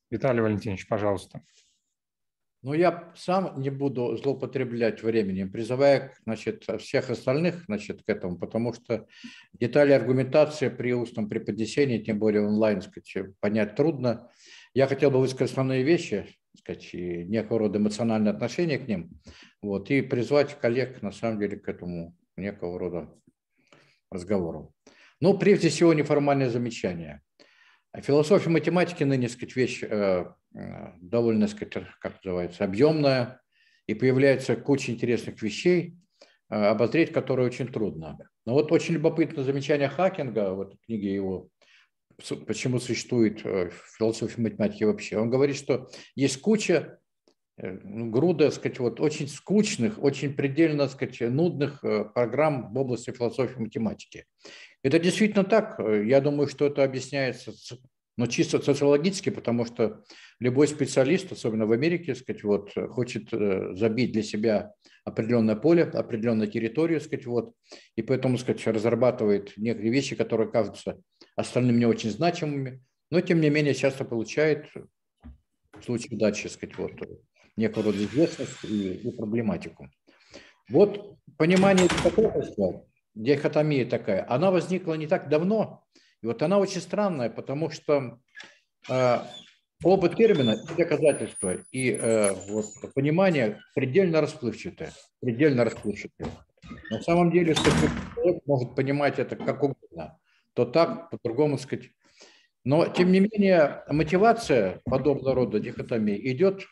Виталий Валентинович, пожалуйста. Ну, я сам не буду злоупотреблять временем, призывая, значит, всех остальных, значит, к этому, потому что детали аргументации при устном преподнесении, тем более онлайн, сказать, понять трудно. Я хотел бы высказать основные вещи, сказать, и некого рода эмоциональное отношение к ним, вот, и призвать коллег, на самом деле, к этому некого рода разговору. Ну, прежде всего, неформальное замечание. Философия математики ныне, сказать, вещь довольно, сказать, как называется, объемная, и появляется куча интересных вещей, обозреть которые очень трудно. Но вот очень любопытно замечание Хакинга, вот в книге его «Почему существует философия математики вообще». Он говорит, что есть куча, груда, так сказать, вот, очень скучных, очень предельно, так сказать, нудных программ в области философии математики. Это действительно так. Я думаю, что это объясняется, но чисто социологически, потому что любой специалист, особенно в Америке, сказать, вот, хочет забить для себя определенное поле, определенную территорию, сказать, вот, и поэтому, сказать, разрабатывает некие вещи, которые кажутся остальным не очень значимыми, но тем не менее часто получает в случае удачи, сказать, вот, некого рода известность и проблематику. Вот понимание доказательства, дихотомия такая, она возникла не так давно, и вот она очень странная, потому что оба термина, и доказательства, и вот, понимание предельно расплывчатое, предельно расплывчатое. На самом деле, человек может понимать это как угодно, то так, по-другому сказать. Но, тем не менее, мотивация подобного рода дихотомии идет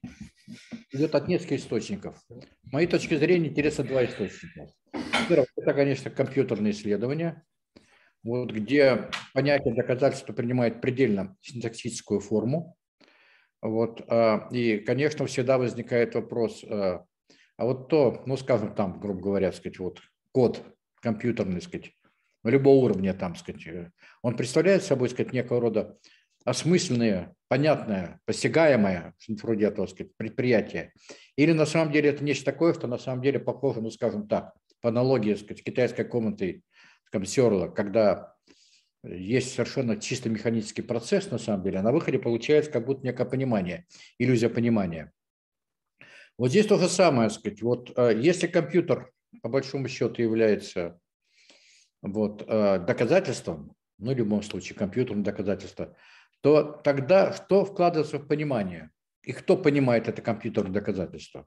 от нескольких источников. С моей точки зрения, интересно два источника. Первое, это, конечно, компьютерные исследования, вот, где понятие доказательства принимает предельно синтаксическую форму. Вот, и, конечно, всегда возникает вопрос, а вот то, ну, скажем, там, грубо говоря, сказать, вот, код компьютерный, сказать, на любого уровня, там, сказать, он представляет собой, сказать, некого рода осмысленное, понятное, постигаемое, вроде этого, сказать, предприятие. Или на самом деле это нечто такое, что на самом деле похоже, ну, скажем так, по аналогии, сказать, с китайской комнатой, скажем, Сёрла, когда есть совершенно чисто механический процесс, на самом деле, а на выходе получается как будто некое понимание, иллюзия понимания. Вот здесь то же самое, сказать, вот если компьютер, по большому счету, является вот, доказательством, ну, в любом случае, компьютерное доказательство, то тогда что вкладывается в понимание? И кто понимает это компьютерное доказательство?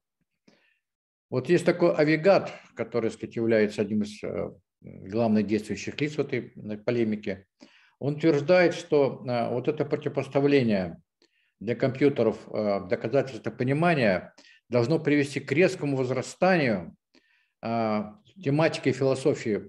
Вот есть такой Авигад, который, так сказать, является одним из главных действующих лиц в этой полемике. Он утверждает, что вот это противопоставление для компьютеров доказательства понимания должно привести к резкому возрастанию тематики философии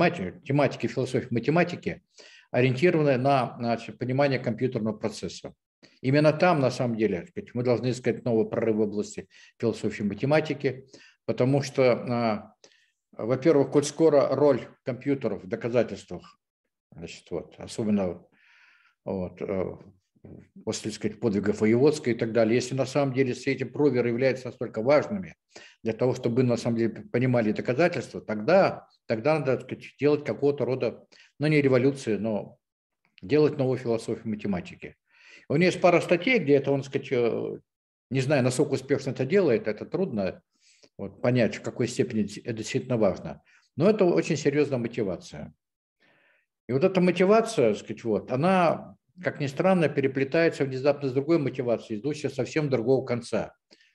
математики, ориентированной на, значит, понимание компьютерного процесса. Именно там, на самом деле, мы должны искать новый прорыв в области философии математики, потому что, во-первых, коль скоро роль компьютеров в доказательствах, значит, вот, особенно вот, после, так сказать, подвигов Воеводской и так далее, если на самом деле все эти проверы являются настолько важными для того, чтобы на самом деле понимали доказательства, тогда надо, так сказать, делать какого-то рода, ну, не революции, но делать новую философию математики. У него есть пара статей, где это он, так сказать, не знаю, насколько успешно это делает, это трудно вот, понять, в какой степени это действительно важно. Но это очень серьезная мотивация. И вот эта мотивация, так сказать, вот, она, как ни странно, переплетается внезапно с другой мотивацией, идущей совсем другого конца.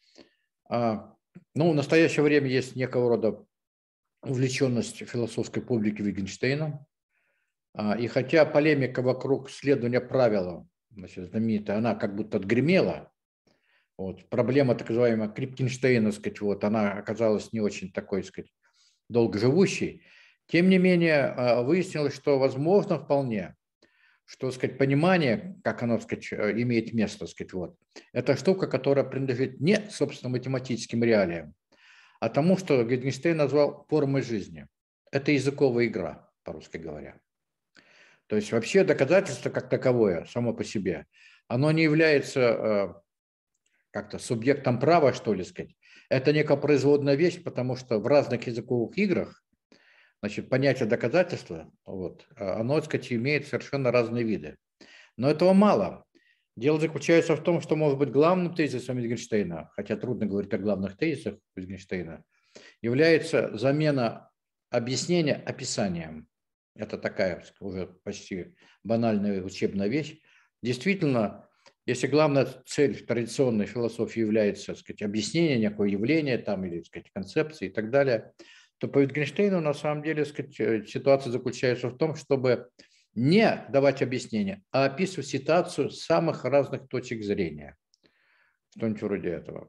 Ну, в настоящее время есть некого рода увлеченность философской публики Wittgenstein. И хотя полемика вокруг следования правилам, значит, знаменитая, она как будто отгремела, вот, проблема так называемая Криптенштейна, сказать, вот, она оказалась не очень такой, сказать, долгоживущей. Тем не менее, выяснилось, что возможно вполне, что, сказать, понимание, как оно, сказать, имеет место, сказать, вот, это штука, которая принадлежит не, собственно, математическим реалиям, а тому, что Wittgenstein назвал формой жизни. Это языковая игра, по-русски говоря. То есть вообще доказательство как таковое, само по себе, оно не является как-то субъектом права, что ли, сказать. Это некая производная вещь, потому что в разных языковых играх, значит, понятие доказательства, вот, оно, так сказать, имеет совершенно разные виды. Но этого мало. Дело заключается в том, что, может быть, главным тезисом Wittgensteina, хотя трудно говорить о главных тезисах Wittgensteina, является замена объяснения описанием. Это такая уже почти банальная учебная вещь. Действительно, если главная цель традиционной философии является, так сказать, объяснение некого явления там, или, так сказать, концепции и так далее, то по Wittgensteinu на самом деле, так сказать, ситуация заключается в том, чтобы не давать объяснения, а описывать ситуацию с самых разных точек зрения. Что-нибудь вроде этого.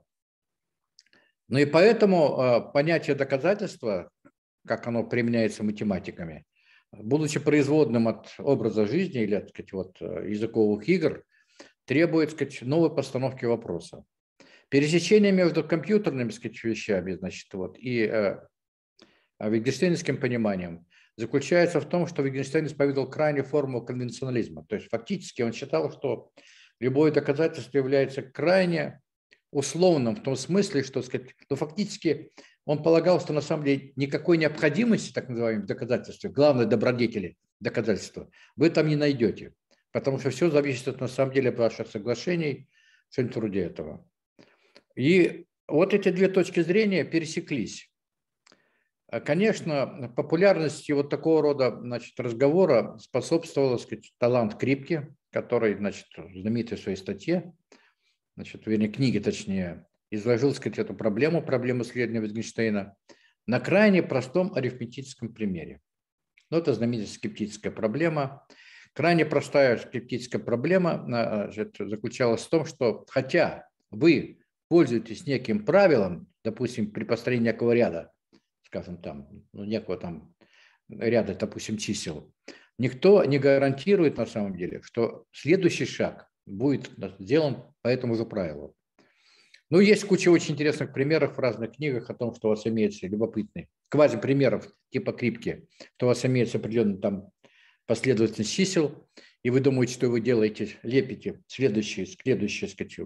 Ну и поэтому понятие доказательства, как оно применяется математиками, будучи производным от образа жизни или, так сказать, вот, языковых игр, требует, так сказать, новой постановки вопроса. Пересечение между компьютерными, так сказать, вещами, значит, вот, и витгенштейновским пониманием заключается в том, что Wittgenstein исповедовал крайнюю форму конвенционализма. То есть фактически он считал, что любое доказательство является крайне условным в том смысле, что, сказать, ну, фактически он полагал, что на самом деле никакой необходимости, так называемых доказательств, главной добродетели доказательства, вы там не найдете, потому что все зависит от, на самом деле, от ваших соглашений, что-нибудь вроде этого. И вот эти две точки зрения пересеклись. Конечно, популярности вот такого рода, значит, разговора способствовал, так сказать, талант Крипке, который, значит, знаменитый в своей статье, значит, вернее, книге точнее, изложил, так сказать, эту проблему исследования Wittgensteina на крайне простом арифметическом примере. Ну, это знаменитая скептическая проблема. Крайне простая скептическая проблема, значит, заключалась в том, что хотя вы пользуетесь неким правилом, допустим, при построении некого ряда, скажем, там, ну, некого там ряда, допустим, чисел, никто не гарантирует на самом деле, что следующий шаг будет сделан по этому же правилу. Ну, есть куча очень интересных примеров в разных книгах о том, что у вас имеется любопытный, квази-примеров типа Крипки, что у вас имеется определенная там последовательность чисел, и вы думаете, что вы делаете, лепите следующие, сказать,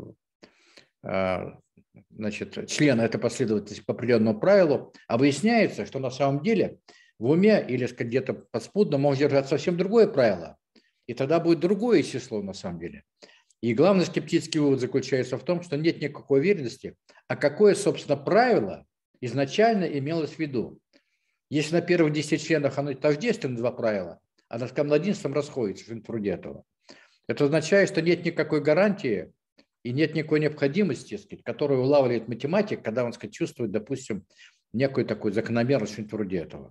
значит, члена этой последовательности по определенному правилу, а выясняется, что на самом деле в уме или где-то подспудно может держать совсем другое правило, и тогда будет другое число на самом деле. И главный скептический вывод заключается в том, что нет никакой уверенности, а какое, собственно, правило изначально имелось в виду. Если на первых 10 членах оно тождественно два правила, а на 11 расходится в труде этого, это означает, что нет никакой гарантии и нет никакой необходимости, сказать, которую улавливает математик, когда он, сказать, чувствует, допустим, некую такую закономерность в труде этого.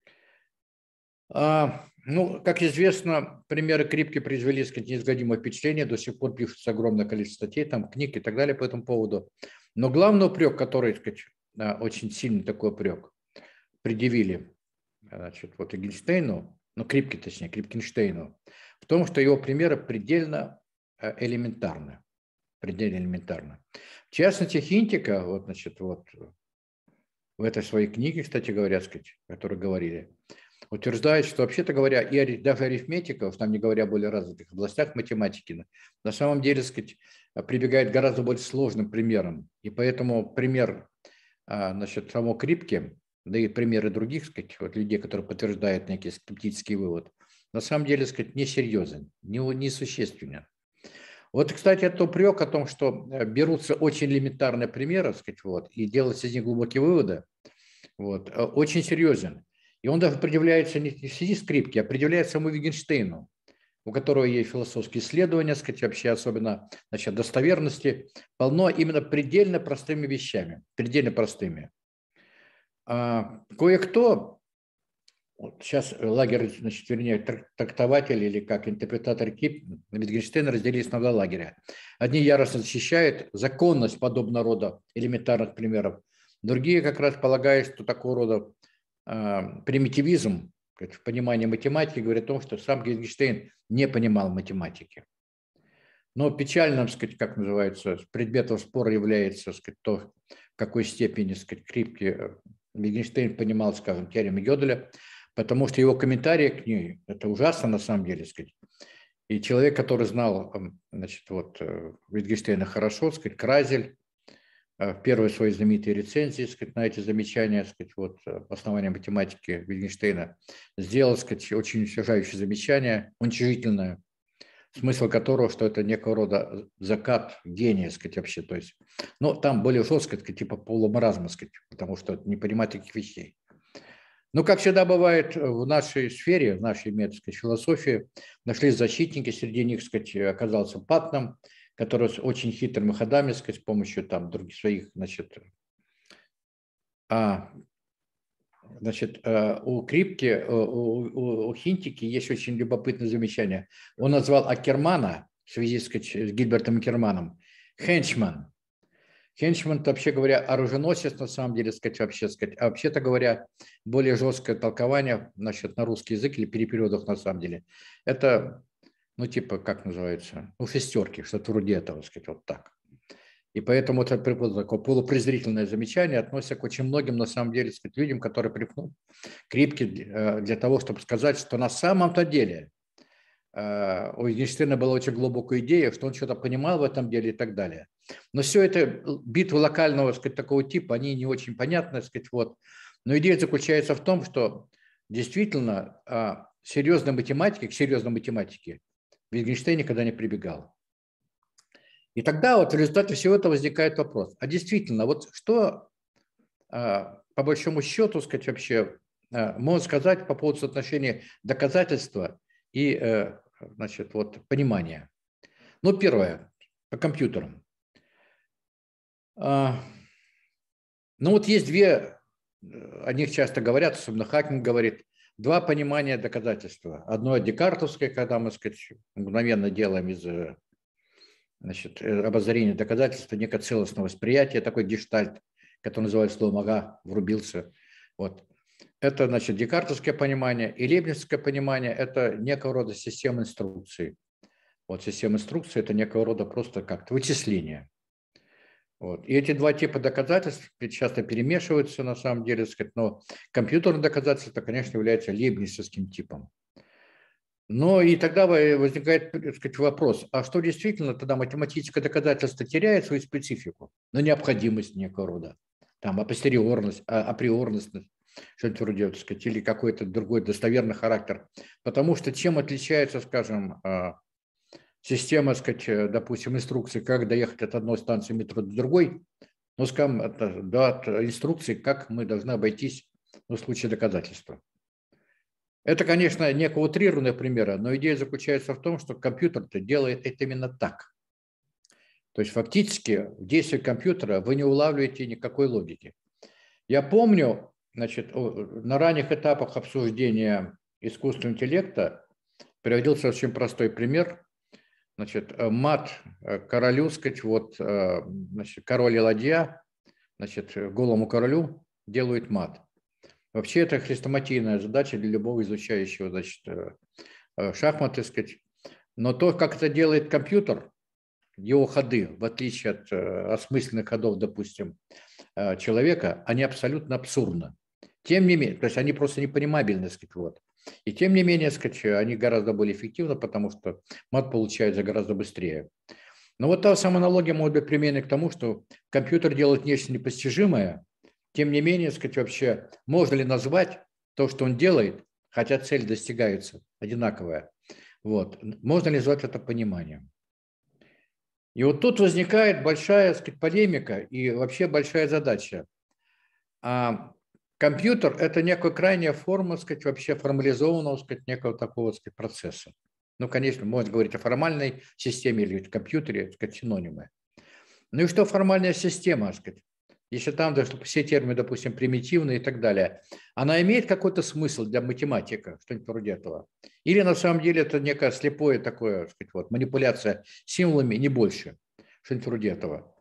Ну, как известно, примеры Крипки произвели, сказать, неизгладимое впечатление, до сих пор пишется огромное количество статей, там, книг и так далее по этому поводу. Но главный упрек, который, сказать, очень сильный такой упрек предъявили, значит, вот Wittgensteinu, ну, Крипке, точнее, Крипкенштейну, в том, что его примеры предельно элементарны. Предельно элементарно. В частности, Хинтика, вот, значит, вот в этой своей книге, кстати говоря, сказать, о которой говорили, утверждает, что, вообще-то говоря, и даже арифметиков, там не говоря о более развитых областях математики, на самом деле, сказать, прибегает к гораздо более сложным примерам. И поэтому пример, значит, самого Крипки, да и примеры других, сказать, вот людей, которые подтверждают некий скептический вывод, на самом деле, сказать, несерьезен, несущественен. Вот, кстати, это упрек о том, что берутся очень элементарные примеры, сказать, вот, и делаются из них глубокие выводы, вот, очень серьезен. И он даже предъявляется не в связи с Крипки, а предъявляется самому Wittgensteinu, у которого есть философские исследования, сказать, вообще особенно, значит, достоверности, полно именно предельно простыми вещами, предельно простыми. Кое-кто, вот сейчас лагерь, значит, вернее, трактователь или как интерпретатор Wittgensteina разделились на два лагеря. Одни яростно защищают законность подобного рода элементарных примеров, другие как раз полагают, что такого рода примитивизм в понимании математики говорит о том, что сам Wittgenstein не понимал математики. Но печальным, сказать, как называется, предметом спора является, сказать, то, в какой степени, сказать, Крипке Wittgenstein понимал, скажем, теорему Гёделя, потому что его комментарии к ней, это ужасно на самом деле, сказать. И человек, который знал, значит, вот Wittgensteina хорошо, сказать, Кразель, в первой своей знаменитой рецензии, сказать, на эти замечания, сказать, вот основания математики Wittgensteina, сделал, сказать, очень уничтожающее замечание, уничижительное, смысл которого, что это некого рода закат гения, сказать, вообще. То есть, ну, там более жестко, сказать, типа полумаразма, сказать, потому что не понимать таких вещей. Ну, как всегда бывает в нашей сфере, в нашей методской философии, нашлись защитники, среди них, сказать, оказался Паттнам, который с очень хитрыми ходами, сказать, с помощью там других своих, значит, у Крипки, у Хинтики есть очень любопытное замечание. Он назвал Акермана, в связи с Гильбертом Акерманом, хенчман. Хенчман, вообще говоря, оруженосец, на самом деле, сказать, вообще сказать. А вообще-то говоря, более жесткое толкование, значит, на русский язык или перепереводах, на самом деле, это, ну, типа, как называется, ну, шестерки, что-то вроде этого, сказать, вот так. И поэтому это такое полупрезрительное замечание относится к очень многим, на самом деле, сказать, людям, которые припнут Крипке для того, чтобы сказать, что на самом-то деле у Эйнштейна была очень глубокая идея, что он что-то понимал в этом деле и так далее. Но все это битвы локального, сказать, такого типа, они не очень понятны, сказать, вот. Но идея заключается в том, что действительно серьезной математики, к серьезной математике Wittgenstein никогда не прибегал. И тогда вот в результате всего этого возникает вопрос, а действительно, вот что по большому счету, сказать, вообще можно сказать по поводу соотношения доказательства и, значит, вот понимания. Ну, первое, по компьютерам. Ну, вот есть две, о них часто говорят, особенно Хакинг говорит, два понимания доказательства. Одно декартовское, когда мы, сказать, мгновенно делаем из, значит, обозрения доказательства некое целостное восприятие, такой гештальт, который называется словом «ага», врубился. Вот. Это, значит, декартовское понимание, и лейбнизское понимание – это некого рода система инструкций. Вот система инструкций – это некого рода просто как-то вычисление. Вот. И эти два типа доказательств часто перемешиваются, на самом деле, сказать, но компьютерное доказательство, конечно, является лейбнизовским типом. Но и тогда возникает, так сказать, вопрос, а что действительно тогда математическое доказательство теряет свою специфику, но необходимость некого рода, там апостериорность, априорность, что-нибудь вроде, так сказать, или какой-то другой достоверный характер. Потому что чем отличается, скажем, система, сказать, допустим, инструкции, как доехать от одной станции метро до другой, ну, скажем, от инструкции, как мы должны обойтись в случае доказательства. Это, конечно, некого утрированного примера, но идея заключается в том, что компьютер-то делает это именно так. То есть фактически в действии компьютера вы не улавливаете никакой логики. Я помню, значит, на ранних этапах обсуждения искусственного интеллекта приводился очень простой пример. Значит, мат королю, сказать, вот, значит, король и ладья, значит, голому королю делают мат. Вообще это хрестоматийная задача для любого изучающего, значит, шахматы, сказать. Но то, как это делает компьютер, его ходы, в отличие от осмысленных ходов, допустим, человека, они абсолютно абсурдны. Тем не менее, то есть они просто непонимабельны, сказать, вот. И тем не менее, сказать, они гораздо более эффективны, потому что мат получается гораздо быстрее. Но вот та самая аналогия может быть применена к тому, что компьютер делает нечто непостижимое. Тем не менее, сказать, вообще, можно ли назвать то, что он делает, хотя цель достигается одинаковая, вот, можно ли назвать это пониманием? И вот тут возникает большая, сказать, полемика и вообще большая задача. Компьютер – это некая крайняя форма, сказать, вообще формализованного, сказать, некого такого, сказать, процесса. Ну, конечно, можно говорить о формальной системе или компьютере, сказать, синонимы. Ну и что формальная система, сказать? Если там даже все термины, допустим, примитивные и так далее, она имеет какой-то смысл для математика, что-нибудь вроде этого? Или на самом деле это некое слепое такое, сказать, вот, манипуляция символами, не больше, что-нибудь вроде этого?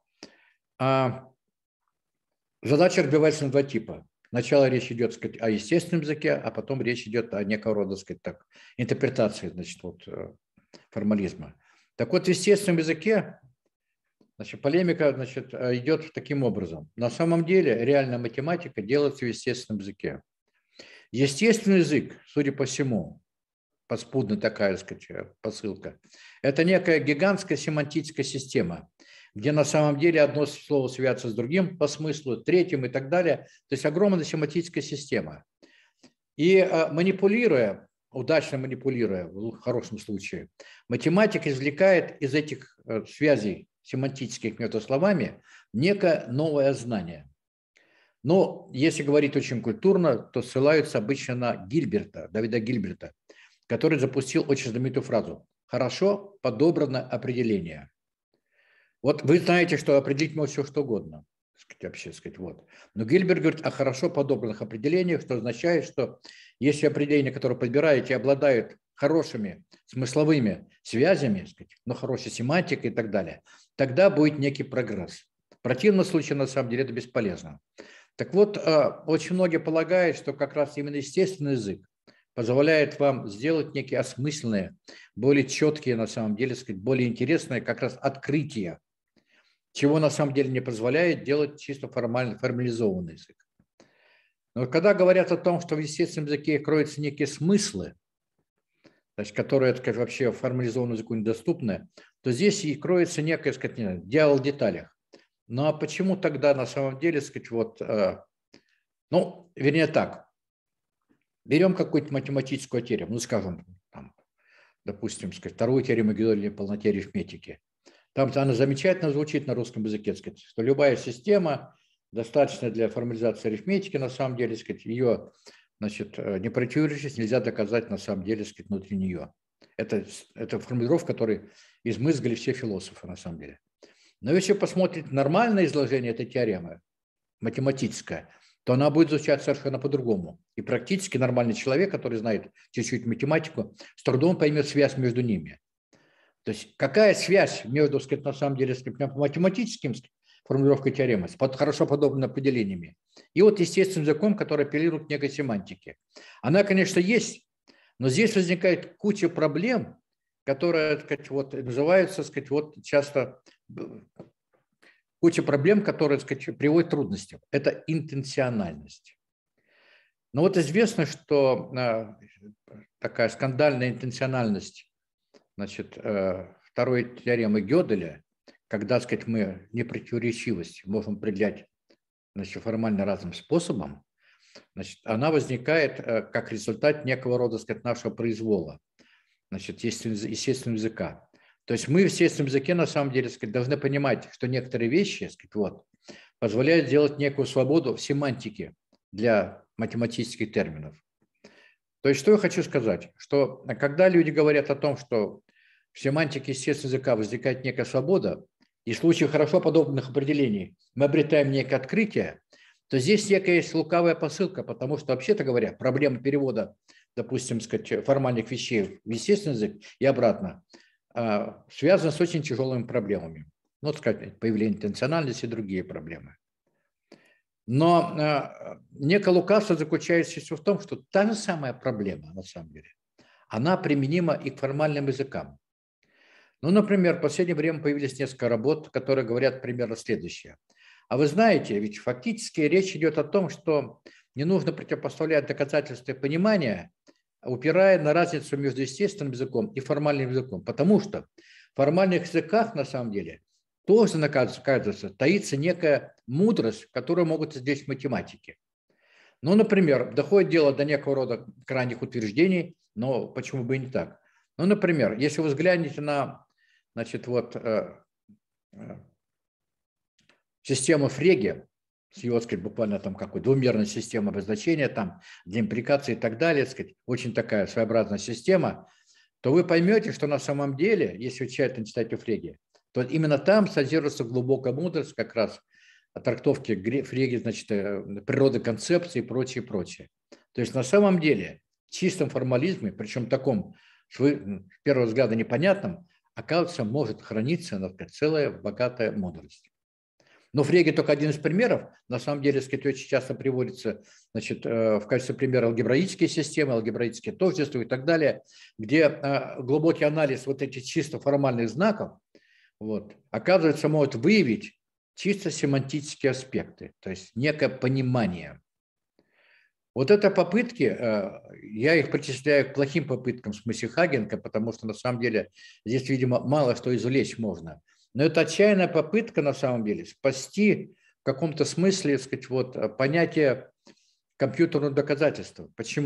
Задача разбивается на два типа. Сначала речь идет, сказать, о естественном языке, а потом речь идет о некого рода, сказать, так, интерпретации, значит, вот, формализма. Так вот, в естественном языке, значит, полемика, значит, идет таким образом. На самом деле реальная математика делается в естественном языке. Естественный язык, судя по всему, подспудная такая, сказать, посылка, это некая гигантская семантическая система, где на самом деле одно слово связано с другим по смыслу, третьим и так далее. То есть огромная семантическая система. И манипулируя удачно манипулируя, в хорошем случае, математик извлекает из этих связей семантических между словами некое новое знание. Но если говорить очень культурно, то ссылаются обычно на Гильберта, Давида Гильберта, который запустил очень знаменитую фразу «хорошо подобрано определение». Вот вы знаете, что определить можно все, что угодно. Вообще, сказать, вот. Но Гильберт говорит о хорошо подобранных определениях, что означает, что если определения, которые подбираете, обладают хорошими смысловыми связями, сказать, но хорошей семантикой и так далее, тогда будет некий прогресс. В противном случае, на самом деле, это бесполезно. Так вот, очень многие полагают, что как раз именно естественный язык позволяет вам сделать некие осмысленные, более четкие, на самом деле, сказать, более интересные как раз открытия, чего на самом деле не позволяет делать чисто формализованный язык. Но когда говорят о том, что в естественном языке кроются некие смыслы, значит, которые, сказать, вообще формализованному языку недоступны, то здесь и кроется некое, сказать, дьявол в деталях. Ну а почему тогда на самом деле, сказать, вот, ну, вернее так, берем какую-то математическую теорему, ну, скажем, там, допустим, сказать, вторую теорему Гёделя полноте арифметики. Там она замечательно звучит на русском языке, сказать, что любая система достаточно для формализации арифметики, на самом деле, сказать, ее, значит, непротиворечивость нельзя доказать на самом деле, сказать, внутри нее. Это формулировка, которую измызгали все философы, на самом деле. Но если посмотреть нормальное изложение этой теоремы, математическое, то она будет звучать совершенно по-другому. И практически нормальный человек, который знает чуть-чуть математику, с трудом поймет связь между ними. То есть какая связь между, сказать, на самом деле, сказать, математическим формулировкой теоремы с хорошо подобными определениями и вот естественным языком, который апеллирует к некой семантике? Она, конечно, есть, но здесь возникает куча проблем, которые, так сказать, вот, называются, так сказать, вот часто куча проблем, которые, так сказать, приводят к трудностям. Это интенциональность. Но вот известно, что такая скандальная интенциональность, значит, второй теоремы Гёделя, когда, так сказать, мы непротиворечивость можем определять, значит, формально разным способом, значит, она возникает как результат некого рода, так сказать, нашего произвола, значит, естественного языка. То есть мы в естественном языке, на самом деле, сказать, должны понимать, что некоторые вещи, сказать, вот, позволяют сделать некую свободу в семантике для математических терминов. То есть что я хочу сказать, что когда люди говорят о том, что в семантике естественного языка возникает некая свобода, и в случае хорошо подобных определений мы обретаем некое открытие, то здесь некая есть лукавая посылка, потому что, вообще-то говоря, проблема перевода, допустим, сказать, формальных вещей в естественный язык и обратно связана с очень тяжелыми проблемами. Ну, так сказать, появление интенциональности и другие проблемы. Но некое лукавство заключается еще в том, что та же самая проблема, на самом деле, она применима и к формальным языкам. Ну, например, в последнее время появились несколько работ, которые говорят примерно следующее. А вы знаете, ведь фактически речь идет о том, что не нужно противопоставлять доказательства и понимания, упирая на разницу между естественным языком и формальным языком. Потому что в формальных языках, на самом деле, тоже, оказывается, таится некая мудрость, которую могут здесь математики. Ну, например, доходит дело до некого рода крайних утверждений, но почему бы и не так? Ну, например, если вы взглянете на, значит, вот, систему Фреге, с его, сказать, буквально там какой двумерной системой обозначения, там, для импликации и так далее, сказать, очень такая своеобразная система, то вы поймете, что на самом деле, если вы тщательно читаете Фреге, то именно там содержится глубокая мудрость как раз о трактовке Фреге, значит, природы концепции и прочее, прочее. То есть на самом деле в чистом формализме, причем таком, с первого взгляда непонятном, оказывается, может храниться, так сказать, целая богатая мудрость. Но Фреге только один из примеров. На самом деле, сказать, очень часто приводится, значит, в качестве примера алгебраические системы, алгебраические тождества и так далее, где глубокий анализ вот этих чисто формальных знаков, вот, оказывается, может выявить чисто семантические аспекты, то есть некое понимание. Вот это попытки, я их причисляю к плохим попыткам в смысле Хагенка, потому что на самом деле здесь, видимо, мало что извлечь можно. Но это отчаянная попытка, на самом деле, спасти в каком-то смысле, так сказать, вот, понятие компьютерного доказательства. Почему?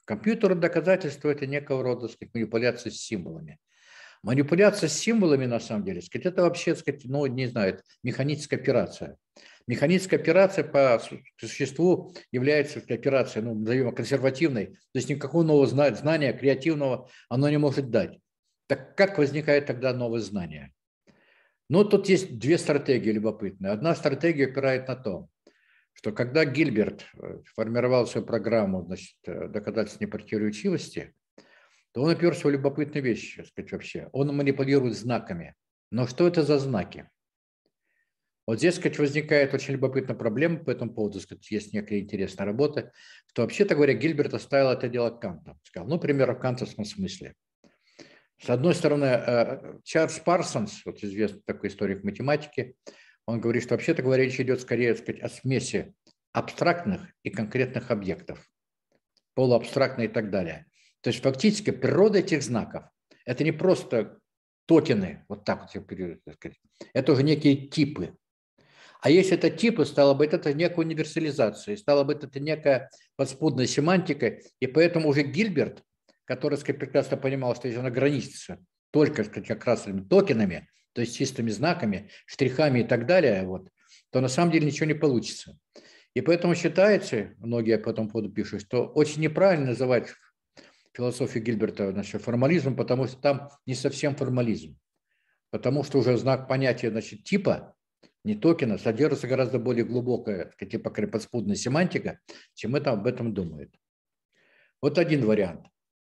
Компьютерное доказательство – это некого рода, так сказать, манипуляция с символами. Манипуляция с символами, на самом деле, сказать, это вообще, сказать, ну, не знаю, это механическая операция. Механическая операция по существу является операцией, ну, назовем ее консервативной, то есть никакого нового знания, креативного оно не может дать. Так как возникает тогда новое знание? Ну, тут есть две стратегии любопытные. Одна стратегия опирает на то, что когда Гильберт формировал свою программу, значит, доказательств непротиворечивости, то он оперся в любопытные вещи, так сказать, вообще. Он манипулирует знаками. Но что это за знаки? Вот здесь, сказать, возникает очень любопытная проблема по этому поводу, сказать, есть некая интересная работа, что вообще-то говоря, Гильберт оставил это дело Канту. Сказал, ну, пример в кантовском смысле. С одной стороны, Чарльз Парсонс, вот известный такой историк математики, он говорит, что вообще-то говоря, речь идет скорее, так сказать, о смеси абстрактных и конкретных объектов, полуабстрактные и так далее. То есть фактически природа этих знаков – это не просто токены, вот так вот, так сказать, это уже некие типы. А если это типы, стало быть, это некая универсализация, стало быть, это некая подспудная семантика, и поэтому уже Гильберт, который, сказать, прекрасно понимал, что если он ограничится только, сказать, как раз токенами, то есть чистыми знаками, штрихами и так далее, вот, то на самом деле ничего не получится. И поэтому считается, многие по этому поводу пишут, что очень неправильно называть философию Гильберта, значит, формализмом, потому что там не совсем формализм. Потому что уже знак понятия, значит, типа, не токена, содержится гораздо более глубокая, типа подспудная семантика, чем это об этом думает. Вот один вариант.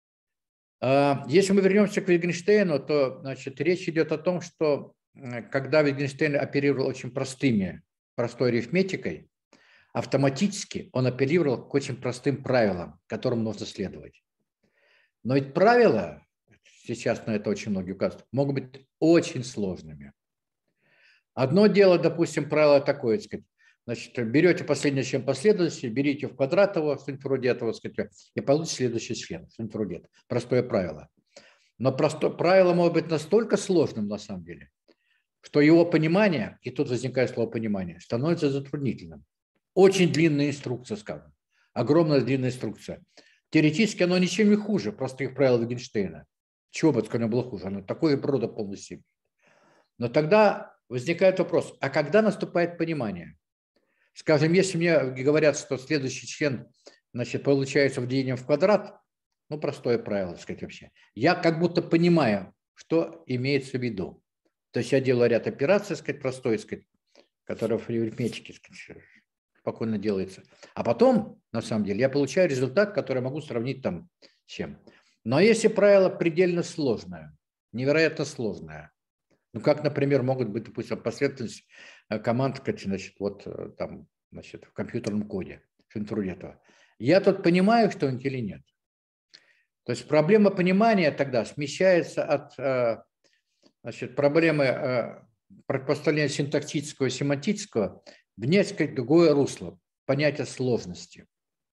Если мы вернемся к Wittgenstein, то, значит, речь идет о том, что когда Wittgenstein оперировал очень простой арифметикой, автоматически он апеллировал к очень простым правилам, которым нужно следовать. Но ведь правила, сейчас на это очень многие указывают, могут быть очень сложными. Одно дело, допустим, правило такое, сказать, значит, берете последнее член последовательности, берите в квадрат его, что-нибудь вроде этого, сказать, и получите следующий член, что-нибудь вроде этого. Простое правило. Но правило может быть настолько сложным на самом деле, что его понимание, и тут возникает слово понимание, становится затруднительным. Очень длинная инструкция, скажем, огромная длинная инструкция. Теоретически оно ничем не хуже простых правил Wittgensteina. Чего бы оно было хуже? Оно такое природа полностью. Но тогда возникает вопрос, а когда наступает понимание? Скажем, если мне говорят, что следующий член, значит, получается введением в квадрат, ну, простое правило, так сказать, вообще. Я как будто понимаю, что имеется в виду. То есть я делаю ряд операций, так сказать, простой, так сказать, которые в арифметике, так сказать, спокойно делается. А потом, на самом деле, я получаю результат, который могу сравнить там с чем. Но если правило предельно сложное, невероятно сложное, ну, как, например, могут быть, допустим, последовательность команд, значит, вот там, значит, в компьютерном коде, что-нибудь вроде этого. Я тут понимаю, что он или нет. То есть проблема понимания тогда смещается от, значит, проблемы противопоставления синтаксического и семантического в несколько другое русло, понятие сложности.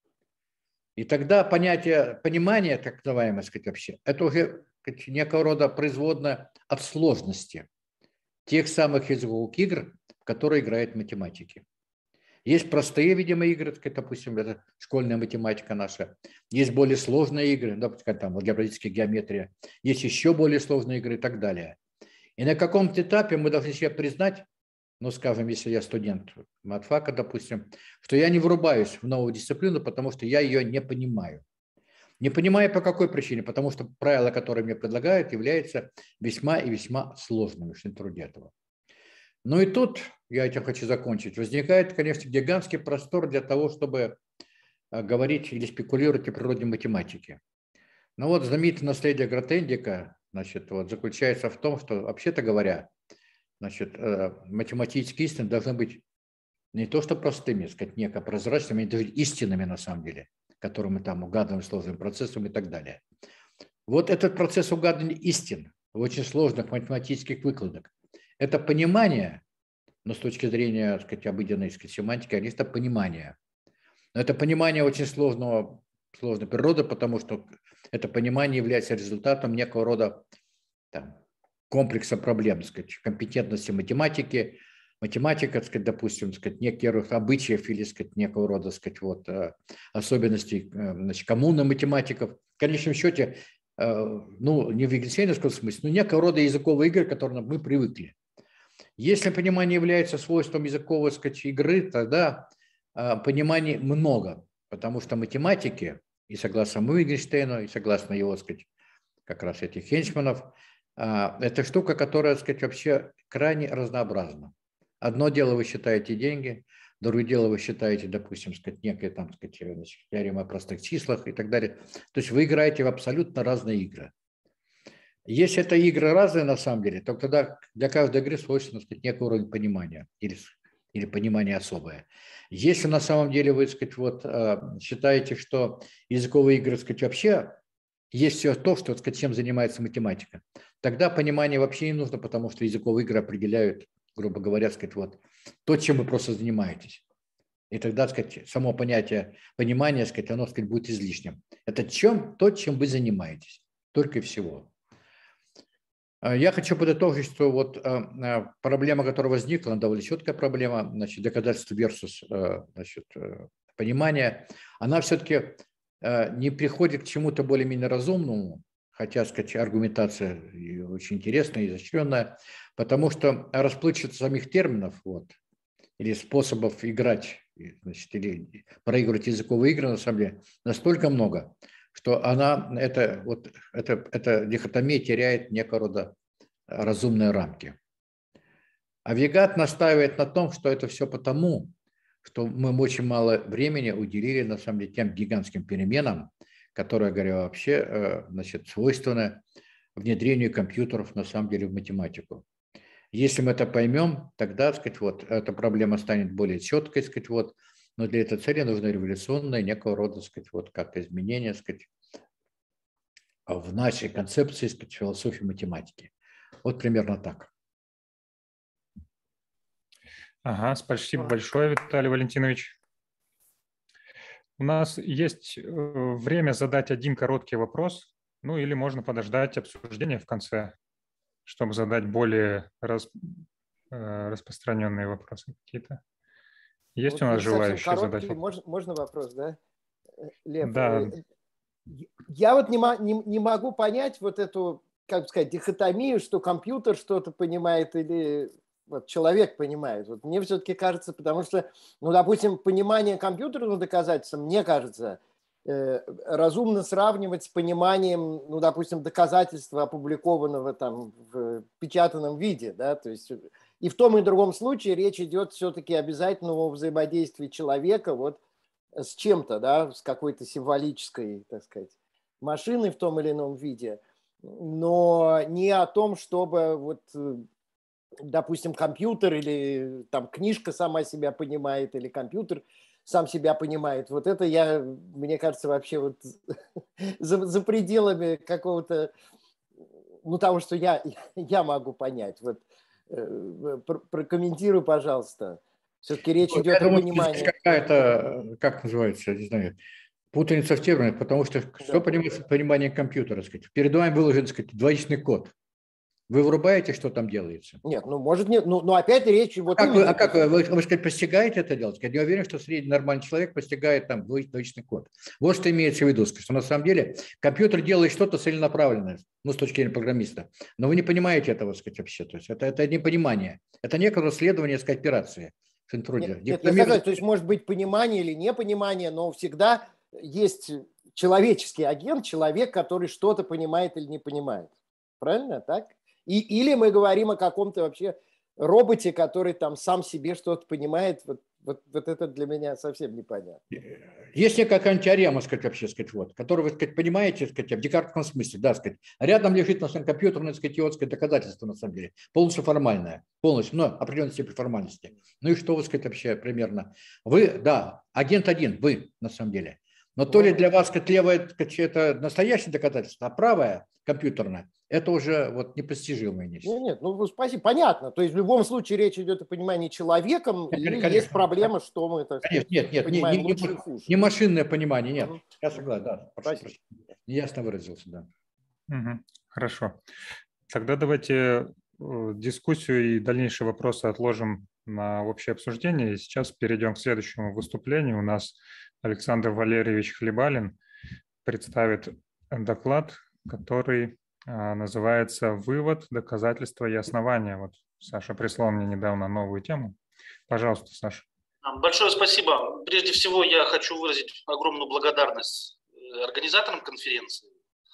И тогда понятие понимания, так называемое, сказать, вообще, это уже некого рода производная от сложности тех самых языковых игр, в которые играют математики. Есть простые, видимо, игры, допустим, это школьная математика наша. Есть более сложные игры, допустим, там алгебраическая геометрия. Есть еще более сложные игры и так далее. И на каком-то этапе мы должны себе признать, ну, скажем, если я студент матфака, допустим, что я не врубаюсь в новую дисциплину, потому что я ее не понимаю. Не понимаю по какой причине, потому что правила, которые мне предлагают, являются весьма и весьма сложными, что вроде этого. Ну и тут, я этим хочу закончить, возникает, конечно, гигантский простор для того, чтобы говорить или спекулировать о природе математики. Ну вот знаменитое наследие Гротендика, значит, вот, заключается в том, что, вообще-то говоря, значит, математические истины должны быть не то что простыми, сказать, неко прозрачными, даже истинными на самом деле, которые мы там угадываем сложным процессом и так далее. Вот этот процесс угадывания истин в очень сложных математических выкладок, это понимание, но с точки зрения, так сказать, обыденной, так сказать, семантики, конечно, это понимание. Но это понимание очень сложной природы, потому что это понимание является результатом некого рода там, комплекса проблем, так сказать, компетентности математики, математика, так сказать, допустим, так сказать, неких обычаев или, так сказать, некого рода, так сказать, вот, особенностей, значит, коммуны математиков. В конечном счете, ну, не в егельсиновском смысле, но некого рода языковые игры, к которым мы привыкли. Если понимание является свойством языковой, так сказать, игры, тогда пониманий много, потому что математики, и согласно Wittgensteinu, и согласно его, так сказать, как раз этих хенчманов, это штука, которая, так сказать, вообще крайне разнообразна. Одно дело вы считаете деньги, другое дело вы считаете, допустим, сказать, некие там, сказать, теоремы о простых числах и так далее. То есть вы играете в абсолютно разные игры. Если это игры разные на самом деле, то тогда для каждой игры свойственно, сказать, некий уровень понимания или понимание особое. Если на самом деле вы, сказать, вот, считаете, что языковые игры, сказать, вообще есть все то, что, сказать, чем занимается математика, тогда понимание вообще не нужно, потому что языковые игры определяют, грубо говоря, сказать, вот, то, чем вы просто занимаетесь. И тогда, сказать, само понятие понимания, сказать, оно, сказать, будет излишним. Это то, чем вы занимаетесь. Только и всего. Я хочу подытожить, что вот проблема, которая возникла, она довольно четкая проблема, значит, доказательство versus, значит, понимание, она все-таки не приходит к чему-то более-менее разумному, хотя, сказать, аргументация очень интересная и изощренная, потому что расплывчатость самих терминов, вот, или способов играть, значит, или проигрывать языковые игры, на самом деле, настолько много, что эта дихотомия теряет некого рода разумные рамки. А Вигат настаивает на том, что это все потому, что мы очень мало времени уделили, на самом деле, тем гигантским переменам, которые, говоря, вообще, значит, свойственны внедрению компьютеров, на самом деле, в математику. Если мы это поймем, тогда, так сказать, вот, эта проблема станет более четкой, так сказать, вот, но для этой цели нужно революционное некого рода, так сказать, вот, как изменение, так сказать, в нашей концепции, так сказать, философии математики. Вот примерно так. Ага, спасибо большое, Виталий Валентинович. У нас есть время задать один короткий вопрос, ну или можно подождать обсуждения в конце, чтобы задать более распространенные вопросы какие-то. Есть вот у нас желающие задать вопрос? Можно вопрос, да? Лев, да. Я вот не могу понять вот эту, как бы сказать, дихотомию, что компьютер что-то понимает или вот человек понимает. Вот мне все-таки кажется, потому что, ну, допустим, понимание компьютерного доказательства, мне кажется, разумно сравнивать с пониманием, ну, допустим, доказательства, опубликованного там в печатанном виде, да, то есть и в том и другом случае речь идет все-таки обязательно о взаимодействии человека вот с чем-то, да, с какой-то символической, так сказать, машиной в том или ином виде, но не о том, чтобы вот, допустим, компьютер или там книжка сама себя понимает, или компьютер сам себя понимает. Вот это мне кажется, вообще вот за пределами какого-то, ну, того, что я могу понять. Вот прокомментируй, пожалуйста. Все-таки речь идет о понимании. Какая-то, как называется, не знаю, путаница в терминах, потому что что понимается понимание компьютера, сказать. Перед вами выложен, сказать, двоичный код. Вы врубаете, что там делается? Нет, ну, может, нет. Ну опять речь... Вот как вы, сказать, постигаете это делать? Я не уверен, что средний нормальный человек постигает там двоичный код. Вот что имеется в виду, что на самом деле компьютер делает что-то целенаправленное, ну, с точки зрения программиста. Но вы не понимаете этого, сказать, вообще. То есть это не понимание. Это некое расследование, сказать, операции. Нет, я согласен. То есть может быть понимание или непонимание, но всегда есть человеческий агент, человек, который что-то понимает или не понимает. Правильно? Так? Или мы говорим о каком-то вообще роботе, который там сам себе что-то понимает. Вот это для меня совсем непонятно. Есть некая теорема, сказать, вообще, сказать, вот, которую вы, сказать, понимаете, сказать, в декартовском смысле, да, сказать. Рядом лежит, на самом деле, компьютерное, сказать, теоретическое доказательство, на самом деле, полностью формальное, полностью, но определенной степени формальности. Ну и что вы, сказать, вообще примерно? Вы, да, агент один, вы, на самом деле. Но то ли для вас, сказать, левое, сказать, это настоящее доказательство, а правое, компьютерное, это уже вот непостижимое нечто. Нет, ну спасибо, понятно. То есть в любом случае речь идет о понимании человеком, или конечно, есть проблема, что мы, так сказать, понимаем лучше и хуже. Не машинное понимание, нет. Я согласен, да. Прошу. Неясно выразился, да. Хорошо. Тогда давайте дискуссию и дальнейшие вопросы отложим на общее обсуждение. И сейчас перейдем к следующему выступлению. У нас Александр Валерьевич Хлебалин представит доклад, который называется «Вывод, доказательства и основания». Вот Саша прислал мне недавно новую тему. Пожалуйста, Саша. Большое спасибо. Прежде всего, я хочу выразить огромную благодарность организаторам конференции.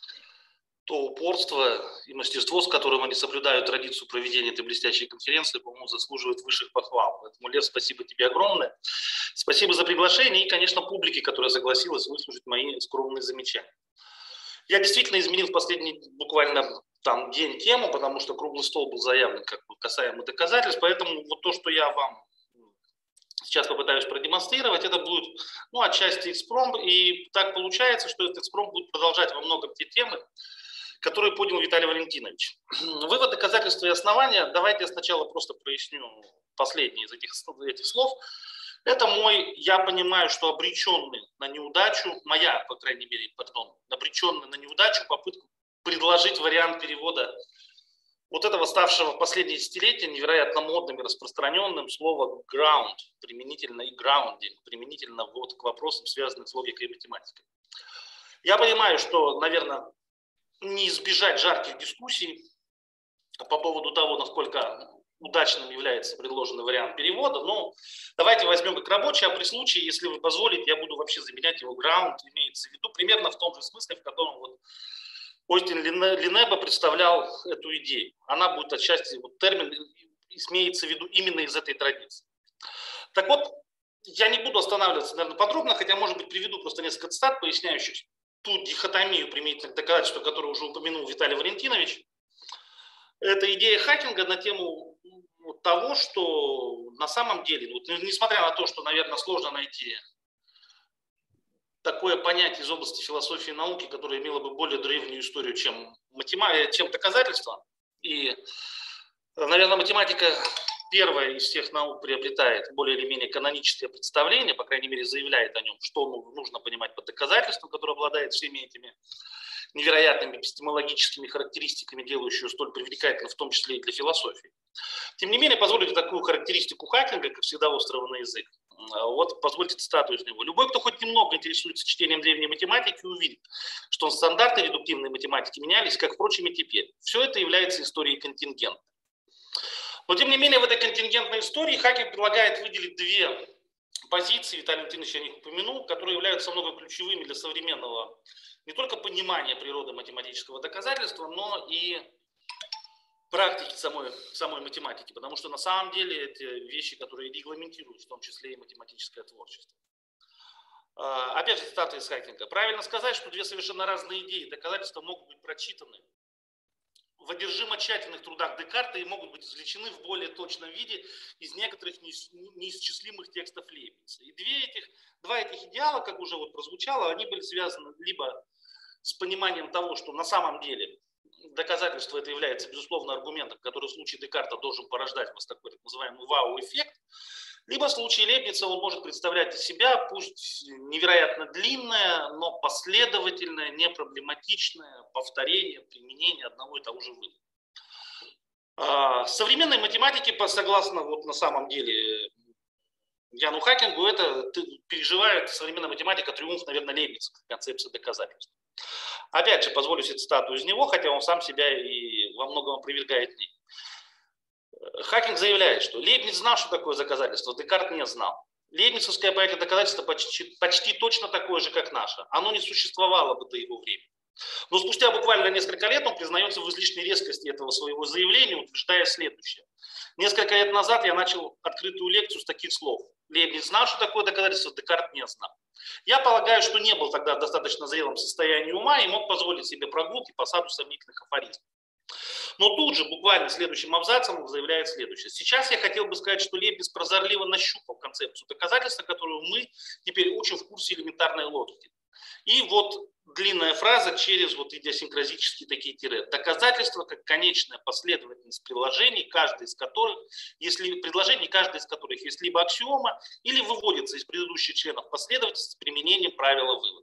То упорство и мастерство, с которым они соблюдают традицию проведения этой блестящей конференции, по-моему, заслуживает высших похвал. Поэтому, Лев, спасибо тебе огромное. Спасибо за приглашение и, конечно, публике, которая согласилась выслушать мои скромные замечания. Я действительно изменил в последний буквально день тему, потому что круглый стол был заявлен как бы касаемо доказательств. Поэтому вот то, что я вам сейчас попытаюсь продемонстрировать, это будет отчасти экспромт. И так получается, что этот экспромт будет продолжать во многом те темы, которые поднял Виталий Валентинович. Вывод, доказательства и основания. Давайте я сначала просто проясню последние из этих слов. Это я понимаю, что обреченный на неудачу, моя, по крайней мере, обреченный на неудачу попытку предложить вариант перевода вот этого ставшего в последние десятилетия невероятно модным и распространенным слова ground, применительно и grounding, применительно вот к вопросам, связанным с логикой и математикой. Я понимаю, что, наверное, не избежать жарких дискуссий по поводу того, насколько удачным является предложенный вариант перевода, но давайте возьмем как рабочий, а при случае, если вы позволите, я буду вообще заменять его ground, имеется в виду примерно в том же смысле, в котором вот Остин Линнеба представлял эту идею. Она будет отчасти, термин имеется в виду именно из этой традиции. Так вот, я не буду останавливаться, наверное, подробно, хотя, может быть, приведу просто несколько цитат, поясняющих ту дихотомию применительно к доказательству, которую уже упомянул Виталий Валентинович. Это идея Хакинга на тему того, что на самом деле, несмотря на то, что, наверное, сложно найти такое понятие из области философии и науки, которое имело бы более древнюю историю, чем доказательства. И, наверное, математика первая из всех наук приобретает более или менее каноническое представление, по крайней мере, заявляет о нем, что нужно понимать под доказательством, которое обладает всеми этими невероятными эпистемологическими характеристиками, делающие ее столь привлекательной, в том числе и для философии. Тем не менее, позвольте такую характеристику Хакинга, как всегда острого на язык. Вот позвольте цитату из него. Любой, кто хоть немного интересуется чтением древней математики, увидит, что стандарты редуктивной математики менялись, как, впрочем, и теперь. Все это является историей контингента. Но, тем не менее, в этой контингентной истории Хакинг предлагает выделить две позиции, Виталий Валентинович о них упомянул, которые являются много ключевыми для современного не только понимания природы математического доказательства, но и практики самой математики, потому что на самом деле это вещи, которые регламентируют в том числе и математическое творчество. Опять же, цитата из Хакинга. Правильно сказать, что две совершенно разные идеи доказательства могут быть прочитаны в одержимо тщательных трудах Декарта и могут быть извлечены в более точном виде из некоторых неисчислимых текстов Лейбница. И два этих идеала, как уже прозвучало, они были связаны либо с пониманием того, что на самом деле доказательство это является, безусловно, аргументом, который в случае Декарта должен порождать у вас такой так называемый вау-эффект, либо в случае Лейбница он может представлять из себя, пусть невероятно длинное, но последовательное, непроблематичное повторение, применение одного и того же вывода. В современной математике, согласно на самом деле Яну Хакингу, это переживает современная математика триумф, наверное, Лейбница, концепция доказательства. Опять же, позволю себе цитату из него, хотя он сам себя и во многом опровергает в ней. Хакинг заявляет, что Лейбниц знал, что такое доказательство, Декарт не знал. Лейбницевское понятие доказательства почти точно такое же, как наше. Оно не существовало бы до его времени. Но спустя буквально несколько лет он признается в излишней резкости этого своего заявления, утверждая следующее. Несколько лет назад я начал открытую лекцию с таких слов. Лейбниц знал, что такое доказательство, Декарт не знал. Я полагаю, что не был тогда в достаточно зрелом состоянии ума и мог позволить себе прогулки по саду сомнительных афоризмов. Но тут же, буквально следующим абзацем, он заявляет следующее. Сейчас я хотел бы сказать, что Лейбниц прозорливо нащупал концепцию доказательства, которую мы теперь учим в курсе элементарной логики. И длинная фраза через идиосинкразические такие тире. Доказательство как конечная последовательность предложений, каждый из которых, если либо аксиома, или выводится из предыдущих членов последовательности с применением правила вывода.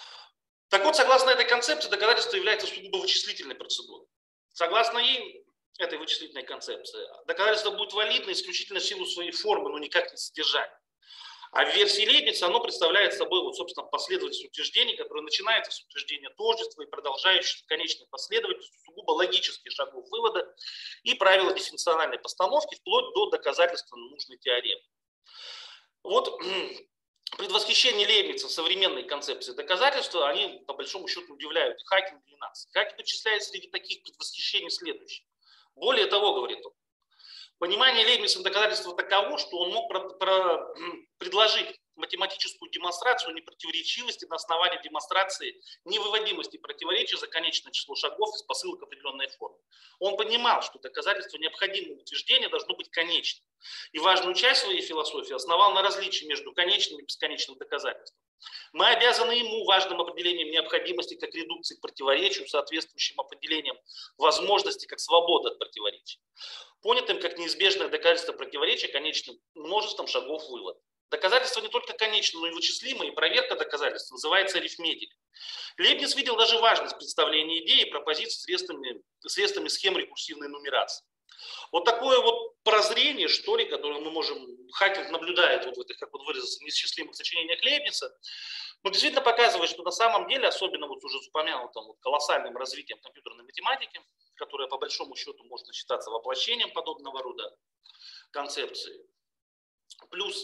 Так вот, согласно этой концепции, доказательство является сугубо вычислительной процедурой. Согласно ей, этой вычислительной концепции, доказательство будет валидно исключительно в силу своей формы, но никак не содержания. А в версии Лейбница оно представляет собой, вот, собственно, последовательность утверждений, которая начинается с утверждения тождества и продолжающаяся конечной последовательностью сугубо логических шагов вывода и правила дифференциальной постановки вплоть до доказательства нужной теоремы. Вот предвосхищение Лейбница в современной концепции доказательства, они по большому счету удивляют и Хакинг, и нас. Хакинг вычисляет среди таких предвосхищений следующее. Более того, говорит он, понимание Лейбница доказательства таково, что он мог предложить математическую демонстрацию непротиворечивости на основании демонстрации невыводимости противоречия за конечное число шагов из посылок к определенной форме. Он понимал, что доказательство необходимого утверждения должно быть конечным. И важную часть своей философии основал на различии между конечным и бесконечным доказательством. Мы обязаны ему важным определением необходимости как редукции к противоречию, соответствующим определением возможности как свобода от противоречия, понятым как неизбежное доказательство противоречия конечным множеством шагов вывода. Доказательство не только конечно, но и вычислимо, и проверка доказательств называется арифметикой. Лейбниц видел даже важность представления идеи и пропозиций средствами схем рекурсивной нумерации. Вот такое вот прозрение, что ли, которое мы можем, Хакинг наблюдает вот в этих, как вот выразился, неисчислимых сочинениях Лейбница, но действительно показывает, что на самом деле, особенно вот уже упомянутым вот колоссальным развитием компьютерной математики, которая по большому счету может считаться воплощением подобного рода концепции, плюс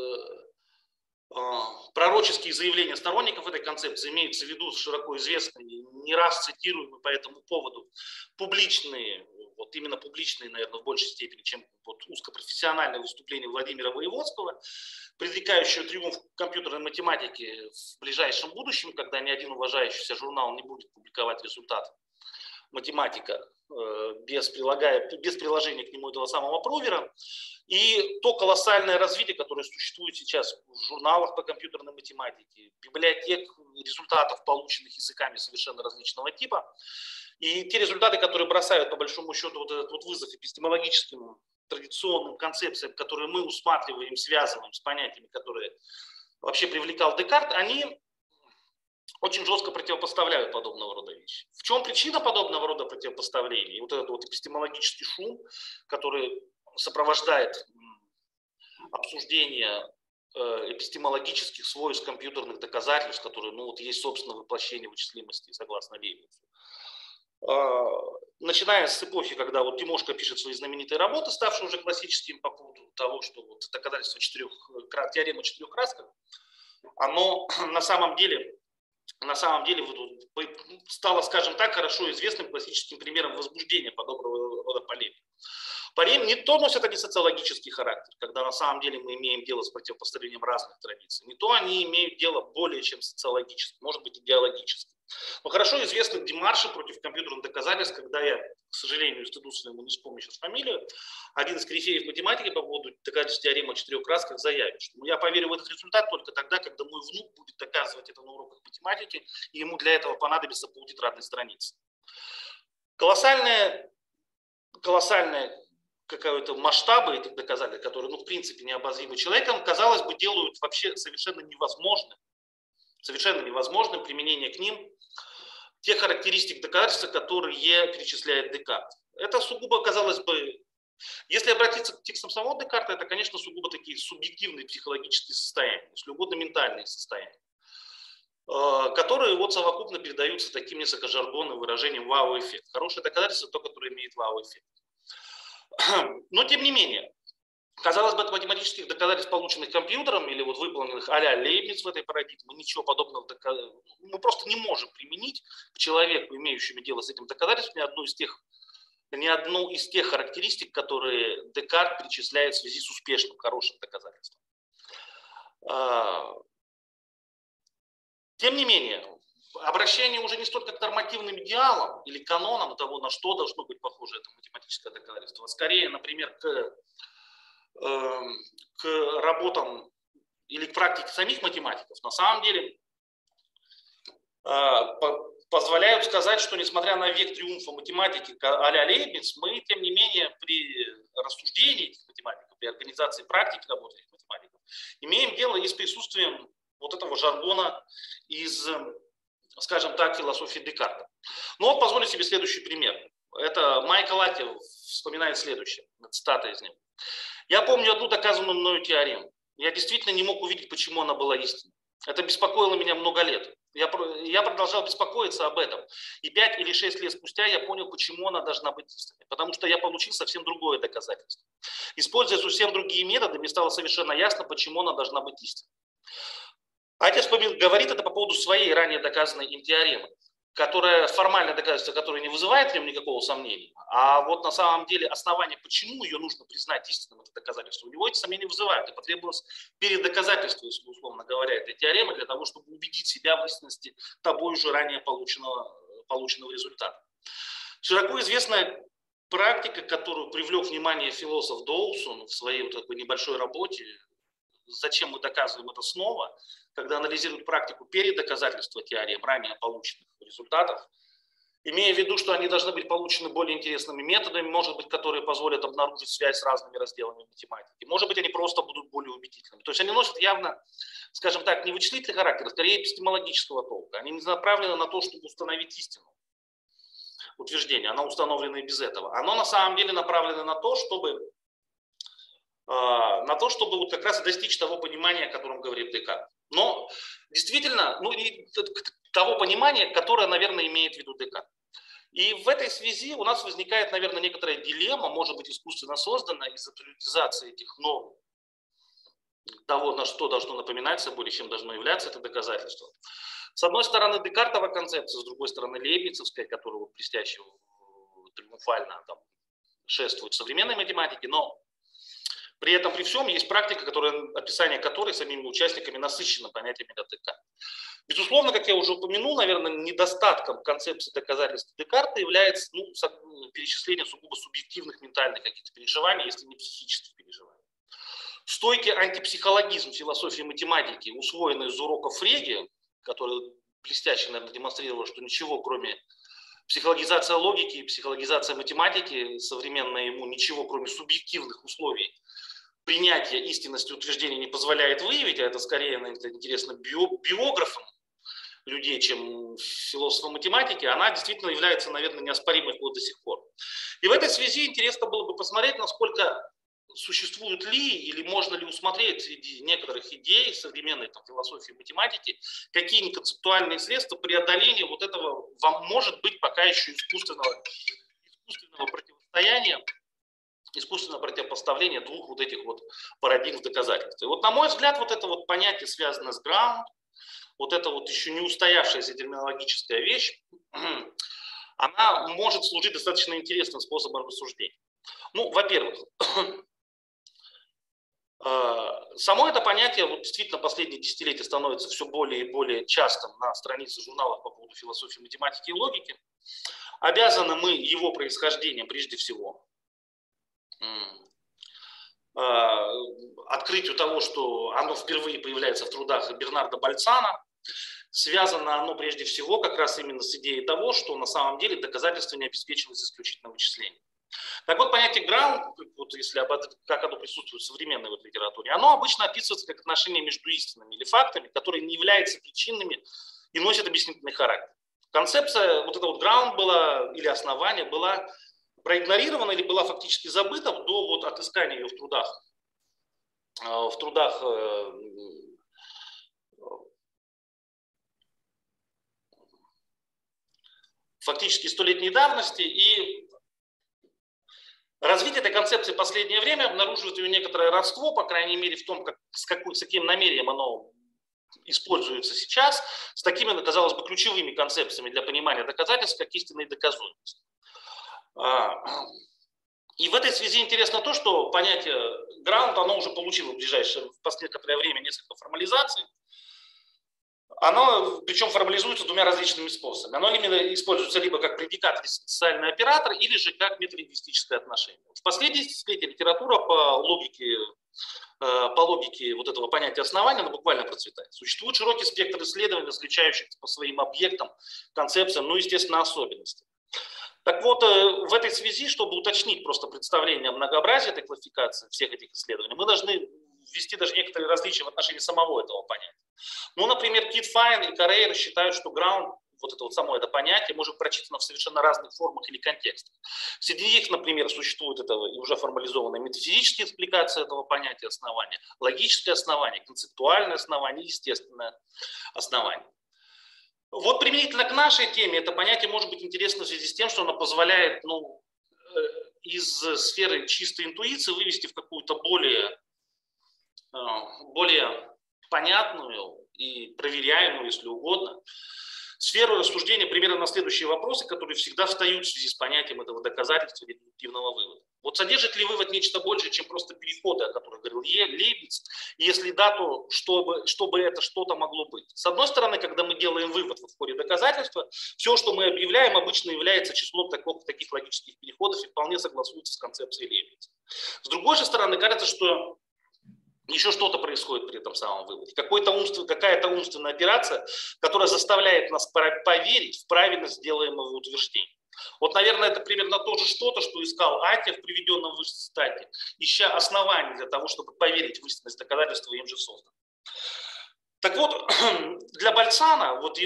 пророческие заявления сторонников этой концепции, имеются в виду широко известные, не раз цитируемые по этому поводу, публичные, вот именно публичные, наверное, в большей степени, чем вот узкопрофессиональные выступления Владимира Воеводского, предрекающие триумф компьютерной математики в ближайшем будущем, когда ни один уважающийся журнал не будет публиковать результат математика без приложения к нему этого самого провера. И то колоссальное развитие, которое существует сейчас в журналах по компьютерной математике, библиотек результатов, полученных языками совершенно различного типа, и те результаты, которые бросают по большому счету вот этот вот вызов эпистемологическим традиционным концепциям, которые мы усматриваем, связываем с понятиями, которые вообще привлекал Декарт, они очень жестко противопоставляют подобного рода вещи. В чем причина подобного рода противопоставления? И вот этот вот эпистемологический шум, который сопровождает обсуждение эпистемологических свойств компьютерных доказательств, которые, ну, вот есть, собственно, воплощение вычислимости, согласно Лейбницу. Начиная с эпохи, когда вот Тимошко пишет свои знаменитые работы, ставшие уже классическими по поводу того, что вот доказательство теоремы о четырех красках, оно на самом деле стало, скажем так, хорошо известным классическим примером возбуждения подобного рода полемик. Полемик не то носят они социологический характер, когда на самом деле мы имеем дело с противопоставлением разных традиций, не то они имеют дело более чем социологически, может быть идеологически. Но хорошо известны демарши против компьютерных доказательств, когда я, к сожалению, стыду своему не вспомню сейчас фамилию, один из корифеев математики по поводу доказательств теоремы о четырех красках заявит, что я поверю в этот результат только тогда, когда мой внук будет доказывать это на уроках математики, и ему для этого понадобится полтетрадной страницы. Колоссальные какие-то масштабы этих доказательств, которые, ну, в принципе, необозримы человеком, казалось бы, делают вообще совершенно невозможным применение к ним тех характеристик доказательства, которые перечисляет Декарт. Это сугубо, казалось бы, если обратиться к текстам самого Декарта, это, конечно, сугубо такие субъективные психологические состояния, если угодно ментальные состояния, которые вот совокупно передаются таким несколько жаргонным выражением вау-эффект. Хорошее доказательство то, которое имеет вау-эффект. Но, тем не менее, казалось бы, от математических доказательств, полученных компьютером или вот выполненных а-ля Лейбниц в этой парадигме, ничего подобного мы просто не можем применить к человеку, имеющему дело с этим доказательством, ни одну из тех характеристик, которые Декарт причисляет в связи с успешным, хорошим доказательством. Тем не менее, обращение уже не столько к нормативным идеалам или канонам того, на что должно быть похоже это математическое доказательство, а скорее, например, к работам или к практике самих математиков, на самом деле позволяют сказать, что несмотря на век триумфа математики а-ля Лейбниц, мы, тем не менее, при рассуждении этих математиков, при организации практики работы этих математиков, имеем дело и с присутствием вот этого жаргона из, скажем так, философии Декарта. Но вот позволю себе следующий пример. Это Майкл Латти вспоминает следующее, цитата из него. «Я помню одну доказанную мною теорему. Я действительно не мог увидеть, почему она была истинной. Это беспокоило меня много лет. Я продолжал беспокоиться об этом. И 5 или 6 лет спустя я понял, почему она должна быть истинной. Потому что я получил совсем другое доказательство. Используя совсем другие методы, мне стало совершенно ясно, почему она должна быть истинной». Отец говорит это по поводу своей ранее доказанной им теоремы, которая формальное доказательство, которое не вызывает в нем никакого сомнения, а вот на самом деле основание, почему ее нужно признать истинным, это доказательство, у него эти сомнения вызывают. И потребовалось передоказательство, условно говоря, этой теоремы для того, чтобы убедить себя в истинности тобой же ранее полученного результата. Широко известная практика, которую привлек внимание философ Доусон в своей вот такой небольшой работе, «Зачем мы доказываем это снова?», когда анализируют практику передоказательства теорем ранее полученных результатов, имея в виду, что они должны быть получены более интересными методами, может быть, которые позволят обнаружить связь с разными разделами математики. Может быть, они просто будут более убедительными. То есть они носят явно, скажем так, не вычислительный характер, а скорее эпистемологического толка. Они не направлены на то, чтобы установить истину утверждения. Она установлена и без этого. Оно на самом деле направлено на то, чтобы вот как раз достичь того понимания, о котором говорит Декарт. Но действительно, того понимания, которое, наверное, имеет в виду Декарт. И в этой связи у нас возникает, наверное, некоторая дилемма, может быть, искусственно созданная из-за абсолютизации этих норм, того, на что должно напоминать собой, или чем должно являться это доказательство. С одной стороны, Декартова концепция, с другой стороны, лейбницевская, которая вот блестяще, триумфально там шествует в современной математике, но при этом, при всем, есть практика, описание которой самими участниками насыщено понятиями Декарта. Безусловно, как я уже упомянул, наверное, недостатком концепции доказательства Декарта является перечисление сугубо субъективных ментальных каких-то переживаний, если не психических переживаний. Стойкий антипсихологизм философии математики, усвоенный из уроков Фреге, который блестяще, наверное, демонстрировал, что ничего, кроме психологизации логики и психологизации математики, современное ему ничего, кроме субъективных условий принятия истинности утверждения не позволяет выявить, а это скорее интересно биографам людей, чем философам математики, она действительно является, наверное, неоспоримой вплоть до сих пор. И в этой связи интересно было бы посмотреть, насколько существуют ли или можно ли усмотреть среди некоторых идей современной философии математики какие-нибудь концептуальные средства преодоления вот этого, может быть, пока еще искусственного противопоставления двух вот этих вот парадигм доказательств. И вот, на мой взгляд, вот это вот понятие связано с ground, вот это вот еще не устоявшаяся терминологическая вещь, она может служить достаточно интересным способом рассуждения. Во-первых, само это понятие вот действительно последние десятилетия становится все более и более частым на страницах журналов по поводу философии, математики и логики. Обязаны мы его происхождением прежде всего открытию того, что оно впервые появляется в трудах Бернарда Бальцана. Связано оно прежде всего как раз именно с идеей того, что на самом деле доказательство не обеспечивается исключительно вычислением. Так вот, понятие ground, вот если как оно присутствует в современной литературе, оно обычно описывается как отношение между истинами или фактами, которые не являются причинными и носят объяснительный характер. Концепция вот этого ground была, или основание была проигнорирована или была фактически забыта до вот отыскания ее в трудах фактически столетней давности, и развитие этой концепции в последнее время обнаруживает ее некоторое родство, по крайней мере, в том, с каким намерением оно используется сейчас, с такими, казалось бы, ключевыми концепциями для понимания доказательств, как истинная доказуемость. И в этой связи интересно то, что понятие ground, оно уже получило в некоторое время несколько формализаций. Оно, причем, формализуется двумя различными способами. Оно именно используется либо как предикат или социальный оператор, или же как металингвистическое отношение. В последние десятилетия литература по логике вот этого понятия основания, она буквально процветает. Существует широкий спектр исследований, различающих по своим объектам, концепциям, естественно, особенностям. Так вот, в этой связи, чтобы уточнить просто представление о многообразии этой классификации, всех этих исследований, мы должны ввести даже некоторые различия в отношении самого этого понятия. Например, Кит Файн и Коррейра считают, что ground вот это вот само это понятие может быть прочитано в совершенно разных формах или контекстах. Среди них, например, существует это уже формализованная метафизическая экспликация этого понятия основания, логическое основание, концептуальное основание, естественное основание. Вот применительно к нашей теме это понятие может быть интересно в связи с тем, что оно позволяет из сферы чистой интуиции вывести в какую-то более понятную и проверяемую, если угодно, сферу рассуждения примерно на следующие вопросы, которые всегда встают в связи с понятием этого доказательства или дедуктивного вывода. Вот содержит ли вывод нечто большее, чем просто переходы, о которых говорил Лейбниц? И если да, то чтобы это что-то могло быть? С одной стороны, когда мы делаем вывод в ходе доказательства, все, что мы объявляем, обычно является числом таких логических переходов и вполне согласуется с концепцией Лейбница. С другой же стороны, кажется, что еще что-то происходит при этом самом выводе. Какая-то умственная операция, которая заставляет нас поверить в правильность делаемого утверждения. Вот, наверное, это примерно то же что-то, что искал Атия в приведенном выше цитате, ища основания для того, чтобы поверить в истинность доказательства им же созданного. Так вот, для Бальцана, вот в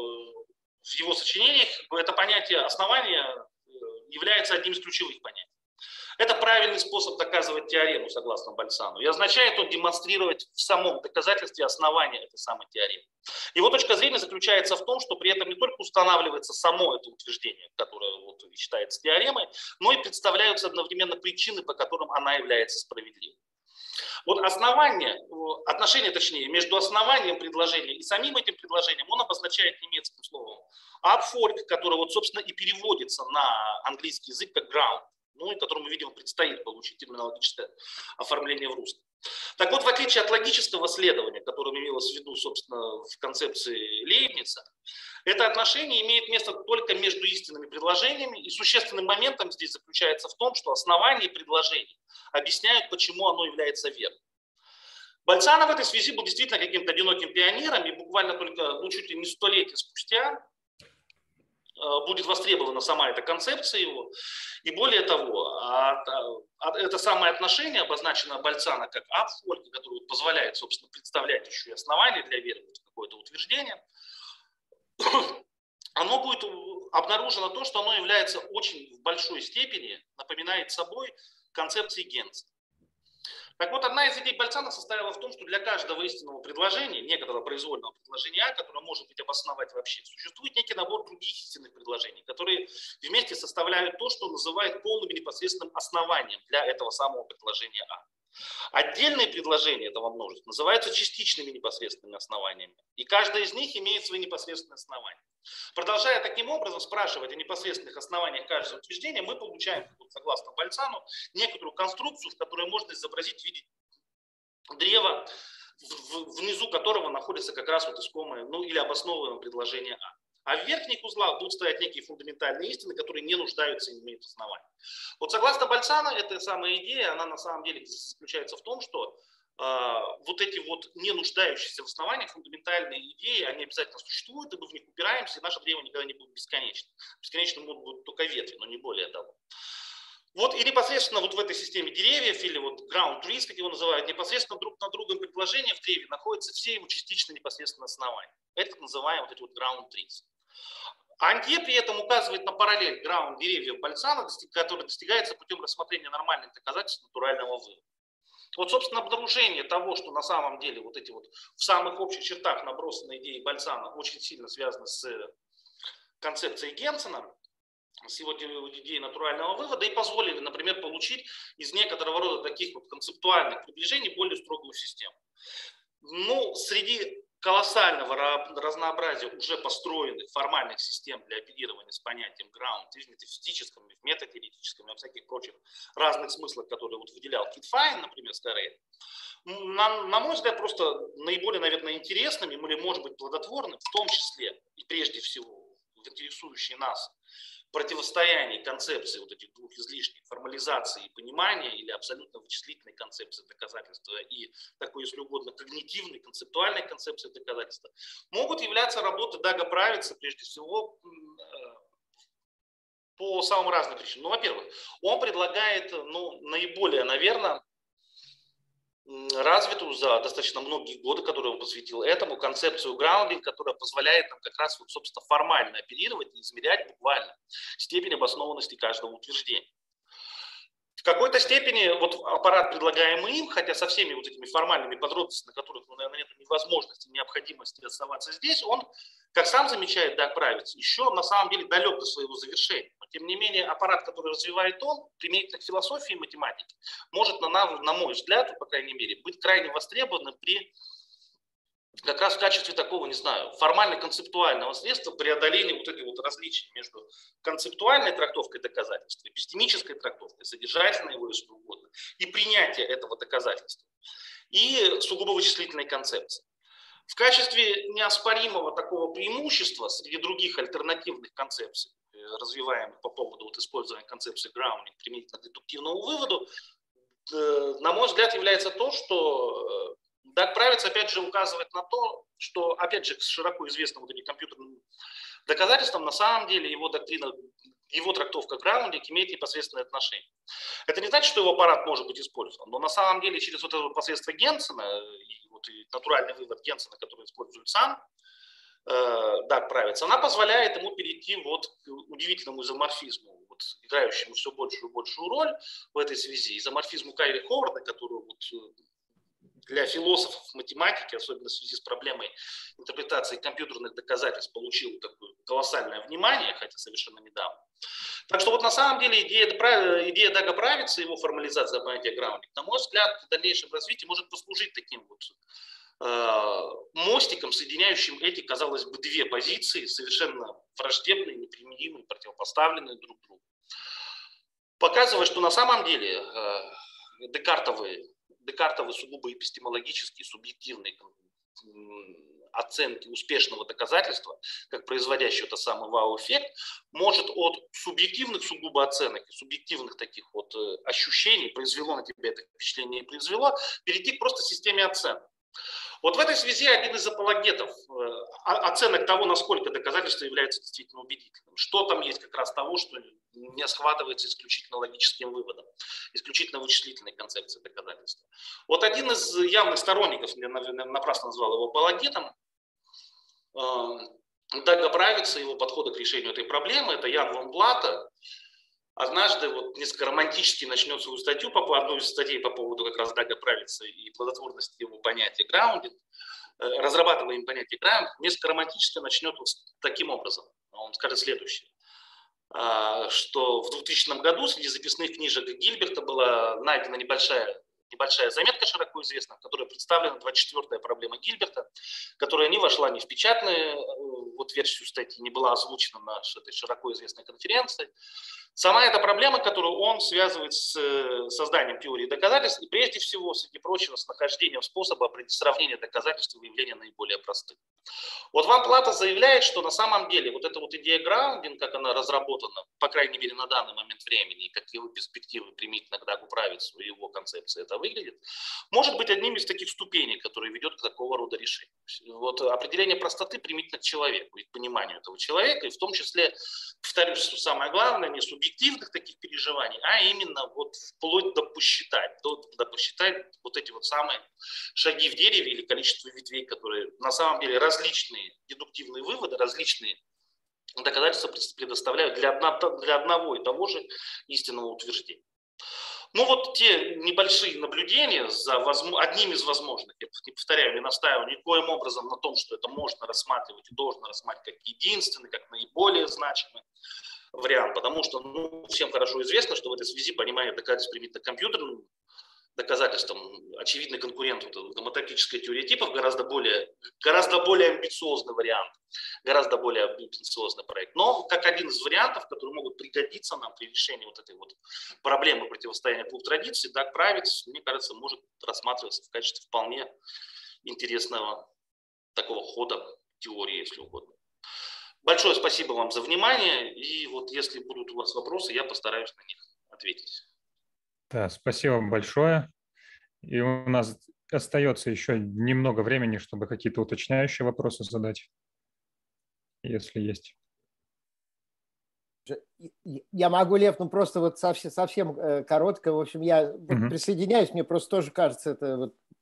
его сочинениях, это понятие основания является одним из ключевых понятий. Это правильный способ доказывать теорему, согласно Бальцану. И означает он демонстрировать в самом доказательстве основания этой самой теоремы. Его точка зрения заключается в том, что при этом не только устанавливается само это утверждение, которое считается теоремой, но и представляются одновременно причины, по которым она является справедливой. Вот отношение между основанием предложения и самим этим предложением он обозначает немецким словом abfolg, которое, собственно, и переводится на английский язык как ground. И которому, видимо, предстоит получить терминологическое оформление в русском. Так вот, в отличие от логического следования, которое имелось в виду, собственно, в концепции Лейбница, это отношение имеет место только между истинными предложениями, и существенным моментом здесь заключается в том, что основания предложений объясняют, почему оно является верным. Бальцана в этой связи был действительно каким-то одиноким пионером, и буквально только, чуть ли не столетия спустя будет востребована сама эта концепция его. И более того, это самое отношение, обозначенное Бальцана как абфольг, которое позволяет, собственно, представлять еще и основания для веры в какое-то утверждение, оно будет обнаружено то, что оно является очень в большой степени, напоминает собой концепции Генца. Так вот, одна из идей Бальцана состояла в том, что для каждого истинного предложения, некоторого произвольного предложения А, которое может быть обосновать вообще, существует некий набор других истинных предложений, которые вместе составляют то, что называют полным и непосредственным основанием для этого самого предложения А. Отдельные предложения этого множества называются частичными непосредственными основаниями, и каждое из них имеет свои непосредственные основания. Продолжая таким образом спрашивать о непосредственных основаниях каждого утверждения, мы получаем, согласно Бальцану, некоторую конструкцию, в которой можно изобразить в виде древа, внизу которого находится как раз искомое, или обоснованное предложение А. А в верхних узлах будут стоять некие фундаментальные истины, которые не нуждаются и не имеют основания. Вот согласно Бальцану, эта самая идея, она на самом деле заключается в том, что эти не нуждающиеся в основаниях фундаментальные идеи, они обязательно существуют, и мы в них упираемся, и наше древо никогда не будет бесконечным. Бесконечным будут только ветви, но не более того. И непосредственно в этой системе деревьев, или ground trees, как его называют, непосредственно друг над другом предложения в древе находятся все его частично непосредственно основания. Это так называемые ground trees. Антье при этом указывает на параллель ground деревьев Бальцана, который достигается путем рассмотрения нормальных доказательств натурального вывода. Собственно, обнаружение того, что на самом деле в самых общих чертах набросанные идеи Бальцана очень сильно связаны с концепцией Генсена, с его идеей натурального вывода, и позволили, например, получить из некоторого рода таких концептуальных приближений более строгую систему. Среди колоссального разнообразия уже построенных формальных систем для оперирования с понятием ground, в метафизическом, в метатеоретическом и во всяких прочих разных смыслах, которые выделял Кит Файн, например, Скорее, на мой взгляд, просто наиболее, наверное, интересными или, может быть, плодотворным, в том числе и прежде всего в интересующей нас противостоянии концепции этих двух излишних формализации и понимания или абсолютно вычислительной концепции доказательства и такой, если угодно, когнитивной, концептуальной концепции доказательства, могут являться работы Дага Правица, прежде всего, по самым разным причинам. Во-первых, он предлагает наиболее, наверное, развитую за достаточно многие годы, которую он посвятил этому, концепцию граундинг, которая позволяет нам как раз, вот, собственно, формально оперировать и измерять буквально степень обоснованности каждого утверждения. В какой-то степени вот аппарат, предлагаемый им, хотя со всеми вот этими формальными подробностями, на которых, наверное, нет ни возможности, ни необходимости оставаться здесь, он, как сам замечает Даг Правец, еще на самом деле далек до своего завершения. Но, тем не менее, аппарат, который развивает он, применительно к философии и математике, может, на мой взгляд, по крайней мере, быть крайне востребованным при как раз в качестве такого, не знаю, формально-концептуального средства преодоления вот этой вот различия между концептуальной трактовкой доказательства, эпистемической трактовкой, содержательной его, если угодно, и принятие этого доказательства, и сугубо вычислительной концепции. В качестве неоспоримого такого преимущества среди других альтернативных концепций, развиваемых по поводу вот использования концепции граундинг применительно к дедуктивному выводу, на мой взгляд, является то, что Даг Правец опять же указывает на то, что, опять же, к широко известным вот этим компьютерным доказательствам, на самом деле его доктрина, его трактовка граундинг имеет непосредственное отношение. Это не значит, что его аппарат может быть использован, но на самом деле через вот это посредство Генсена, и натуральный вывод Генсена, который использует сам Даг Правец, она позволяет ему перейти вот к удивительному изоморфизму, вот, играющему все большую и большую роль в этой связи, изоморфизму Кайли Ховарда, которую вот для философов математики, особенно в связи с проблемой интерпретации компьютерных доказательств, получил такое колоссальное внимание, хотя совершенно недавно. Так что вот на самом деле идея Дага Правица, его формализация понятия граундинг, на мой взгляд, в дальнейшем развитии может послужить таким вот мостиком, соединяющим эти, казалось бы, две позиции, совершенно враждебные, непримиримые, противопоставленные друг другу. Показывая, что на самом деле декартовые сугубо эпистемологические, субъективные оценки успешного доказательства, как производящего это самый вау-эффект, может от субъективных сугубо оценок и субъективных таких вот ощущений, произвело на тебя это впечатление и произвело, перейти к просто системе оценок. Вот в этой связи один из апологетов оценок того, насколько доказательство является действительно убедительным. Что там есть как раз того, что не схватывается исключительно логическим выводом, исключительно вычислительной концепцией доказательства. Вот один из явных сторонников, я напрасно назвал его апологетом, Дага Правица, его подхода к решению этой проблемы, это Ян Вон Плата, однажды вот несколько романтически начнет свою статью, одну из статей по поводу как раз Дага Правица и плодотворности его понятия граундинг, разрабатывая им понятие граундинг, несколько романтически начнет вот таким образом. Он скажет следующее, что в 2000 году среди записных книжек Гильберта была найдена небольшая заметка, широко известная, в которой представлена 24-я проблема Гильберта, которая не вошла ни в печатную вот версию статьи, не была озвучена на этой широко известной конференции. Сама эта проблема, которую он связывает с созданием теории доказательств и прежде всего, среди прочего, с нахождением способа сравнения доказательств и выявления наиболее простых. Вот Ван Плата заявляет, что на самом деле вот эта вот идея граундинг, как она разработана, по крайней мере на данный момент времени, и как его перспективы применительно к Дагу Правицу и его концепции это выглядит, может быть одним из таких ступеней, который ведет к такого рода решению. Вот определение простоты применительно к человеку и к пониманию этого человека, и в том числе, повторюсь, что самое главное, не субъективных таких переживаний, а именно вот вплоть до посчитать вот эти вот самые шаги в дереве или количество ветвей, которые на самом деле различные дедуктивные выводы, различные доказательства предоставляют для одного и того же истинного утверждения. Ну вот те небольшие наблюдения за одним из возможных, я не повторяю, не настаиваю никоим образом на том, что это можно рассматривать и должно рассматривать как единственный, как наиболее значимый вариант, потому что всем хорошо известно, что в этой связи понимание доказательств применительно к компьютерным доказательством очевидный конкурент математической теории типов, гораздо более амбициозный вариант, гораздо более амбициозный проект. Но как один из вариантов, которые могут пригодиться нам при решении вот этой вот проблемы противостояния двух традиций, Даг Правец, мне кажется, может рассматриваться в качестве вполне интересного такого хода теории, если угодно. Большое спасибо вам за внимание, и вот если будут у вас вопросы, я постараюсь на них ответить. Да, спасибо вам большое. И у нас остается еще немного времени, чтобы какие-то уточняющие вопросы задать, если есть. Я могу, Лев, просто вот совсем коротко. В общем, я присоединяюсь, мне просто тоже кажется это вот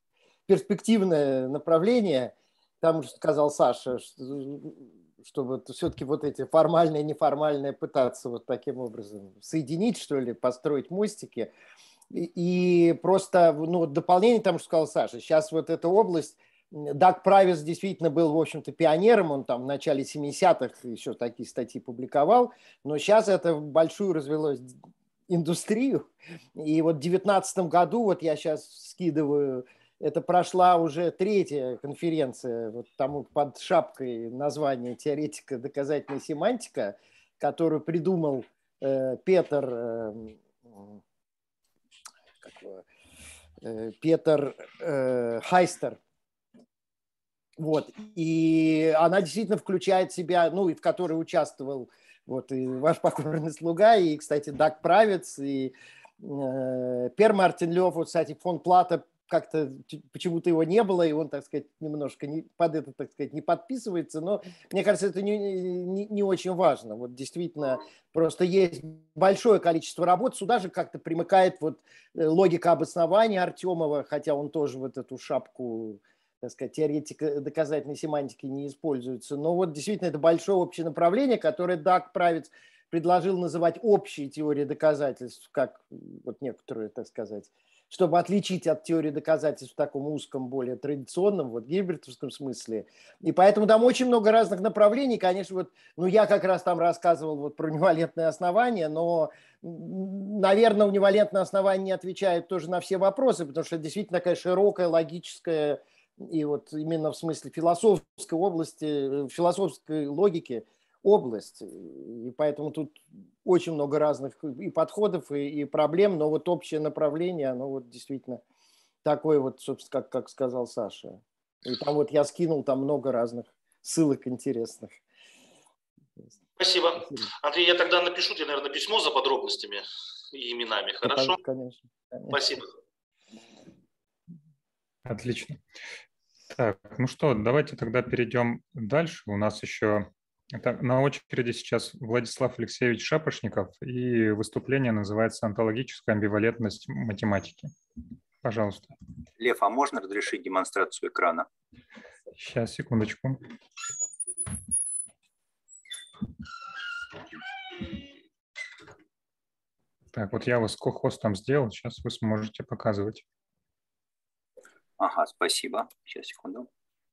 перспективное направление. Там уже сказал Саша, чтобы все-таки вот эти формальные и неформальные пытаться вот таким образом соединить, что ли, построить мостики. И просто, ну, дополнение тому, что сказал Саша, сейчас вот эта область, Даг Правец действительно был, в общем-то, пионером, он там в начале 70-х еще такие статьи публиковал, но сейчас это большую развелось индустрию, и вот в 2019 году, вот я сейчас скидываю, это прошла уже 3-я конференция, вот там под шапкой название «Теоретика доказательной семантика», которую придумал Петр Хайстер. Вот. И она действительно включает в себя, ну, и в которой участвовал вот и ваш покорный слуга, и, кстати, Даг Правец, и Пер Мартин Лев, вот, кстати, фон Плата как-то почему-то его не было, и он, так сказать, немножко под это, так сказать, не подписывается, но мне кажется, это не очень важно. Вот действительно, просто есть большое количество работ, сюда же как-то примыкает вот логика обоснования Артемова, хотя он тоже вот эту шапку, так сказать, теоретика доказательной семантики не используется. Но вот действительно это большое общее направление, которое Даг Правец предложил называть общей теорией доказательств, как вот некоторые, так сказать, чтобы отличить от теории доказательств в таком узком, более традиционном, вот гильбертовском смысле. И поэтому там очень много разных направлений. Конечно, вот, ну, я как раз там рассказывал вот про унивалентные основания, но, наверное, унивалентные основания не отвечают тоже на все вопросы, потому что это действительно такая широкая, логическая, и вот именно в смысле философской области, философской логики область. И поэтому тут очень много разных и подходов, и проблем, но вот общее направление, оно вот действительно такое вот, собственно, как сказал Саша. И там вот я скинул там много разных ссылок интересных. Спасибо. Андрей, я тогда напишу тебе, наверное, письмо за подробностями и именами, хорошо? Конечно. Спасибо. Отлично. Так, ну что, давайте тогда перейдем дальше. У нас еще на очереди сейчас Владислав Алексеевич Шапошников, и выступление называется «Онтологическая амбивалентность математики». Пожалуйста. Лев, а можно разрешить демонстрацию экрана? Сейчас, секундочку. Так, вот я вас ко-хостом сделал, сейчас вы сможете показывать. Ага, спасибо. Сейчас, секунду.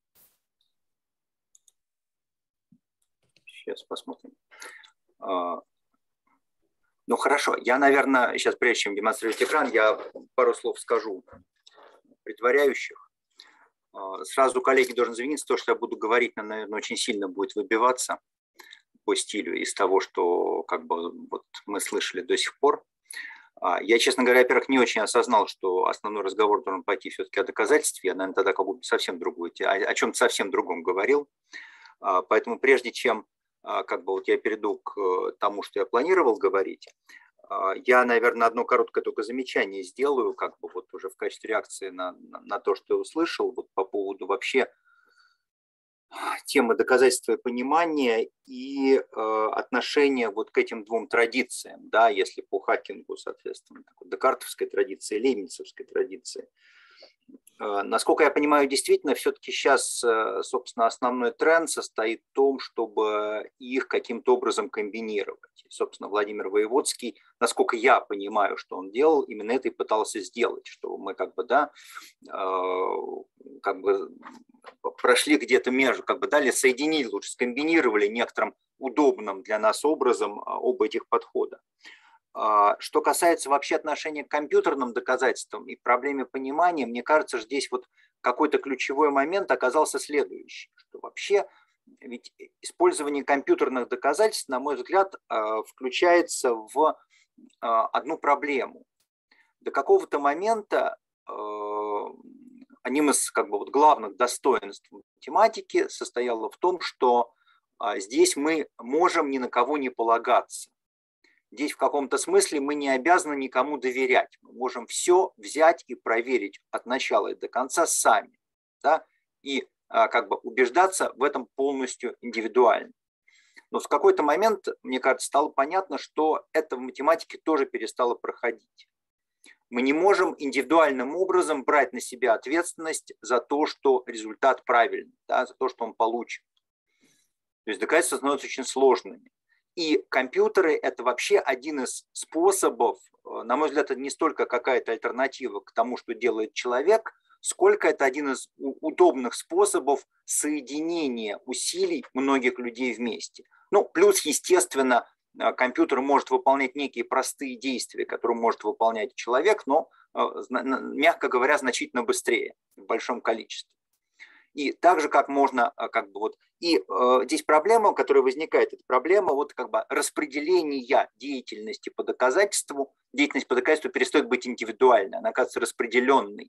Сейчас посмотрим. Ну, хорошо. Я, наверное, сейчас, прежде чем демонстрировать экран, я пару слов скажу предваряющих. Сразу, коллеги, должен извиниться, то, что я буду говорить, наверное, очень сильно будет выбиваться по стилю из того, что как бы вот мы слышали до сих пор. Я, честно говоря, во-первых, не очень осознал, что основной разговор должен пойти все-таки о доказательстве. Я, наверное, тогда как бы совсем другую, о чем-то совсем другом говорил. Поэтому прежде чем как бы вот я перейду к тому, что я планировал говорить, я, наверное, одно короткое только замечание сделаю, как бы вот уже в качестве реакции на то, что я услышал, вот по поводу вообще темы доказательства и понимания и отношения вот к этим двум традициям, да, если по Хакингу, соответственно, декартовской традиции, лейбницевской традиции. Насколько я понимаю, действительно, все-таки сейчас, собственно, основной тренд состоит в том, чтобы их каким-то образом комбинировать. И, собственно, Владимир Воеводский, насколько я понимаю, что он делал, именно это и пытался сделать, чтобы мы как бы, да, как бы прошли где-то между, как бы дали, соединили, лучше скомбинировали некоторым удобным для нас образом оба этих подхода. Что касается вообще отношения к компьютерным доказательствам и проблеме понимания, мне кажется, что здесь вот какой-то ключевой момент оказался следующий, что вообще ведь использование компьютерных доказательств, на мой взгляд, включается в одну проблему. До какого-то момента одним из как бы вот главных достоинств математики состояло в том, что здесь мы можем ни на кого не полагаться. Здесь в каком-то смысле мы не обязаны никому доверять. Мы можем все взять и проверить от начала и до конца сами. Да? И как бы убеждаться в этом полностью индивидуально. Но в какой-то момент, мне кажется, стало понятно, что это в математике тоже перестало проходить. Мы не можем индивидуальным образом брать на себя ответственность за то, что результат правильный, да, за то, что он получен. То есть доказательства становятся очень сложными. И компьютеры – это вообще один из способов, на мой взгляд, это не столько какая-то альтернатива к тому, что делает человек, сколько это один из удобных способов соединения усилий многих людей вместе. Ну, плюс, естественно, компьютер может выполнять некие простые действия, которые может выполнять человек, но, мягко говоря, значительно быстрее, в большом количестве. И так же, как можно, здесь проблема, которая возникает, это проблема распределения деятельности по доказательству. Деятельность по доказательству перестает быть индивидуальной, она оказывается распределенной.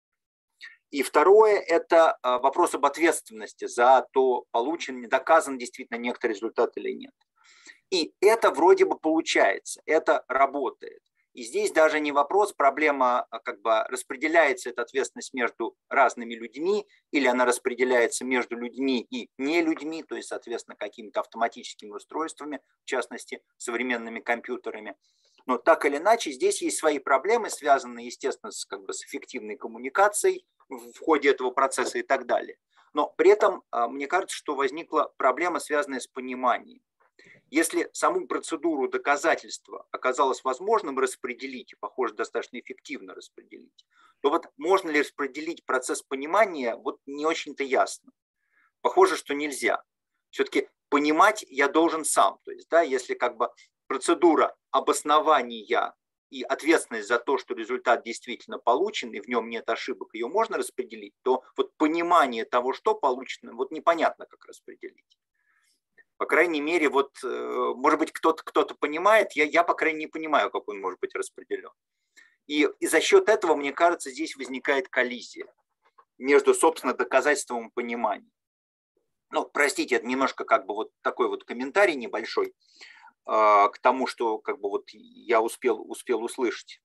И второе – это вопрос об ответственности за то, получен, доказан действительно некоторый результат или нет. И это вроде бы получается, это работает. И здесь даже не вопрос, проблема, распределяется эта ответственность между разными людьми, или она распределяется между людьми и не людьми, то есть, соответственно, какими-то автоматическими устройствами, в частности, современными компьютерами. Но так или иначе, здесь есть свои проблемы, связанные, естественно, с эффективной коммуникацией в ходе этого процесса и так далее. Но при этом, мне кажется, что возникла проблема, связанная с пониманием. Если саму процедуру доказательства оказалось возможным распределить, и, похоже, достаточно эффективно распределить, то вот можно ли распределить процесс понимания, вот не очень-то ясно. Похоже, что нельзя. Все-таки понимать я должен сам. То есть, да, если процедура обоснования и ответственность за то, что результат действительно получен, и в нем нет ошибок, ее можно распределить, то вот понимание того, что получено, вот непонятно, как распределить. По крайней мере, может быть, кто-то понимает, я, по крайней мере, не понимаю, как он может быть распределен. И за счет этого, мне кажется, здесь возникает коллизия между, собственно, доказательством и пониманием. Ну, простите, это немножко такой комментарий небольшой к тому, что я успел услышать.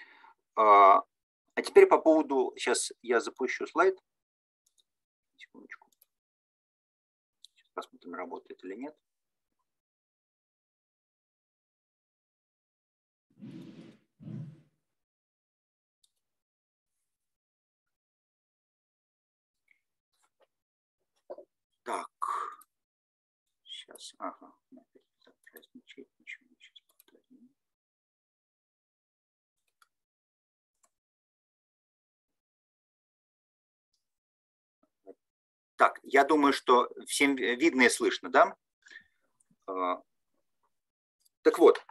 А теперь по поводу, сейчас я запущу слайд. Секундочку. Посмотрим, работает или нет. Так. Сейчас. Ага. Размечать ничего. Сейчас повторим. Так, я думаю, что всем видно и слышно, да? Так вот,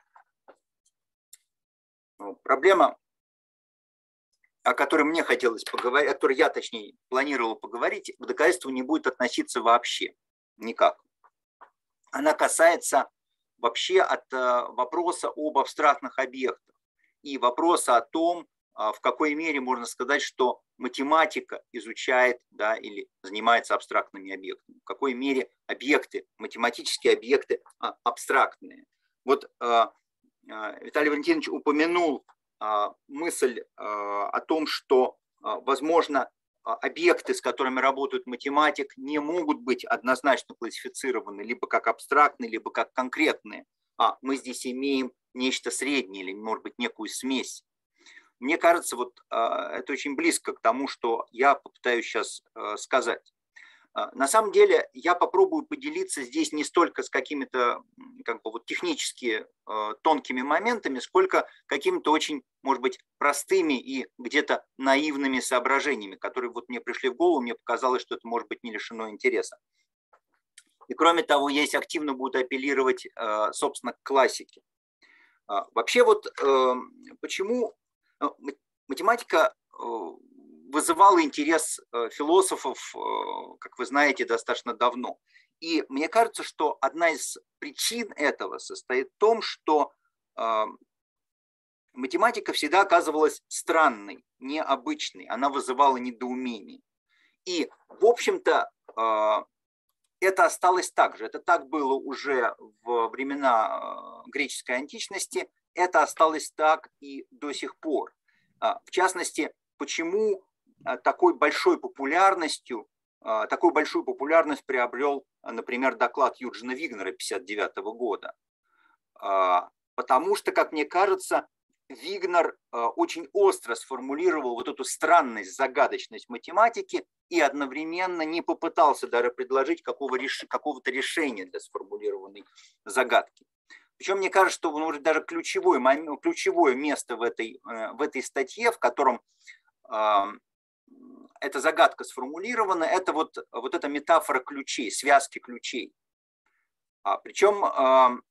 проблема, о которой мне хотелось поговорить, о которой я, точнее, планировал поговорить, к доказательству не будет относиться вообще никак. Она касается вообще от вопроса об абстрактных объектах и вопроса о том, в какой мере можно сказать, что математика изучает, да, или занимается абстрактными объектами, в какой мере объекты, математические объекты абстрактные. Вот Виталий Валентинович упомянул мысль о том, что, возможно, объекты, с которыми работает математик, не могут быть однозначно классифицированы либо как абстрактные, либо как конкретные. А мы здесь имеем нечто среднее или, может быть, некую смесь. Мне кажется, это очень близко к тому, что я попытаюсь сейчас сказать. На самом деле я попробую поделиться здесь не столько с какими-то технически тонкими моментами, сколько какими-то очень, может быть, простыми и где-то наивными соображениями, которые мне пришли в голову, мне показалось, что это может быть не лишено интереса. И кроме того, я здесь активно буду апеллировать, собственно, к классике. Вообще почему математика вызывала интерес философов, как вы знаете, достаточно давно. И мне кажется, что одна из причин этого состоит в том, что математика всегда оказывалась странной, необычной, она вызывала недоумение. И, в общем-то, это осталось так же. Это так было уже во времена греческой античности, это осталось так и до сих пор. В частности, почему такую большую популярность приобрел, например, доклад Юджина Вигнера 1959 года. Потому что, как мне кажется, Вигнер очень остро сформулировал вот эту странность, загадочность математики и одновременно не попытался даже предложить какого-то решения для сформулированной загадки. Причем мне кажется, что может даже ключевое место в этой статье, в котором эта загадка сформулирована, это вот эта метафора ключей, связки ключей. Причем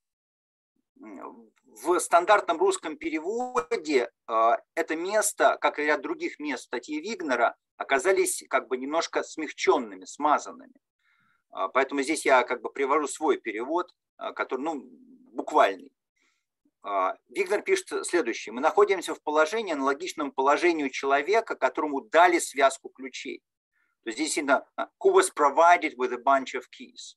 в стандартном русском переводе это место, как и ряд других мест статьи Вигнера, оказались как бы немножко смягченными, смазанными. Поэтому здесь я как бы привожу свой перевод, который, буквальный. Вигнер пишет следующее. Мы находимся в положении, аналогичном положению человека, которому дали связку ключей. То есть здесь who was provided with a bunch of keys.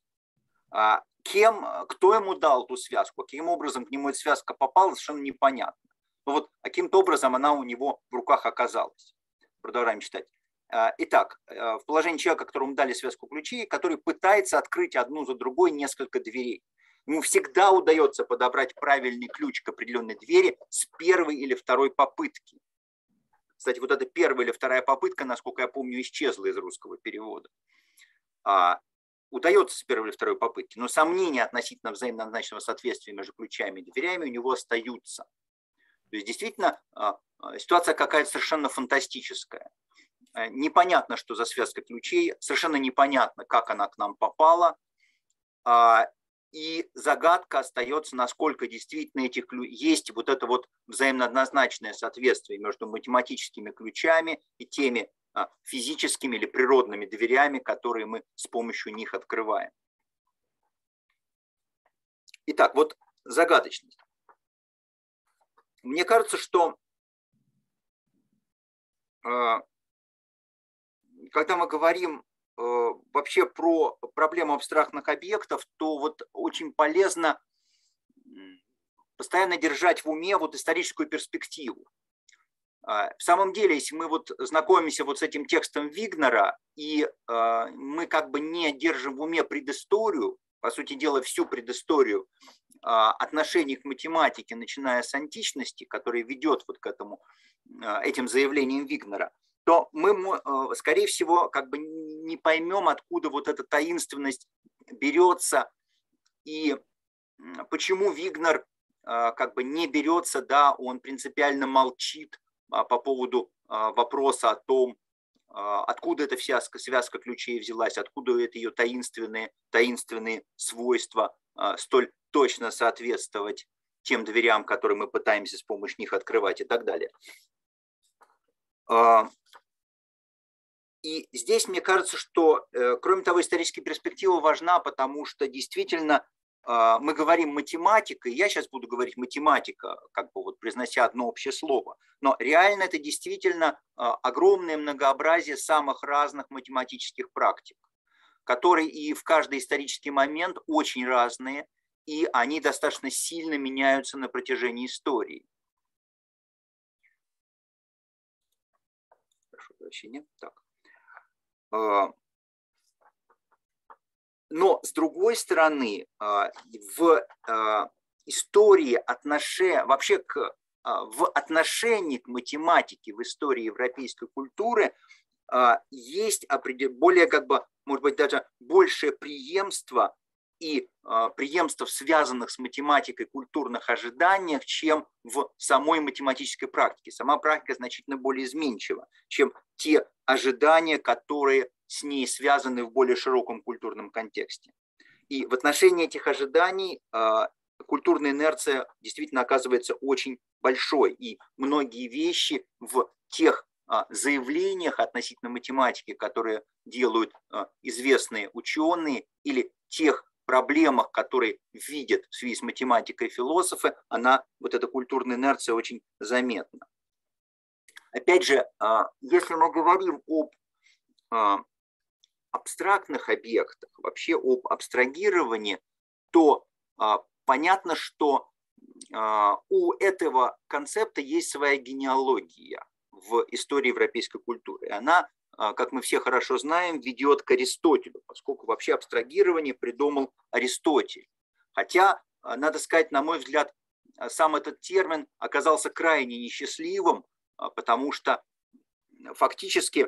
Кто ему дал ту связку, каким образом к нему эта связка попала, совершенно непонятно. Но вот каким-то образом она у него в руках оказалась. Продолжаем читать. Итак, в положении человека, которому дали связку ключей, который пытается открыть одну за другой несколько дверей. Ему всегда удается подобрать правильный ключ к определенной двери с первой или второй попытки. Кстати, вот эта первая или вторая попытка, насколько я помню, исчезла из русского перевода. Удается с первой или второй попытки, но сомнения относительно взаимоозначного соответствия между ключами и дверями у него остаются. То есть действительно ситуация какая-то совершенно фантастическая. Непонятно, что за связка ключей, совершенно непонятно, как она к нам попала. И загадка остается, насколько действительно есть вот это вот взаимооднозначное соответствие между математическими ключами и теми физическими или природными дверями, которые мы с помощью них открываем. Итак, вот загадочность. Мне кажется, что когда мы говорим вообще про проблему абстрактных объектов, то вот очень полезно постоянно держать в уме вот историческую перспективу. В самом деле, если мы вот знакомимся вот с этим текстом Вигнера, и мы как бы не держим в уме предысторию, по сути дела, всю предысторию отношений к математике, начиная с античности, которая ведет вот к этим заявлениям Вигнера, то мы, скорее всего, как бы не поймем, откуда вот эта таинственность берется и почему Вигнер как бы не берется, да, он принципиально молчит по поводу вопроса о том, откуда эта связка ключей взялась, откуда это ее таинственные свойства столь точно соответствовать тем дверям, которые мы пытаемся с помощью них открывать и так далее. И здесь мне кажется, что, кроме того, историческая перспектива важна, потому что действительно мы говорим математика, и я сейчас буду говорить математика, как бы вот произнося одно общее слово, но реально это действительно огромное многообразие самых разных математических практик, которые и в каждый исторический момент очень разные, и они достаточно сильно меняются на протяжении истории. Прошу прощения. Так. Но, с другой стороны, в истории вообще в отношении к математике в истории европейской культуры есть более, как бы, может быть, даже большее преемство и преемство, связанных с математикой культурных ожиданиях, чем в самой математической практике. Сама практика значительно более изменчива, чем те ожидания, которые с ней связаны в более широком культурном контексте. И в отношении этих ожиданий культурная инерция действительно оказывается очень большой. И многие вещи в тех заявлениях относительно математики, которые делают известные ученые, или тех проблемах, которые видят в связи с математикой философы, вот эта культурная инерция очень заметна. Опять же, если мы говорим об абстрактных объектах, вообще об абстрагировании, то понятно, что у этого концепта есть своя генеалогия в истории европейской культуры. Она, как мы все хорошо знаем, ведет к Аристотелю, поскольку вообще абстрагирование придумал Аристотель. Хотя, надо сказать, на мой взгляд, сам этот термин оказался крайне несчастливым, потому что фактически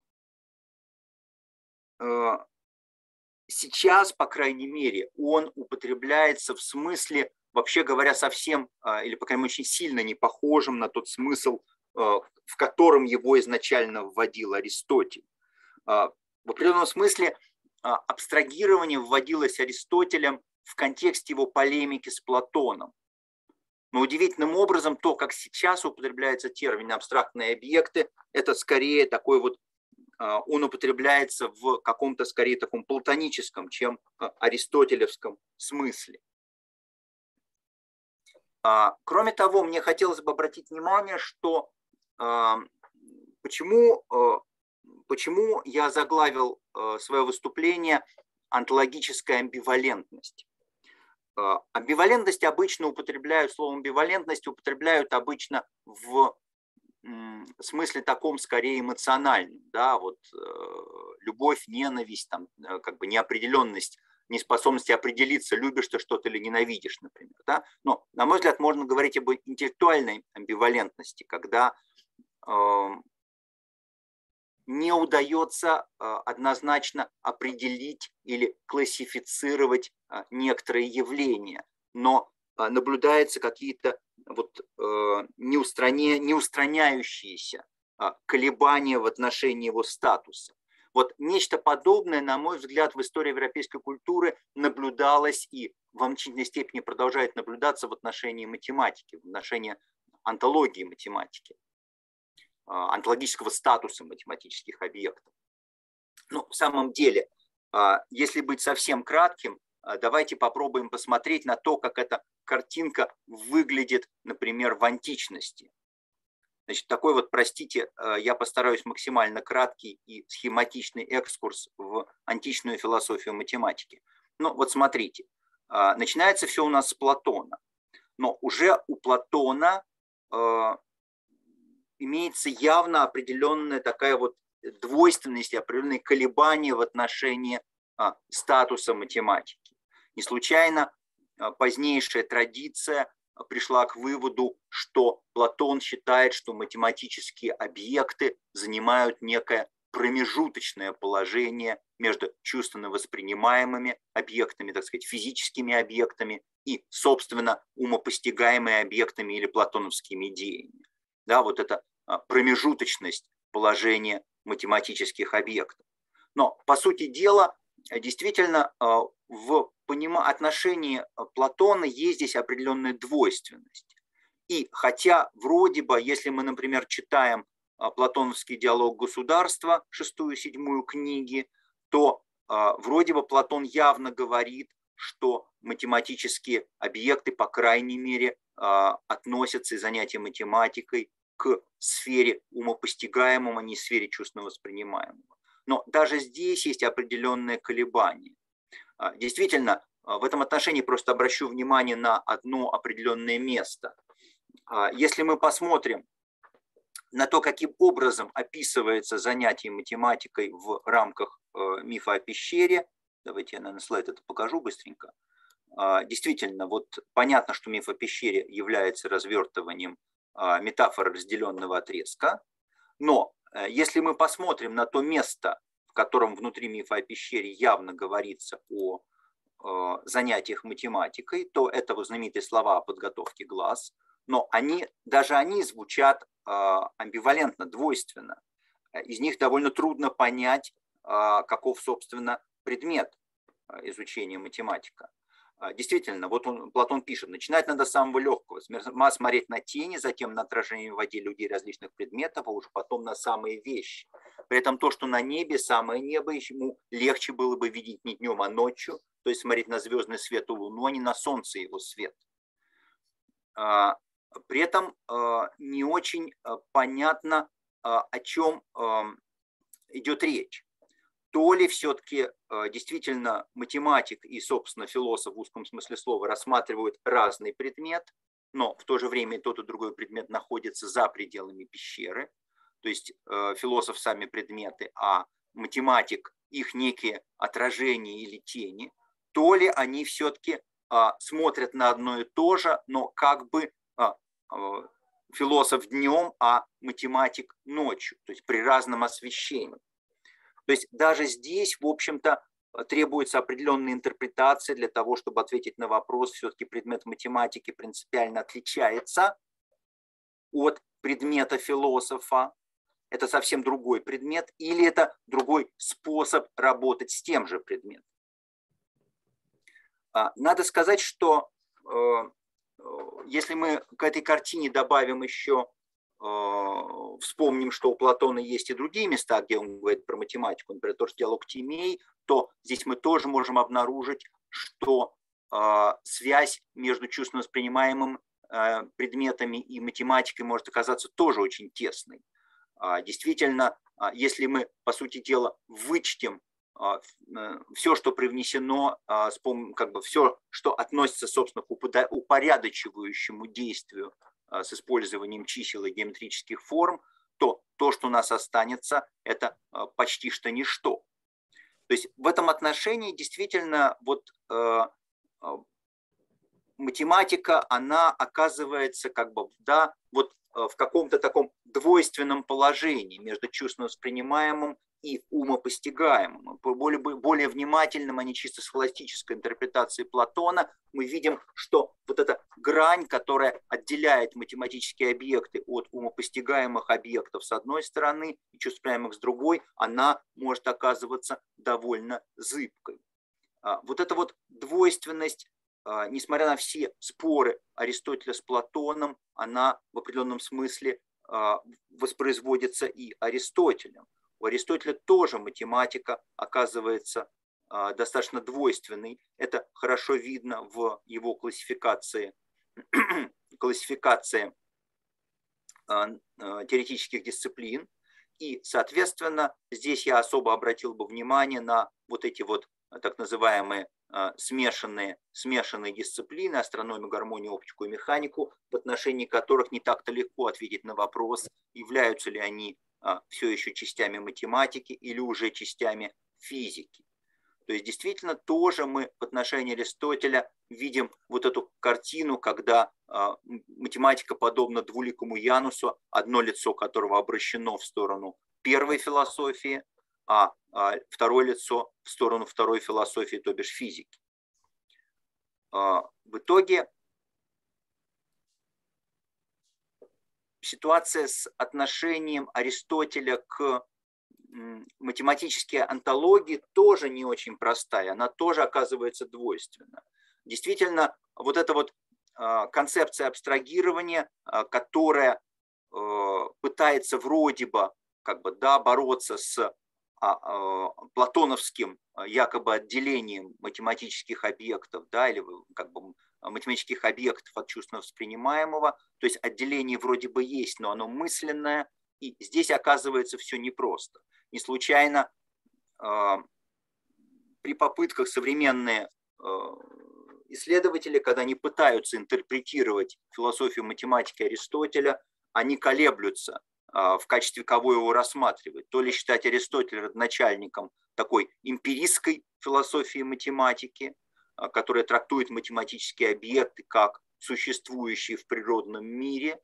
сейчас, по крайней мере, он употребляется в смысле, вообще говоря, совсем, или, по крайней мере, очень сильно не похожим на тот смысл, в котором его изначально вводил Аристотель. В определенном смысле абстрагирование вводилось Аристотелем в контексте его полемики с Платоном. Но удивительным образом то, как сейчас употребляется термин абстрактные объекты, это скорее такой вот, он употребляется в каком-то скорее таком платоническом, чем аристотелевском смысле. Кроме того, мне хотелось бы обратить внимание, что почему я заглавил свое выступление «Онтологическая амбивалентность». Амбивалентность обычно употребляют, слово амбивалентность употребляют обычно в смысле таком скорее эмоциональном, да, вот любовь, ненависть, там, как бы неопределенность, неспособность определиться, любишь ты что-то или ненавидишь, например, да. Но, на мой взгляд, можно говорить об интеллектуальной амбивалентности, когда не удается однозначно определить или классифицировать некоторые явления, но наблюдаются какие-то вот неустраняющиеся колебания в отношении его статуса. Вот нечто подобное, на мой взгляд, в истории европейской культуры наблюдалось и в значительной степени продолжает наблюдаться в отношении математики, в отношении онтологии математики, онтологического статуса математических объектов. Ну, в самом деле, если быть совсем кратким, давайте попробуем посмотреть на то, как эта картинка выглядит, например, в античности. Значит, такой вот, простите, я постараюсь максимально краткий и схематичный экскурс в античную философию математики. Ну, вот смотрите, начинается все у нас с Платона, но уже у Платона имеется явно определенная такая вот двойственность, определенные колебания в отношении статуса математики. Не случайно позднейшая традиция пришла к выводу, что Платон считает, что математические объекты занимают некое промежуточное положение между чувственно воспринимаемыми объектами, так сказать, физическими объектами и, собственно, умопостигаемыми объектами или платоновскими идеями. Да, вот это промежуточность положения математических объектов. Но, по сути дела, действительно, в отношении Платона есть здесь определенная двойственность. И хотя вроде бы, если мы, например, читаем платоновский диалог государства, 6-7 книги, то вроде бы Платон явно говорит, что математические объекты, по крайней мере, относятся и занятия математикой к сфере умопостигаемого, а не сфере чувственно воспринимаемого. Но даже здесь есть определенные колебания. Действительно, в этом отношении просто обращу внимание на одно определенное место. Если мы посмотрим на то, каким образом описывается занятие математикой в рамках мифа о пещере, давайте я, наверное, слайд это покажу быстренько. Действительно, вот понятно, что миф о пещере является развертыванием метафоры разделенного отрезка, но если мы посмотрим на то место, в котором внутри мифа о пещере явно говорится о занятиях математикой, то это вот знаменитые слова о подготовке глаз, но даже они звучат амбивалентно, двойственно. Из них довольно трудно понять, каков, собственно, предмет изучения математика. Действительно, вот Платон пишет, начинать надо с самого легкого, смотреть на тени, затем на отражение в воде людей различных предметов, а уже потом на самые вещи. При этом то, что на небе, самое небо, ему легче было бы видеть не днем, а ночью, то есть смотреть на звездный свет и луну, а не на солнце и его свет. При этом не очень понятно, о чем идет речь. То ли все-таки действительно математик и, собственно, философ в узком смысле слова рассматривают разный предмет, но в то же время и тот, и другой предмет находится за пределами пещеры, то есть философ сами предметы, а математик их некие отражения или тени, то ли они все-таки смотрят на одно и то же, но как бы философ днем, а математик ночью, то есть при разном освещении. То есть даже здесь, в общем-то, требуется определенная интерпретация для того, чтобы ответить на вопрос, все-таки предмет математики принципиально отличается от предмета философа. Это совсем другой предмет, или это другой способ работать с тем же предметом. Надо сказать, что если мы к этой картине добавим еще, вспомним, что у Платона есть и другие места, где он говорит про математику, например, тот же диалог Тимей, то здесь мы тоже можем обнаружить, что связь между чувственно воспринимаемым предметами и математикой может оказаться тоже очень тесной. Действительно, если мы, по сути дела, вычтем все, что привнесено, как бы все, что относится, собственно, к упорядочивающему действию с использованием чисел и геометрических форм, то то, что у нас останется, это почти что ничто. То есть в этом отношении действительно вот математика, она оказывается как бы, да, вот в каком-то таком двойственном положении между чувственно воспринимаемым и умопостигаемым. Более внимательным, а не чисто схоластической интерпретации Платона, мы видим, что вот эта грань, которая отделяет математические объекты от умопостигаемых объектов с одной стороны и чувствуемых с другой, она может оказываться довольно зыбкой. Вот эта вот двойственность, несмотря на все споры Аристотеля с Платоном, она в определенном смысле воспроизводится и Аристотелем. У Аристотеля тоже математика оказывается достаточно двойственной. Это хорошо видно в его классификации теоретических дисциплин. И, соответственно, здесь я особо обратил бы внимание на вот эти вот так называемые смешанные дисциплины, астрономию, гармонию, оптику и механику, в отношении которых не так-то легко ответить на вопрос, являются ли они все еще частями математики или уже частями физики. То есть действительно тоже мы в отношении Аристотеля видим вот эту картину, когда математика подобна двуликому Янусу, одно лицо которого обращено в сторону первой философии, а второе лицо в сторону второй философии, то бишь физики. В итоге ситуация с отношением Аристотеля к математической онтологии тоже не очень простая, она тоже оказывается двойственна. Действительно, вот эта вот концепция абстрагирования, которая пытается вроде бы как бы, да, бороться с платоновским якобы отделением математических объектов, да, или как бы математических объектов от чувственно воспринимаемого, то есть отделение вроде бы есть, но оно мысленное, и здесь оказывается все непросто. Не случайно при попытках современные исследователи, когда они пытаются интерпретировать философию математики Аристотеля, они колеблются, в качестве кого его рассматривать. То ли считать Аристотеля родоначальником такой эмпиристской философии математики, которая трактует математические объекты как существующие в природном мире,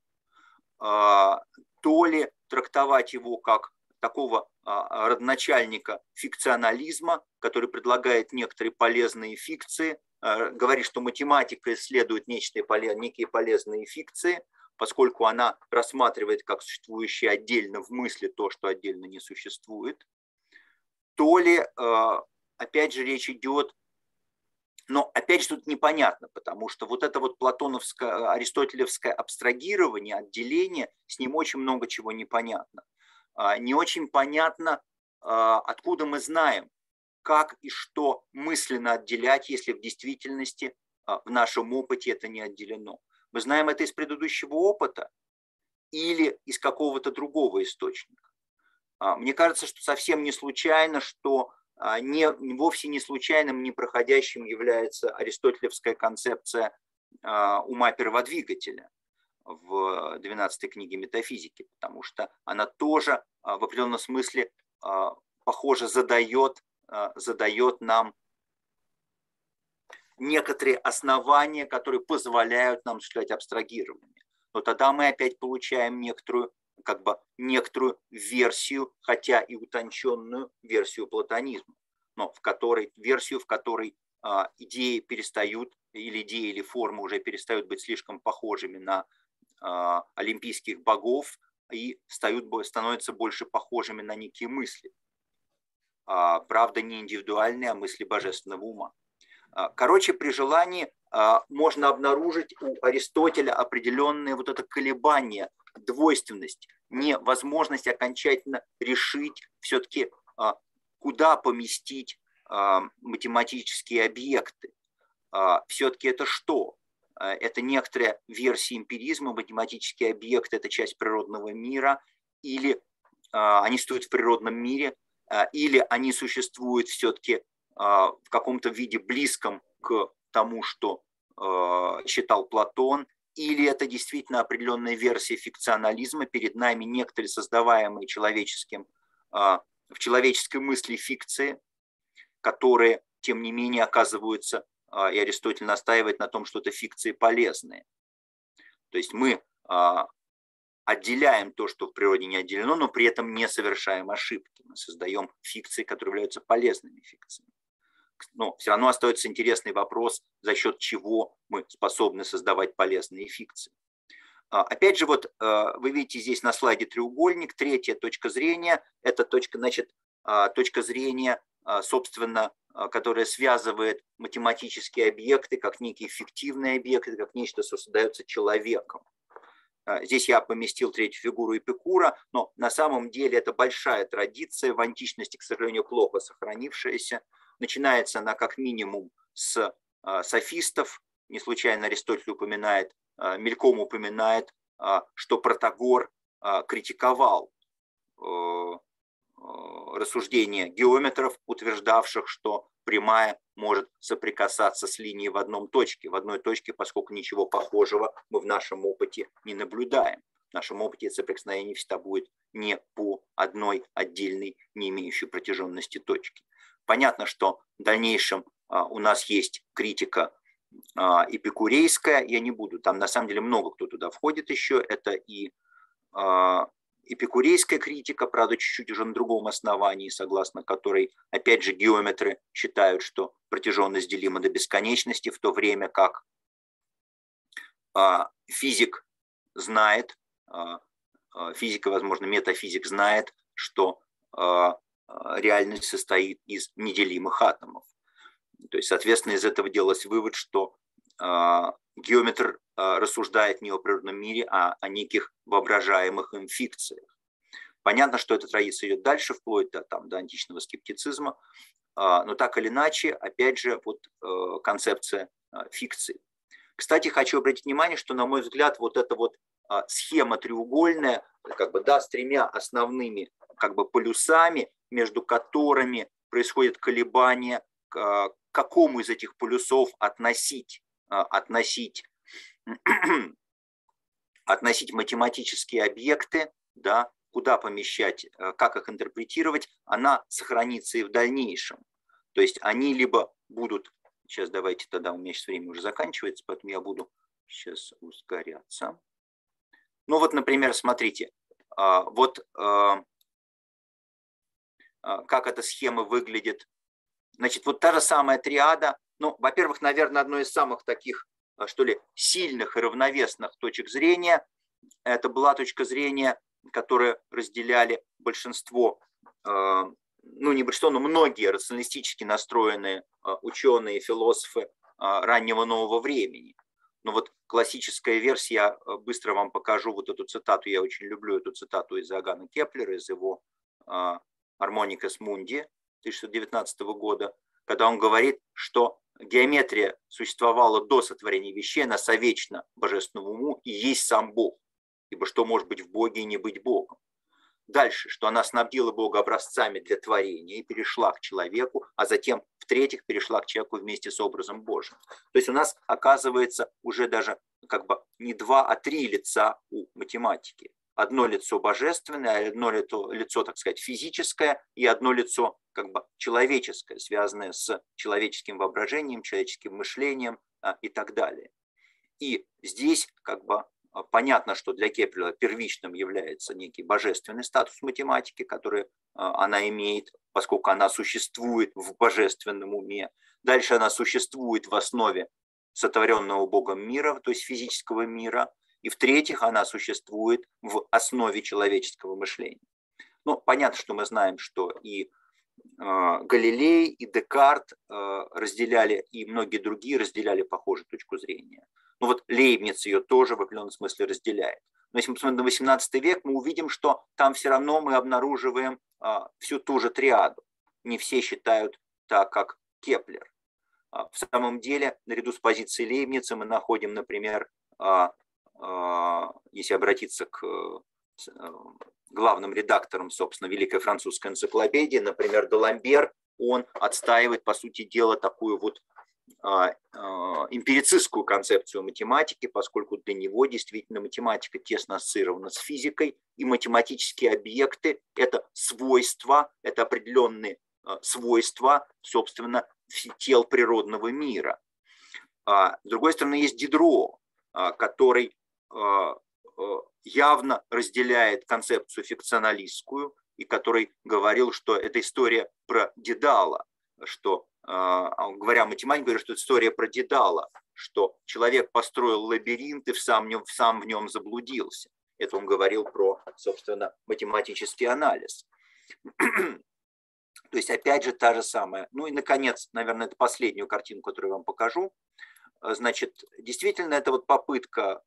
то ли трактовать его как такого родоначальника фикционализма, который предлагает некоторые полезные фикции, говорит, что математика исследует некие полезные фикции, поскольку она рассматривает как существующее отдельно в мысли то, что отдельно не существует, то ли, опять же, речь идет, но опять же тут непонятно, потому что вот это вот платоновское, аристотелевское абстрагирование, отделение, с ним очень много чего непонятно. Не очень понятно, откуда мы знаем, как и что мысленно отделять, если в действительности в нашем опыте это не отделено. Мы знаем это из предыдущего опыта или из какого-то другого источника. Мне кажется, что совсем не случайно, что вовсе не случайным, не проходящим является аристотелевская концепция ума перводвигателя в 12-й книге метафизики, потому что она тоже в определенном смысле, похоже, задает нам некоторые основания, которые позволяют нам осуществлять абстрагирование. Но тогда мы опять получаем некоторую версию, хотя и утонченную версию платонизма, но в которой идеи перестают, или идеи, или формы уже перестают быть слишком похожими на олимпийских богов и становятся больше похожими на некие мысли. Правда, не индивидуальные, а мысли божественного ума. Короче, при желании можно обнаружить у Аристотеля определенные вот это колебание, двойственность, невозможность окончательно решить все-таки, куда поместить математические объекты. Все-таки это что? Это некоторая версия эмпиризма, математические объекты – это часть природного мира, или они существуют в природном мире, или они существуют все-таки в каком-то виде близком к тому, что считал Платон, или это действительно определенная версия фикционализма, перед нами некоторые создаваемые в человеческой мысли фикции, которые, тем не менее, оказываются, и Аристотель настаивает на том, что это фикции полезные. То есть мы отделяем то, что в природе не отделено, но при этом не совершаем ошибки. Мы создаем фикции, которые являются полезными фикциями. Но все равно остается интересный вопрос, за счет чего мы способны создавать полезные фикции. Опять же, вот вы видите здесь на слайде треугольник. Третья точка зрения – это точка зрения, собственно, которая связывает математические объекты как некие фиктивные объекты, как нечто, что создается человеком. Здесь я поместил третью фигуру Эпикура, но на самом деле это большая традиция в античности, к сожалению, плохо сохранившаяся. Начинается она как минимум с софистов. Не случайно Аристотель мельком упоминает, что Протагор критиковал рассуждения геометров, утверждавших, что прямая может соприкасаться с линией в одной точке, поскольку ничего похожего мы в нашем опыте не наблюдаем. В нашем опыте соприкосновение всегда будет не по одной отдельной, не имеющей протяженности точке. Понятно, что в дальнейшем у нас есть критика эпикурейская, я не буду, там на самом деле много кто туда входит еще, это и эпикурейская критика, правда, чуть-чуть уже на другом основании, согласно которой, опять же, геометры считают, что протяженность делима до бесконечности, в то время как физик знает, возможно, метафизик знает, что реальность состоит из неделимых атомов. То есть, соответственно, из этого делалось вывод, что геометр рассуждает не о природном мире, а о неких воображаемых им фикциях. Понятно, что эта традиция идет дальше, вплоть до античного скептицизма, но так или иначе, опять же, концепция фикции. Кстати, хочу обратить внимание, что, на мой взгляд, вот эта схема треугольная, с тремя основными полюсами, между которыми происходит колебание, к какому из этих полюсов относить математические объекты, да, куда помещать, как их интерпретировать, она сохранится и в дальнейшем. То есть они либо будут, сейчас давайте тогда, у меня сейчас время уже заканчивается, поэтому я буду сейчас ускоряться. Ну вот, например, смотрите, как эта схема выглядит. Значит, вот та же самая триада, во-первых, наверное, одной из самых таких, сильных и равновесных точек зрения, это была точка зрения, которую разделяли большинство, не большинство, но многие рационалистически настроенные ученые, философы раннего нового времени. Но вот классическая версия, я быстро вам покажу вот эту цитату, я очень люблю эту цитату из Иоганна Кеплера, из его «Harmonicus Mundi» 1919 года, когда он говорит, что геометрия существовала до сотворения вещей, она совечна божественному уму и есть сам Бог, ибо что может быть в Боге и не быть Богом. Дальше, что она снабдила Бога образцами для творения и перешла к человеку, а затем, в-третьих, перешла к человеку вместе с образом Божьим. То есть у нас оказывается уже даже не два, а три лица у математики. Одно лицо божественное, одно лицо, так сказать, физическое, и одно лицо, как бы человеческое, связанное с человеческим воображением, человеческим мышлением и так далее. И здесь как бы понятно, что для Кеплера первичным является некий божественный статус математики, который она имеет, поскольку она существует в божественном уме. Дальше она существует в основе сотворенного Богом мира, то есть физического мира. И в-третьих, она существует в основе человеческого мышления. Ну, понятно, что мы знаем, что и Галилей, и Декарт разделяли, и многие другие разделяли похожую точку зрения. Ну вот Лейбниц ее тоже в определенном смысле разделяет. Но если мы посмотрим на 18 век, мы увидим, что там все равно мы обнаруживаем всю ту же триаду. Не все считают так, как Кеплер. В самом деле, наряду с позицией Лейбница мы находим, например, если обратиться к главным редакторам, собственно, Великой французской энциклопедии, например, Даламбер, он отстаивает, по сути дела, такую вот эмпирицистскую концепцию математики, поскольку для него действительно математика тесно ассоциирована с физикой, и математические объекты – это свойства, это определенные свойства, собственно, тел природного мира. С другой стороны, есть Дидро, который явно разделяет концепцию фикционалистскую и который говорил, что это история про Дедала, что, говоря о математике, говорит, что это история про Дедала, что человек построил лабиринт и сам в нем заблудился. Это он говорил про, собственно, математический анализ. То есть, опять же, та же самая. Ну и, наконец, наверное, это последнюю картинку, которую я вам покажу. Значит, действительно, это вот попытка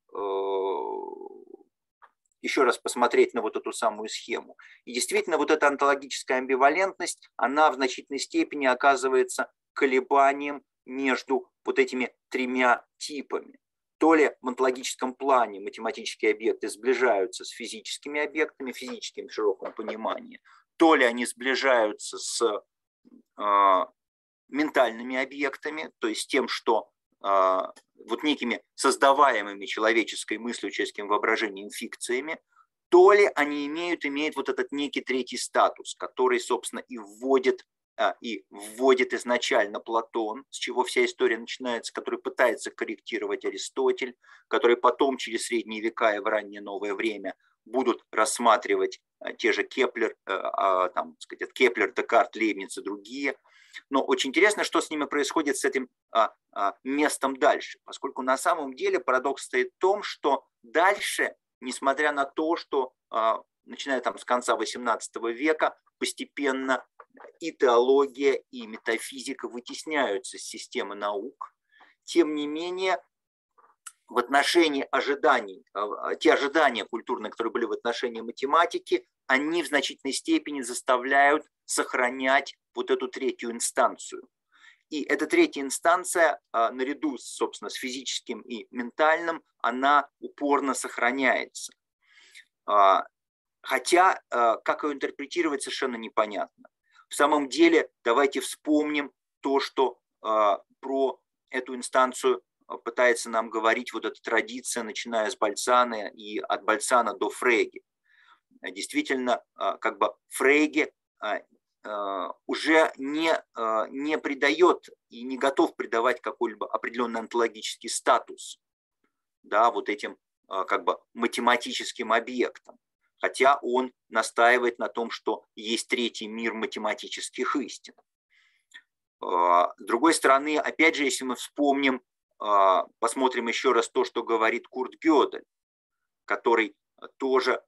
еще раз посмотреть на вот эту самую схему. И действительно, вот эта онтологическая амбивалентность, она в значительной степени оказывается колебанием между вот этими тремя типами. То ли в онтологическом плане математические объекты сближаются с физическими объектами, физическими в широком понимании, то ли они сближаются с ментальными объектами, то есть тем, что вот некими создаваемыми человеческой мыслью, человеческим воображением фикциями, то ли они имеют вот этот некий третий статус, который, собственно, и вводит изначально Платон, с чего вся история начинается, который пытается корректировать Аристотель, который потом через средние века и в раннее новое время будут рассматривать те же Кеплер, там, сказать, Кеплер, Декарт, Лейбниц и другие. Но очень интересно, что с ними происходит с этим местом дальше, поскольку на самом деле парадокс стоит в том, что дальше, несмотря на то, что начиная там с конца XVIII века, постепенно и теология, и метафизика вытесняются из системы наук, тем не менее в отношении ожиданий, те ожидания культурные, которые были в отношении математики, они в значительной степени заставляют сохранять вот эту третью инстанцию. И эта третья инстанция, наряду, собственно, с физическим и ментальным, она упорно сохраняется. Хотя, как ее интерпретировать, совершенно непонятно. В самом деле, давайте вспомним то, что про эту инстанцию пытается нам говорить вот эта традиция, начиная с Бальцана и от Бальцана до Фрейги. Действительно, как бы Фрейге уже не придает и не готов придавать какой-либо определенный онтологический статус, да, вот этим как бы математическим объектам. Хотя он настаивает на том, что есть третий мир математических истин. С другой стороны, опять же, если мы вспомним, посмотрим еще раз то, что говорит Курт Гёдель, который тоже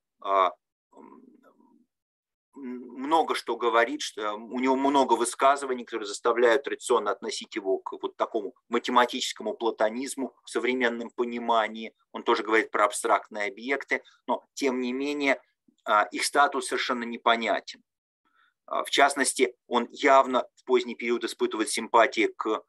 много что говорит, что у него много высказываний, которые заставляют традиционно относить его к вот такому математическому платонизму в современном понимании. Он тоже говорит про абстрактные объекты, но тем не менее их статус совершенно непонятен. В частности, он явно в поздний период испытывает симпатии к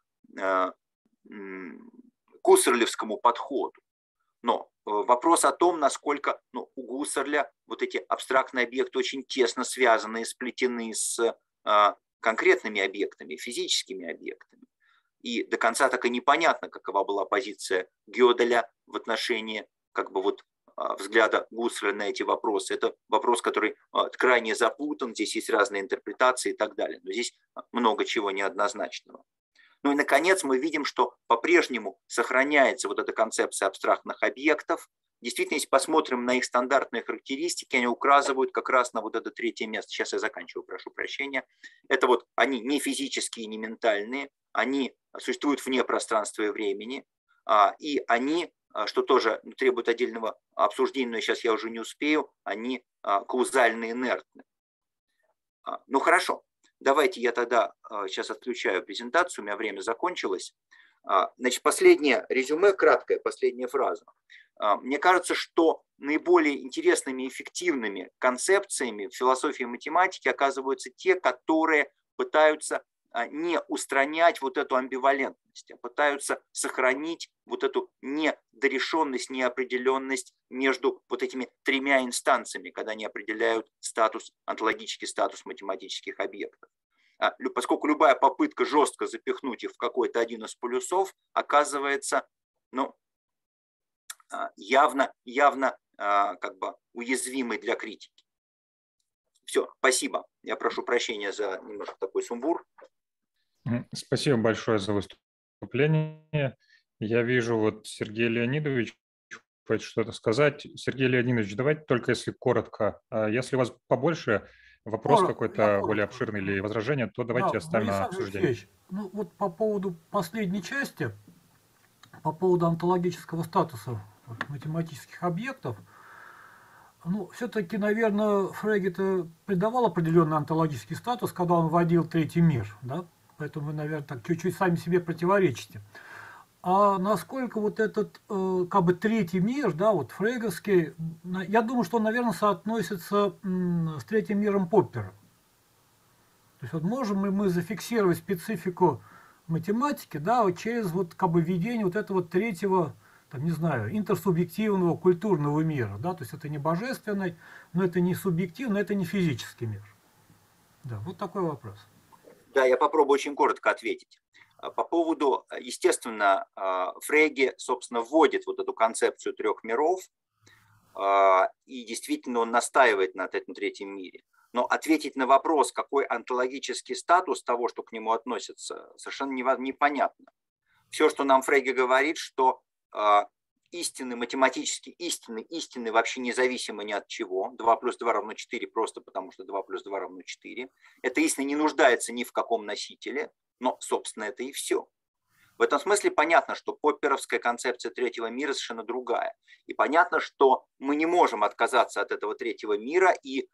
гуссерлевскому подходу. Но вопрос о том, насколько у Гуссерля вот эти абстрактные объекты очень тесно связаны и сплетены с конкретными объектами, физическими объектами. И до конца так и непонятно, какова была позиция Гёделя в отношении как бы вот взгляда Гуссерля на эти вопросы. Это вопрос, который крайне запутан, здесь есть разные интерпретации и так далее. Но здесь много чего неоднозначного. Ну и, наконец, мы видим, что по-прежнему сохраняется вот эта концепция абстрактных объектов. Действительно, если посмотрим на их стандартные характеристики, они указывают как раз на вот это третье место. Сейчас я заканчиваю, прошу прощения. Это вот они не физические, не ментальные, они существуют вне пространства и времени, и они, что тоже требует отдельного обсуждения, но сейчас я уже не успею, они каузально инертны. Ну хорошо, давайте я тогда сейчас отключаю презентацию, у меня время закончилось. Значит, последнее резюме, краткая последняя фраза. Мне кажется, что наиболее интересными и эффективными концепциями в философии и математике оказываются те, которые пытаются не устранять вот эту амбивалентность, а пытаются сохранить вот эту недорешенность, неопределенность между вот этими тремя инстанциями, когда они определяют статус, онтологический статус математических объектов. Поскольку любая попытка жестко запихнуть их в какой-то один из полюсов оказывается, ну, явно как бы уязвимой для критики. Все, спасибо. Я прошу прощения за немножко такой сумбур. Спасибо большое за выступление. Я вижу, вот Сергей Леонидович хочет что-то сказать. Сергей Леонидович, давайте только если коротко. Если у вас побольше вопрос какой-то более обширный или возражение, то давайте оставим на обсуждение. Ну вот по поводу последней части, по поводу онтологического статуса математических объектов, ну, все-таки, наверное, Фрege придавал определенный онтологический статус, когда он вводил третий мир, да? Поэтому вы, наверное, так чуть-чуть сами себе противоречите. А насколько вот этот, как бы, третий мир, да, вот фреговский, я думаю, что он, наверное, соотносится с третьим миром Поппера. То есть вот можем ли мы зафиксировать специфику математики, да, вот через вот, как бы, введение вот этого третьего, там, не знаю, интерсубъективного культурного мира, да, то есть это не божественный, но это не субъективный, это не физический мир. Да, вот такой вопрос. Да, я попробую очень коротко ответить. По поводу, естественно, Фреге, собственно, вводит вот эту концепцию трех миров, и действительно он настаивает на этом третьем мире. Но ответить на вопрос, какой онтологический статус того, что к нему относится, совершенно непонятно. Все, что нам Фреге говорит, что истины, математически истины вообще независимо ни от чего. 2 плюс 2 равно 4 просто потому, что 2 плюс 2 равно 4. Эта истина не нуждается ни в каком носителе, но, собственно, это и все. В этом смысле понятно, что попперовская концепция третьего мира совершенно другая. И понятно, что мы не можем отказаться от этого третьего мира, и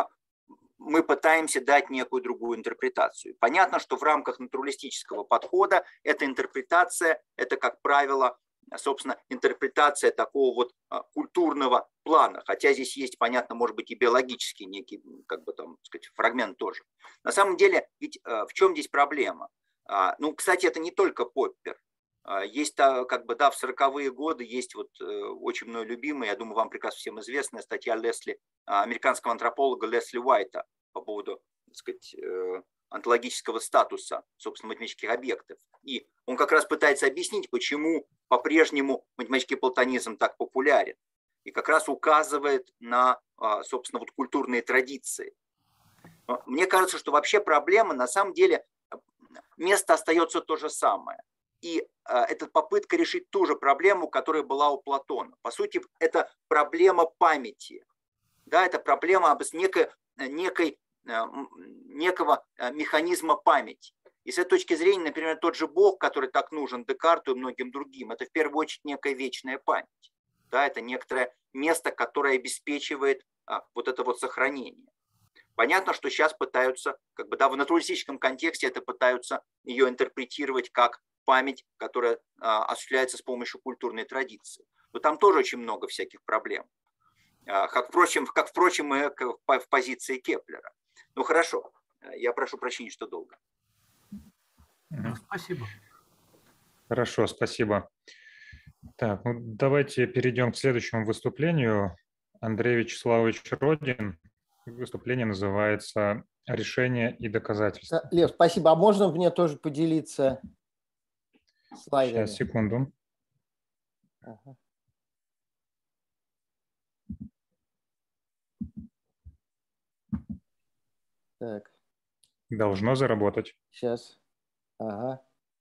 мы пытаемся дать некую другую интерпретацию. Понятно, что в рамках натуралистического подхода эта интерпретация, это, как правило, собственно, интерпретация такого вот культурного плана. Хотя здесь есть, понятно, может быть и биологический некий, как бы там сказать, фрагмент тоже. На самом деле, ведь в чем здесь проблема? Ну, кстати, это не только Поппер. Есть, как бы, да, в 40-е годы есть вот очень мной любимая, я думаю, вам прекрасно всем известная статья американского антрополога Лесли Уайта по поводу, так сказать, онтологического статуса, собственно, математических объектов. И он как раз пытается объяснить, почему по-прежнему математический платонизм так популярен. И как раз указывает на, собственно, вот культурные традиции. Мне кажется, что вообще проблема, на самом деле, место остается то же самое. И это попытка решить ту же проблему, которая была у Платона. По сути, это проблема памяти. Да, это проблема некого механизма памяти. И с этой точки зрения, например, тот же Бог, который так нужен Декарту и многим другим, это в первую очередь некая вечная память. Да, это некоторое место, которое обеспечивает вот это вот сохранение. Понятно, что сейчас пытаются, как бы, да, в натуралистическом контексте это пытаются ее интерпретировать как память, которая осуществляется с помощью культурной традиции. Но там тоже очень много всяких проблем. Как, впрочем, и в позиции Кеплера. Ну хорошо, я прошу прощения, что долго. Спасибо. Хорошо, спасибо. Так, ну давайте перейдем к следующему выступлению. Андрей Вячеславович Родин. Выступление называется «Решение и доказательства». Лев, спасибо. А можно мне тоже поделиться слайдами? Сейчас, секунду. Ага. Так, Должно заработать. сейчас. Ага.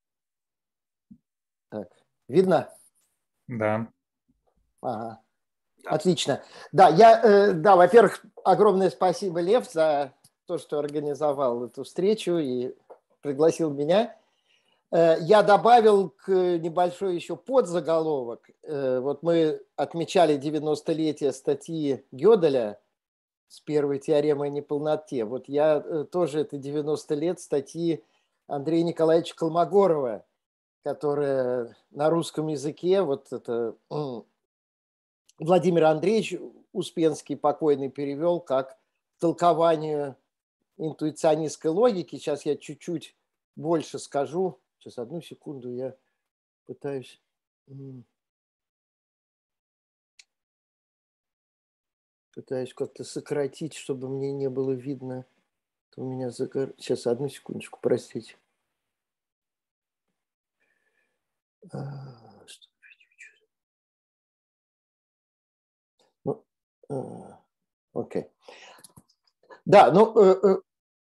Так, видно? Да. Ага. Да. Отлично. Да, во-первых, огромное спасибо, Лев, за то, что организовал эту встречу и пригласил меня. Я добавил к небольшой еще подзаголовок. Вот мы отмечали 90-летие статьи Гёделя с первой теоремой о неполноте. Вот я тоже, это 90 лет статьи Андрея Николаевича Колмогорова, которая на русском языке, вот это Владимир Андреевич Успенский покойный перевел как толкование интуиционистской логики. Сейчас я чуть-чуть больше скажу. Сейчас, одну секунду, я пытаюсь... Пытаюсь как-то сократить, чтобы мне не было видно. У меня Сейчас, одну секундочку, простите. Ну, окей. Да, ну,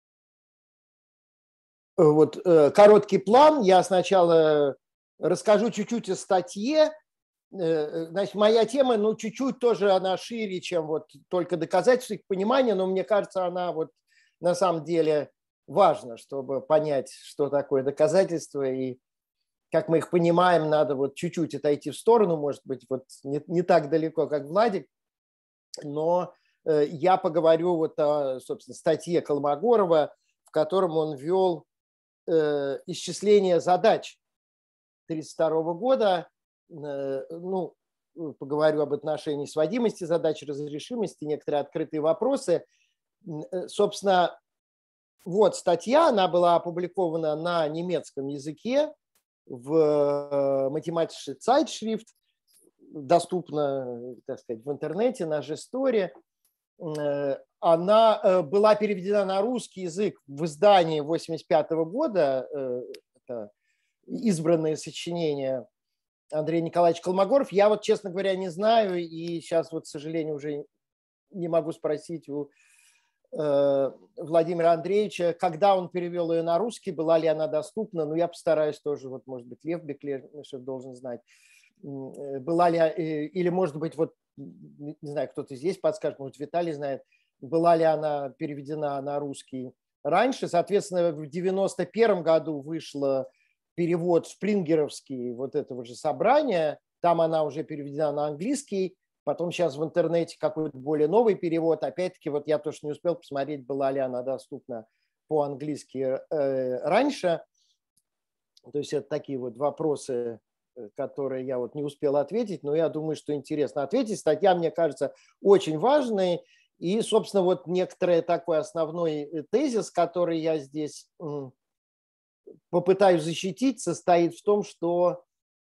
вот короткий план. Я сначала расскажу чуть-чуть о статье. Значит, моя тема, ну, чуть-чуть тоже она шире, чем вот только доказательство их понимания, но мне кажется, она вот на самом деле важна, чтобы понять, что такое доказательство, и как мы их понимаем, надо вот чуть-чуть отойти в сторону, может быть, вот не так далеко, как Владик, но я поговорю вот о, собственно, статье Колмогорова, в котором он ввел исчисление задач 1932 года, ну, поговорю об отношении сводимости задач, разрешимости, некоторые открытые вопросы. Собственно, вот статья, она была опубликована на немецком языке в математической Zeitschrift, доступна, так сказать, в интернете, на JSTOR. Она была переведена на русский язык в издании 1985 года, это избранные сочинения Андрея Николаевича Колмогоров. Я вот, честно говоря, не знаю, и сейчас вот, к сожалению, уже не могу спросить у Владимира Андреевича, когда он перевел ее на русский, была ли она доступна. Ну, я постараюсь тоже, вот, может быть, Лев Беклешев должен знать, была ли, или, может быть, вот, не знаю, кто-то здесь подскажет, может, Виталий знает, была ли она переведена на русский раньше. Соответственно, в 1991 году вышла перевод спрингеровский вот этого же собрания, там она уже переведена на английский, потом сейчас в интернете какой-то более новый перевод, опять-таки вот я тоже не успел посмотреть, была ли она доступна по-английски раньше, то есть это такие вот вопросы, которые я вот не успел ответить, но я думаю, что интересно ответить. Статья, мне кажется, очень важной, и, собственно, вот некоторый такой основной тезис, который я здесь попытаюсь защитить, состоит в том, что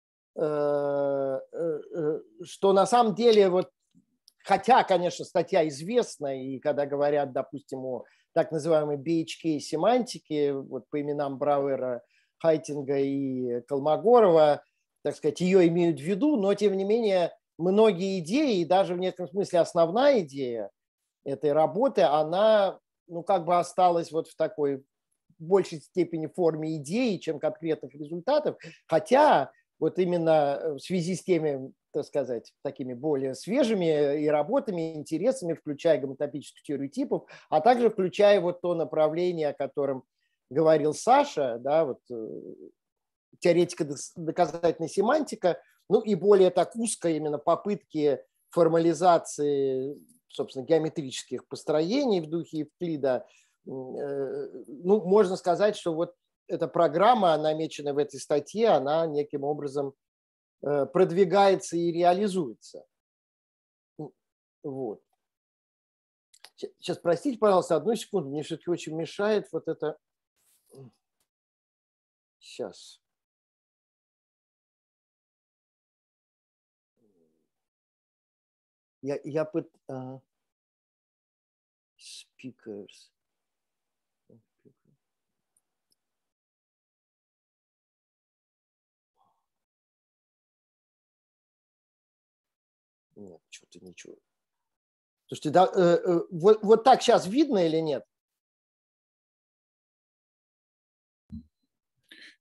на самом деле, вот, хотя, конечно, статья известна, и когда говорят, допустим, о так называемой BHK-семантике, вот по именам Брауэра, Хайтинга и Колмогорова, так сказать, ее имеют в виду, но, тем не менее, многие идеи, и даже в некотором смысле основная идея этой работы, она, ну, как бы осталась вот в такой большей степени форме идеи, чем конкретных результатов, хотя вот именно в связи с теми, так сказать, такими более свежими и работами, и интересами, включая гомотопическую теорию типов, а также включая вот то направление, о котором говорил Саша, да, вот теоретика доказательной семантика, ну и более так узко именно попытки формализации, собственно, геометрических построений в духе Евклида. Ну, можно сказать, что вот эта программа, намеченная в этой статье, она неким образом продвигается и реализуется. Вот. Сейчас, простите, пожалуйста, одну секунду, мне все-таки очень мешает вот это. Сейчас. Я Speakers. Нет, что-то ничего. Слушайте, да, вот так сейчас видно или нет?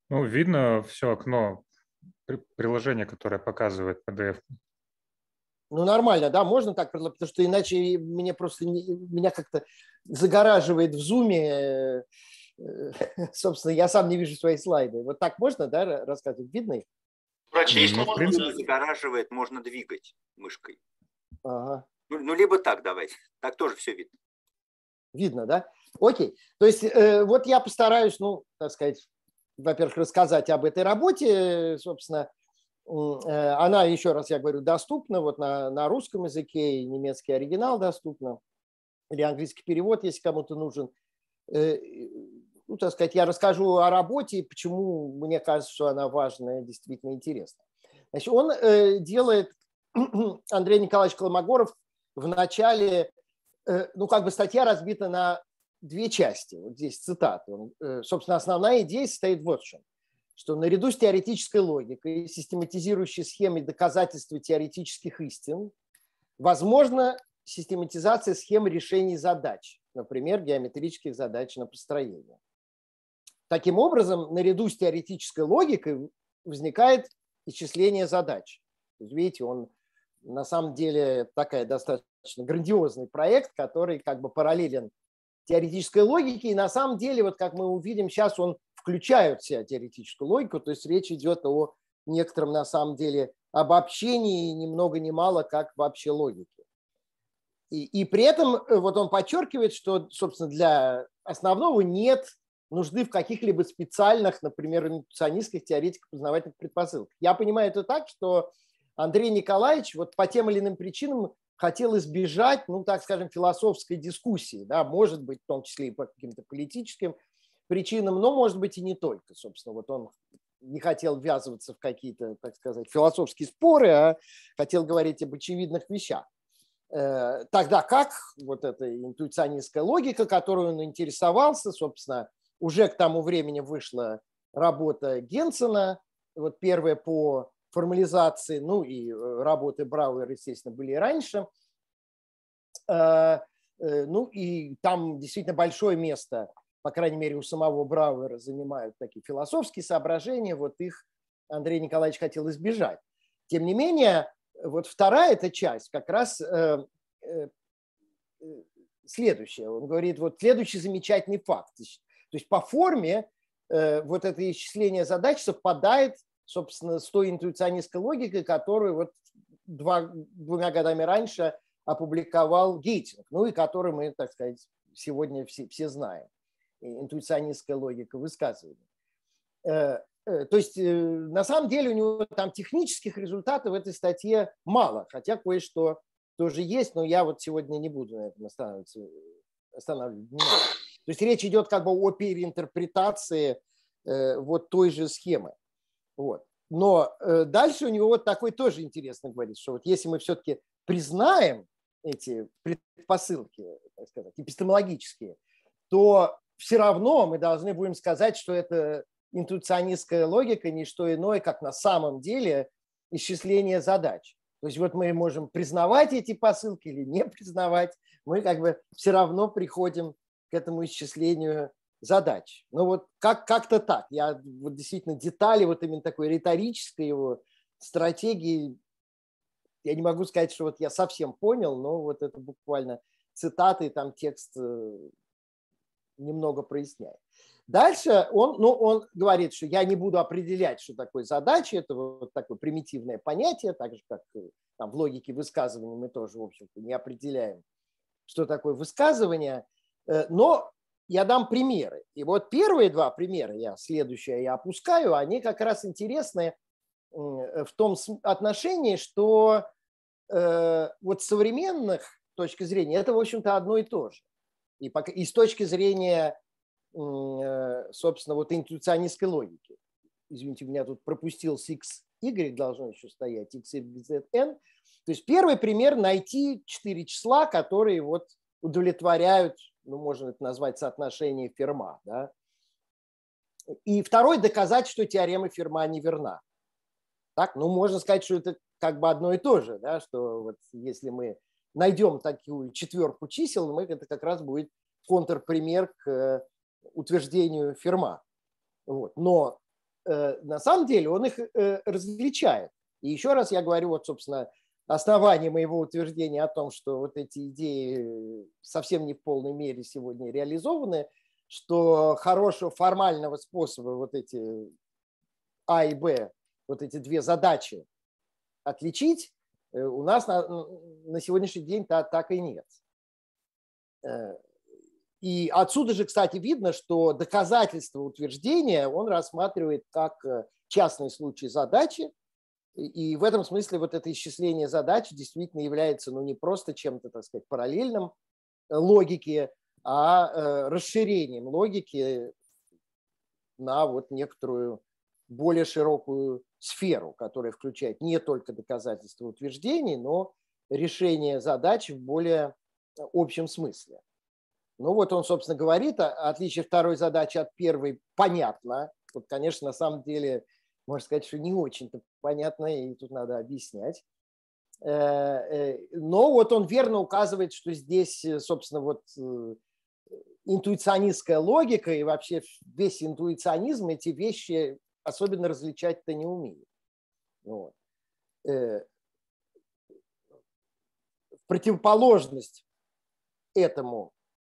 Ну, видно все окно, приложение, которое показывает PDF. Ну, нормально, да, можно так, потому что иначе меня просто меня как-то загораживает в зуме. Собственно, я сам не вижу свои слайды. Вот так можно, да, рассказывать? Видно их? Прочесть Ну, в можно, принципе, Не да. загораживает, можно двигать мышкой. Ага. Ну, либо так давайте. Так тоже все видно. Видно, да? Окей. То есть вот я постараюсь, ну, так сказать, во-первых, рассказать об этой работе, собственно. Она, еще раз я говорю, доступна вот на русском языке, и немецкий оригинал доступна, или английский перевод, если кому-то нужен. Ну, так сказать, я расскажу о работе и почему мне кажется, что она важная, действительно интересна. Значит, он делает, Андрей Николаевич Колмогоров, в начале, ну, как бы статья разбита на две части. Вот здесь цитаты. Собственно, основная идея состоит вот в чем. Что наряду с теоретической логикой, систематизирующей схемой доказательства теоретических истин, возможно систематизация схем решений задач, например, геометрических задач на построение. Таким образом, наряду с теоретической логикой возникает исчисление задач. Видите, он на самом деле такой достаточно грандиозный проект, который как бы параллелен теоретической логике, и на самом деле, вот как мы увидим сейчас, он включает в себя теоретическую логику, то есть речь идет о некотором, на самом деле, обобщении, ни много ни мало, как вообще логики. И при этом вот он подчеркивает, что, собственно, для основного нет нужды в каких-либо специальных, например, индукционистских теоретико-познавательных предпосылках. Я понимаю это так, что Андрей Николаевич вот по тем или иным причинам хотел избежать, ну, так скажем, философской дискуссии, да, может быть, в том числе и по каким-то политическим причинам, но, может быть, и не только. Собственно, вот он не хотел ввязываться в какие-то, так сказать, философские споры, а хотел говорить об очевидных вещах. Тогда как вот эта интуиционистская логика, которую он интересовался, собственно, уже к тому времени вышла работа Генсена, вот первая по формализации, ну и работы Брауэра, естественно, были и раньше. Ну и там действительно большое место, по крайней мере, у самого Брауэра занимают такие философские соображения, вот их Андрей Николаевич хотел избежать. Тем не менее, вот вторая эта часть как раз следующая. Он говорит, вот следующий замечательный факт. То есть по форме вот это исчисление задач совпадает, собственно, с той интуиционистской логикой, которую вот двумя годами раньше опубликовал Гейтинг, ну и который мы, так сказать, сегодня все знаем. Интуиционистская логика высказывания. То есть, на самом деле, у него там технических результатов в этой статье мало, хотя кое-что тоже есть, но я вот сегодня не буду на этом останавливать внимание. То есть речь идет как бы о переинтерпретации вот той же схемы. Вот. Но дальше у него вот такой тоже интересно говорит, что вот если мы все-таки признаем эти предпосылки, так сказать, эпистемологические, то все равно мы должны будем сказать, что это интуиционистская логика не что иное, как на самом деле исчисление задач. То есть вот мы можем признавать эти посылки или не признавать, мы как бы все равно приходим к этому исчислению задач. Ну вот как-то так. Я вот действительно детали вот именно такой риторической его стратегии, я не могу сказать, что вот я совсем понял, но вот это буквально цитаты, там текст немного проясняет. Дальше он говорит, что я не буду определять, что такое задача, это вот такое примитивное понятие, так же, как там, в логике высказывания мы тоже, в общем-то, не определяем, что такое высказывание, но я дам примеры. И вот первые два примера, следующее я опускаю, они как раз интересны в том отношении, что вот с современных точки зрения это, в общем-то, одно и то же. И с точки зрения, собственно, вот интуиционистской логики. Извините, у меня тут пропустился x, y должно еще стоять, x, y, z, n. То есть первый пример – найти 4 числа, которые вот удовлетворяют, ну, можно это назвать соотношение Ферма. Да? И второй – доказать, что теорема Ферма неверна. Так? Ну, можно сказать, что это как бы одно и то же, да? Что вот если мы найдем такую четверку чисел, это как раз будет контрпример к утверждению Ферма. Вот. Но на самом деле он их различает. И еще раз я говорю, вот, собственно, основание моего утверждения о том, что вот эти идеи совсем не в полной мере сегодня реализованы, что хорошего формального способа вот эти А и Б, вот эти две задачи отличить, у нас на сегодняшний день так и нет. И отсюда же, кстати, видно, что доказательство утверждения он рассматривает как частный случай задачи, и в этом смысле вот это исчисление задач действительно является не просто чем-то, так сказать, параллельным логике, а расширением логики на вот некоторую более широкую сферу, которая включает не только доказательства утверждений, но решение задач в более общем смысле. Ну вот он, собственно, говорит, отличие второй задачи от первой понятно. Вот, конечно, на самом деле, можно сказать, что не очень-то понятно, и тут надо объяснять. Но вот он верно указывает, что здесь, собственно, вот интуиционистская логика и вообще весь интуиционизм эти вещи особенно различать-то не умеет. Вот. В противоположность этому,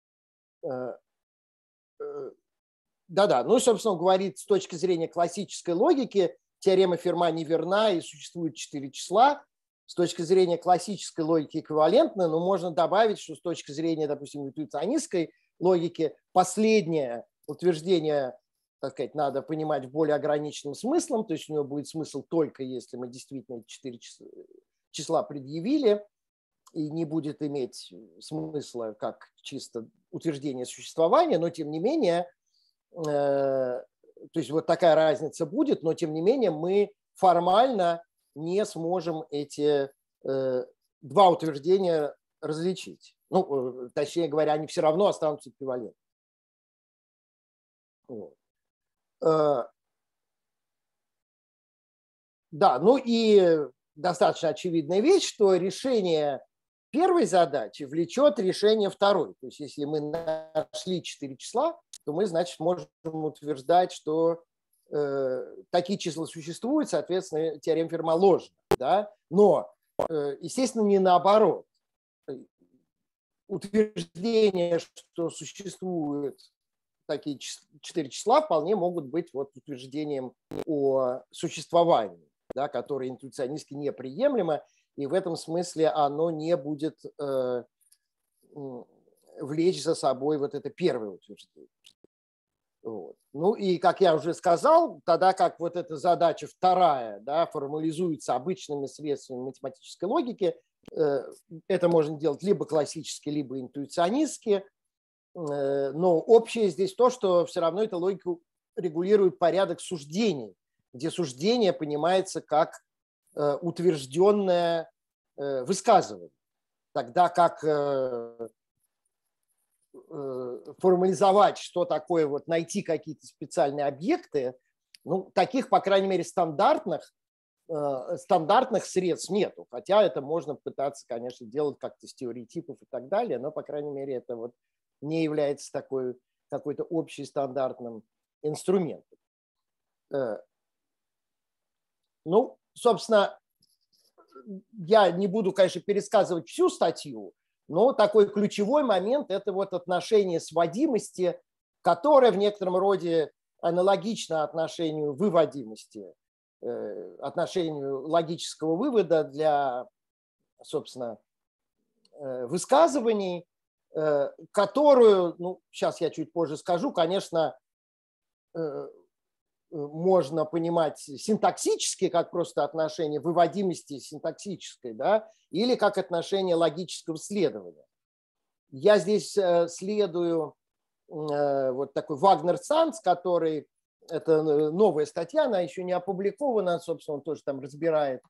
да-да, ну, собственно, он говорит, с точки зрения классической логики, теорема Ферма неверна и существует 4 числа. С точки зрения классической логики эквивалентно, но можно добавить, что с точки зрения, допустим, интуиционистской логики, последнее утверждение, так сказать, надо понимать в более ограниченным смыслом, то есть у него будет смысл только если мы действительно 4 числа предъявили, и не будет иметь смысла как чисто утверждение существования, но тем не менее, то есть вот такая разница будет, но тем не менее мы формально не сможем эти два утверждения различить. Ну, точнее говоря, они все равно останутся эквивалентными. Вот. Да, ну и достаточно очевидная вещь, что решение первой задачи влечет решение второй. То есть если мы нашли 4 числа, то мы, значит, можем утверждать, что такие числа существуют, соответственно, теорема Ферма ложна. Да? Но, естественно, не наоборот. Утверждение, что существуют такие 4 числа, вполне могут быть вот утверждением о существовании, да, которое интуиционистски неприемлемо, и в этом смысле оно не будет влечь за собой вот это первое утверждение. Вот. Ну и, как я уже сказал, тогда как вот эта задача вторая, да, формализуется обычными средствами математической логики, это можно делать либо классически, либо интуиционистски, но общее здесь то, что все равно эта логика регулирует порядок суждений, где суждение понимается как утвержденное высказывание, тогда как формализовать, что такое, вот найти какие-то специальные объекты, ну, таких, по крайней мере, стандартных средств нету. Хотя это можно пытаться, конечно, делать как-то с теорией типов и так далее, но, по крайней мере, это вот не является какой-то общестандартным инструментом. Ну, собственно, я не буду, конечно, пересказывать всю статью, но такой ключевой момент – это вот отношение сводимости, которое в некотором роде аналогично отношению выводимости, отношению логического вывода для, собственно, высказываний, которую, ну, сейчас я чуть позже скажу, конечно, можно понимать синтаксически, как просто отношение выводимости синтаксической, да, или как отношение логического следования. Я здесь следую вот такой Вагнер-Санц, который, это новая статья, она еще не опубликована, собственно, он тоже там разбирает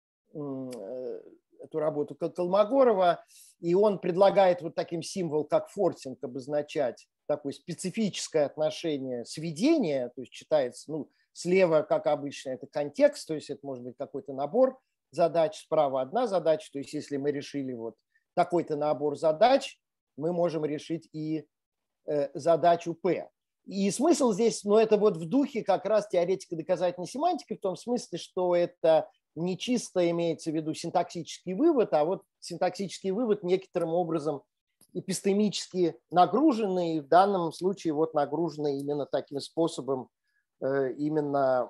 эту работу Колмогорова, и он предлагает вот таким символом, как форсинг, обозначать такое специфическое отношение сведения, то есть читается, ну, слева, как обычно, это контекст, то есть это может быть какой-то набор задач, справа одна задача, то есть если мы решили вот такой-то набор задач, мы можем решить и задачу P. И смысл здесь, ну, это вот в духе как раз теоретико-доказательной семантики, в том смысле, что это не чисто имеется в виду синтаксический вывод, а вот синтаксический вывод некоторым образом эпистемически нагруженный, и в данном случае вот нагруженный именно таким способом, именно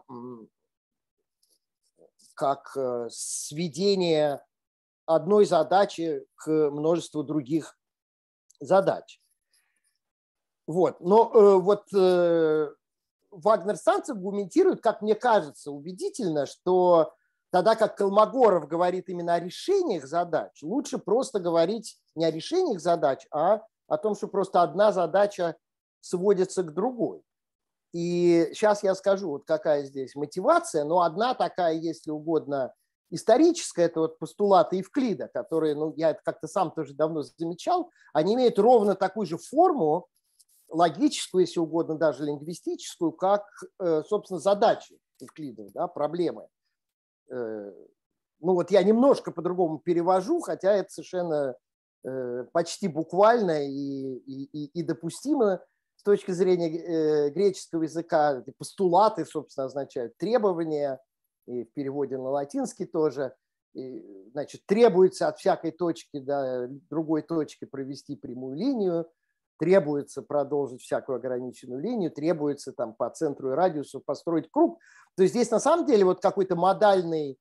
как сведение одной задачи к множеству других задач. Вот. Но Вагнер-Санц аргументирует, как мне кажется, убедительно, что тогда как Колмогоров говорит именно о решениях задач, лучше просто говорить не о решениях задач, а о том, что просто одна задача сводится к другой. И сейчас я скажу, вот какая здесь мотивация, но одна такая, если угодно, историческая, это вот постулаты Евклида, которые, ну, я это как-то сам тоже давно замечал, они имеют ровно такую же форму, логическую, если угодно, даже лингвистическую, как, собственно, задачи Евклида, да, проблемы. Ну вот я немножко по-другому перевожу, хотя это совершенно почти буквально и допустимо с точки зрения греческого языка. Постулаты, собственно, означают требования, и в переводе на латинский тоже. И, значит, требуется от всякой точки до другой точки провести прямую линию, требуется продолжить всякую ограниченную линию, требуется там по центру и радиусу построить круг. То есть здесь на самом деле вот какой-то модальный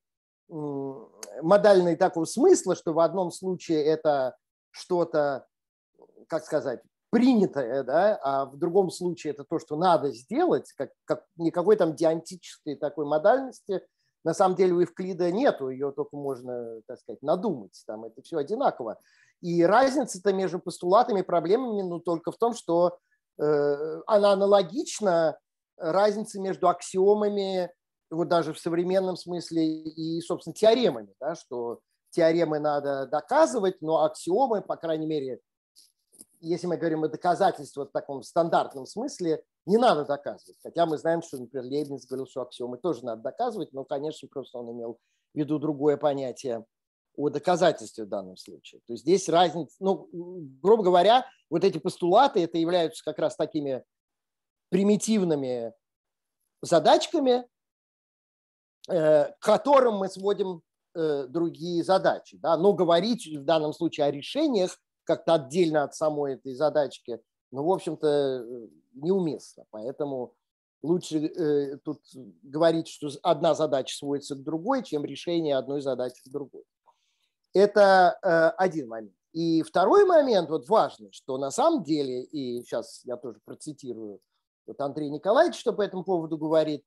такого смысла, что в одном случае это что-то, как сказать, принятое, да, а в другом случае это то, что надо сделать, как никакой там диантической такой модальности на самом деле у Евклида нету, ее только можно, так сказать, надумать, там это все одинаково. И разница-то между постулатами и проблемами, ну, только в том, что она аналогична разнице между аксиомами, вот даже в современном смысле, и, собственно, теоремами, да, что теоремы надо доказывать, но аксиомы, по крайней мере, если мы говорим о доказательстве в таком стандартном смысле, не надо доказывать. Хотя мы знаем, что, например, Лейбниц говорил, что аксиомы тоже надо доказывать, но, конечно, просто он имел в виду другое понятие о доказательстве в данном случае. То есть здесь разница, ну, грубо говоря, вот эти постулаты, это являются как раз такими примитивными задачками, к которым мы сводим другие задачи. Да? Но говорить в данном случае о решениях как-то отдельно от самой этой задачки, ну, в общем-то, неуместно. Поэтому лучше тут говорить, что одна задача сводится к другой, чем решение одной задачи к другой. Это один момент. И второй момент, вот важный, что на самом деле, и сейчас я тоже процитирую вот Андрей Николаевич, что по этому поводу говорит,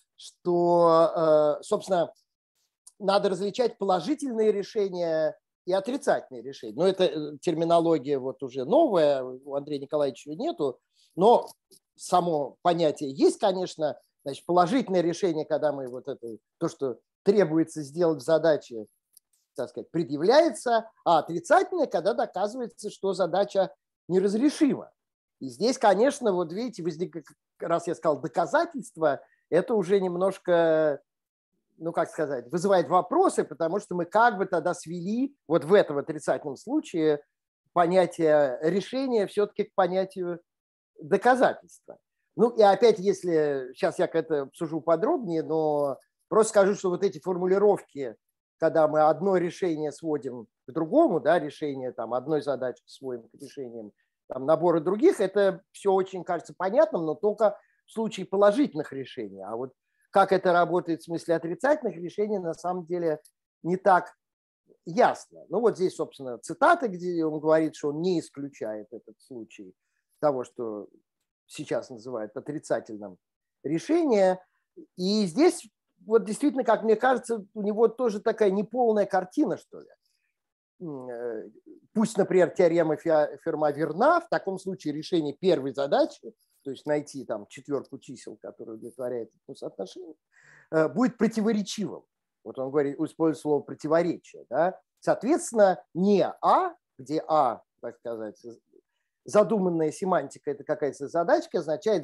что, собственно, надо различать положительные решения и отрицательные решения. Но это терминология вот уже новая, у Андрея Николаевича нету, но само понятие есть, конечно. Значит, положительное решение, когда мы вот это, то, что требуется сделать в задаче, так сказать, предъявляется, а отрицательное, когда доказывается, что задача неразрешима. И здесь, конечно, вот видите, раз я сказал доказательство, это уже немножко, ну, как сказать, вызывает вопросы, потому что мы как бы тогда свели вот в этом отрицательном случае понятие решения все-таки к понятию доказательства. Ну, и опять, если сейчас я это обсужу подробнее, но просто скажу, что вот эти формулировки, когда мы одно решение сводим к другому, да, решение там, одной задачи сводим к решениям там, набора других, это все очень кажется понятным, но только в случае положительных решений. А вот как это работает в смысле отрицательных решений, на самом деле не так ясно. Ну вот здесь, собственно, цитаты, где он говорит, что он не исключает этот случай того, что сейчас называют отрицательным решением. И здесь вот действительно, как мне кажется, у него тоже такая неполная картина, что ли. Пусть, например, теорема Ферма верна, в таком случае решение первой задачи, то есть найти там четверку чисел, которые удовлетворяют этому соотношению, будет противоречивым. Вот он говорит, использует слово противоречие. Да? Соответственно, не А, где А, так сказать, задуманная семантика, это какая-то задачка, означает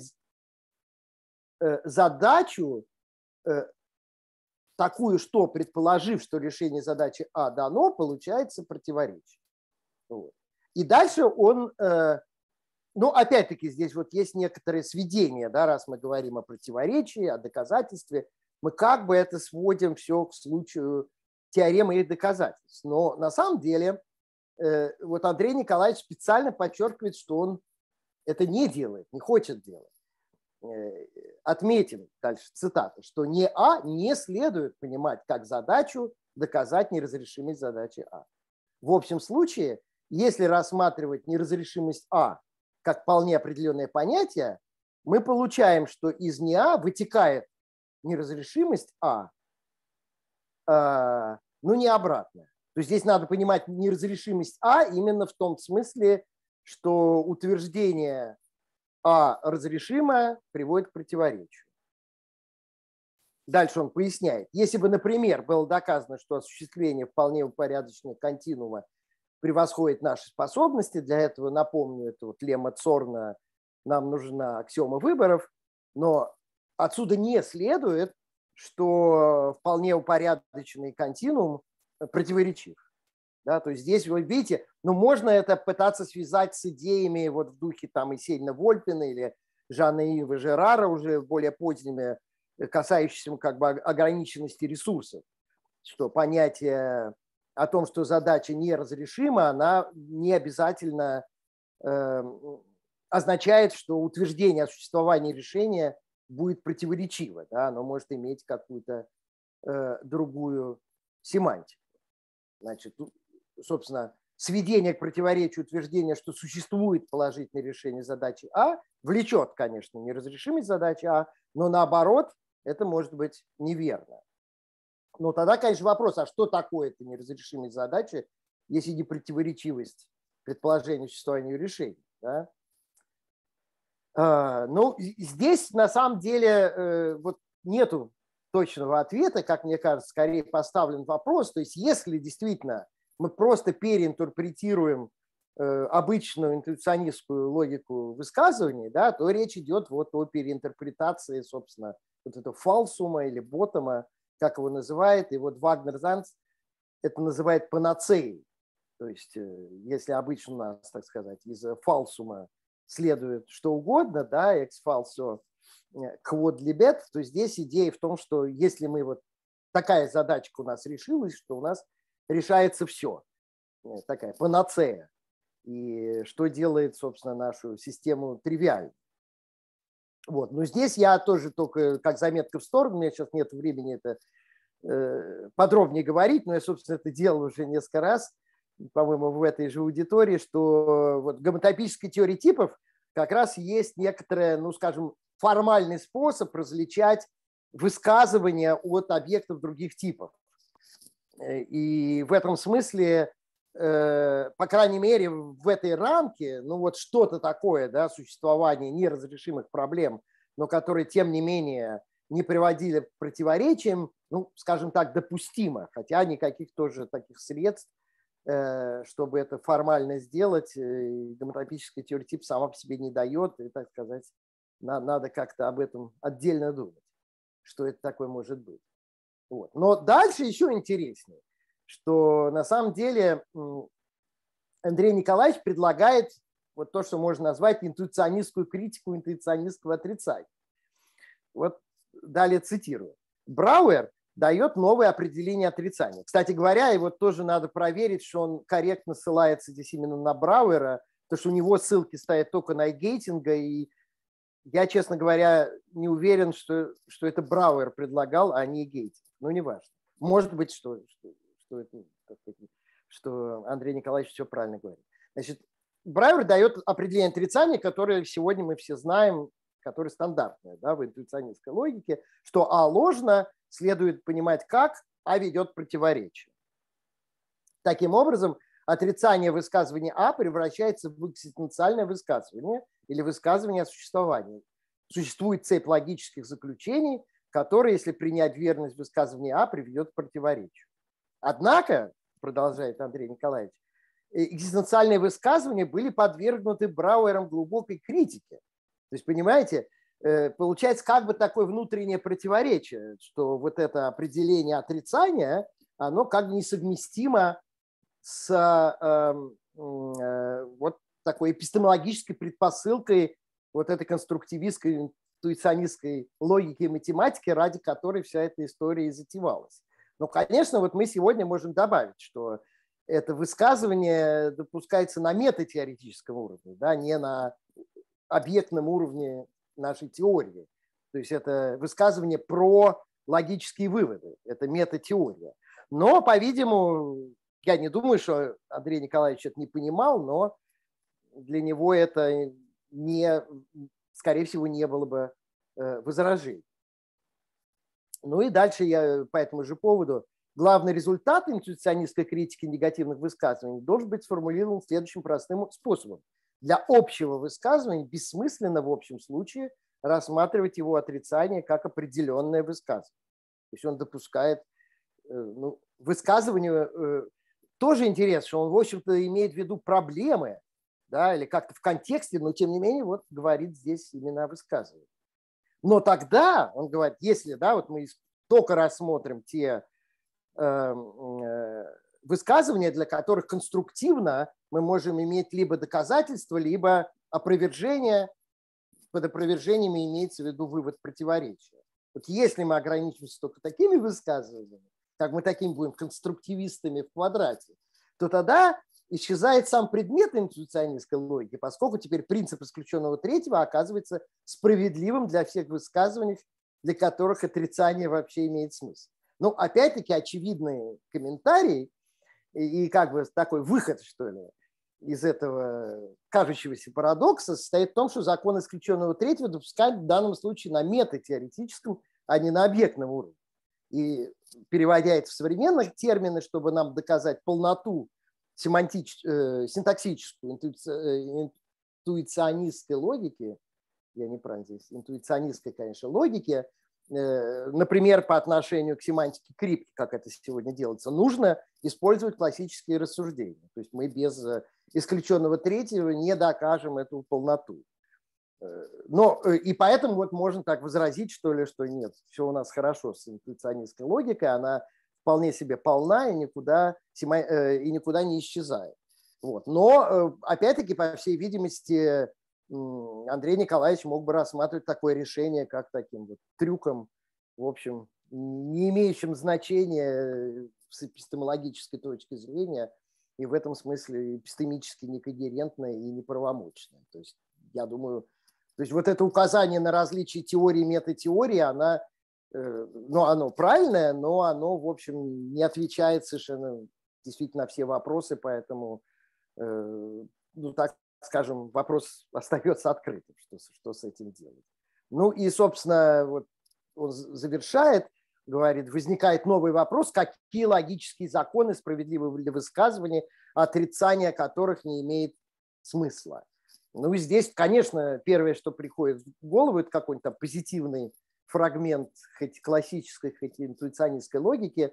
задачу такую, что, предположив, что решение задачи А дано, получается противоречие. Вот. И дальше он Ну, опять-таки, здесь вот есть некоторые сведения, да, раз мы говорим о противоречии, о доказательстве, мы как бы это сводим все к случаю теоремы и доказательств. Но на самом деле вот Андрей Николаевич специально подчеркивает, что он это не делает, не хочет делать. Отметим дальше цитата, что не А не следует понимать как задачу доказать неразрешимость задачи А. В общем случае, если рассматривать неразрешимость А как вполне определенное понятие, мы получаем, что из не А вытекает неразрешимость А, но не обратно. То есть здесь надо понимать неразрешимость А именно в том смысле, что утверждение А разрешимое приводит к противоречию. Дальше он поясняет. Если бы, например, было доказано, что осуществление вполне упорядоченного континуума превосходит наши способности, для этого, напомню, это вот лемма Цорна, нам нужна аксиома выборов, но отсюда не следует, что вполне упорядоченный континуум противоречив. Да, то есть здесь, вы видите, ну, можно это пытаться связать с идеями вот в духе там Есенина Вольпина или Жана-Ива Жерара, уже более поздними, касающимися как бы ограниченности ресурсов, что понятие о том, что задача неразрешима, она не обязательно означает, что утверждение о существовании решения будет противоречиво, да, оно может иметь какую-то другую семантику. Значит, собственно, сведение к противоречию утверждения, что существует положительное решение задачи А, влечет, конечно, неразрешимость задачи А, но наоборот, это может быть неверно. Но тогда, конечно, вопрос, а что такое это неразрешимость задачи, если не противоречивость предположению существования решения? Да? Ну, здесь на самом деле вот нету точного ответа, как мне кажется, скорее поставлен вопрос. То есть если действительно мы просто переинтерпретируем обычную интуиционистскую логику высказываний, да, то речь идет вот о переинтерпретации, собственно, вот этого фалсума или ботома, как его называет. И вот Вагнер-Занц это называет панацеей. То есть если обычно у нас, так сказать, из фалсума следует что угодно, да, ex falso quod libet, то здесь идея в том, что если мы вот такая задачка у нас решилась, что у нас решается все, такая панацея, и что делает, собственно, нашу систему тривиальной. Вот. Но здесь я тоже только как заметка в сторону, у меня сейчас нет времени это подробнее говорить, но я, собственно, это делал уже несколько раз, по-моему, в этой же аудитории, что вот в гомотопической теории типов как раз есть некоторая, ну, скажем, формальный способ различать высказывания от объектов других типов. И в этом смысле, по крайней мере, в этой рамке, ну вот что-то такое, да, существование неразрешимых проблем, но которые, тем не менее, не приводили к противоречиям, ну, скажем так, допустимо, хотя никаких тоже таких средств, чтобы это формально сделать, гомотопическая теория типа сама по себе не дает, и, так сказать, надо как-то об этом отдельно думать, что это такое может быть. Вот. Но дальше еще интереснее, что на самом деле Андрей Николаевич предлагает вот то, что можно назвать интуиционистскую критику интуиционистского отрицания. Вот далее цитирую. Брауэр дает новое определение отрицания. Кстати говоря, и вот тоже надо проверить, что он корректно ссылается здесь именно на Брауэра, потому что у него ссылки стоят только на Гейтинга, и я, честно говоря, не уверен, что это Брауэр предлагал, а не Гейтинг. Ну, не важно. Может быть, что Андрей Николаевич все правильно говорит. Значит, Брауэр дает определение отрицания, которое сегодня мы все знаем, которое стандартное, да, в интуиционистской логике, что А ложно, следует понимать как, А ведет к противоречию. Таким образом, отрицание высказывания А превращается в экзистенциальное высказывание или высказывание о существовании. Существует цепь логических заключений, которые, если принять верность высказывания А, приведет к противоречию. Однако, продолжает Андрей Николаевич, экзистенциальные высказывания были подвергнуты Брауэром глубокой критике. То есть, понимаете, получается как бы такое внутреннее противоречие, что вот это определение отрицания, оно как бы несовместимо с вот такой эпистемологической предпосылкой вот этой конструктивистской, интуиционистской логики и математики, ради которой вся эта история и затевалась. Но, конечно, вот мы сегодня можем добавить, что это высказывание допускается на метатеоретическом уровне, да, не на объектном уровне нашей теории. То есть это высказывание про логические выводы, это метатеория. Но, по-видимому, я не думаю, что Андрей Николаевич это не понимал, но для него это, скорее всего, не было бы возражений. Ну и дальше я по этому же поводу. Главный результат интуиционистской критики негативных высказываний должен быть сформулирован следующим простым способом. Для общего высказывания бессмысленно в общем случае рассматривать его отрицание как определенное высказывание. То есть он допускает высказывание. Тоже интересно, что он, в общем-то, имеет в виду проблемы, да, или как-то в контексте, но тем не менее вот говорит здесь именно о высказывании. Но тогда, он говорит, если вот мы только рассмотрим те высказывания, для которых конструктивно мы можем иметь либо доказательства, либо опровержение, под опровержениями имеется в виду вывод противоречия. Вот если мы ограничимся только такими высказываниями, как мы такими будем конструктивистами в квадрате, то тогда исчезает сам предмет интуиционистской логики, поскольку теперь принцип исключенного третьего оказывается справедливым для всех высказываний, для которых отрицание вообще имеет смысл. Ну, опять-таки, очевидный комментарий и как бы такой выход, что ли, из этого кажущегося парадокса состоит в том, что закон исключенного третьего допускает в данном случае на метатеоретическом, а не на объектном уровне. И переводя это в современные термины, чтобы нам доказать полноту синтаксическую интуиционистской логики, я неправильно здесь, интуиционистской, конечно, логики, например, по отношению к семантике крипки, как это сегодня делается, нужно использовать классические рассуждения. То есть мы без исключенного третьего не докажем эту полноту. Но и поэтому вот можно так возразить, что ли, что нет, все у нас хорошо с интуиционистской логикой, она вполне себе полна и никуда не исчезает. Вот. Но, опять-таки, по всей видимости, Андрей Николаевич мог бы рассматривать такое решение как таким вот трюком, в общем, не имеющим значения с эпистемологической точки зрения и в этом смысле эпистемически некогерентное и неправомочное. То есть, я думаю, вот это указание на различие теории и метатеории, оно правильное, но оно, в общем, не отвечает совершенно действительно на все вопросы, поэтому, так скажем, вопрос остается открытым, что с этим делать. Ну и, собственно, вот он завершает, говорит, возникает новый вопрос, какие логические законы справедливы для высказывания, отрицание которых не имеет смысла. Ну и здесь, конечно, первое, что приходит в голову, это какой-нибудь там позитивный фрагмент хоть классической, хоть интуиционистской логики,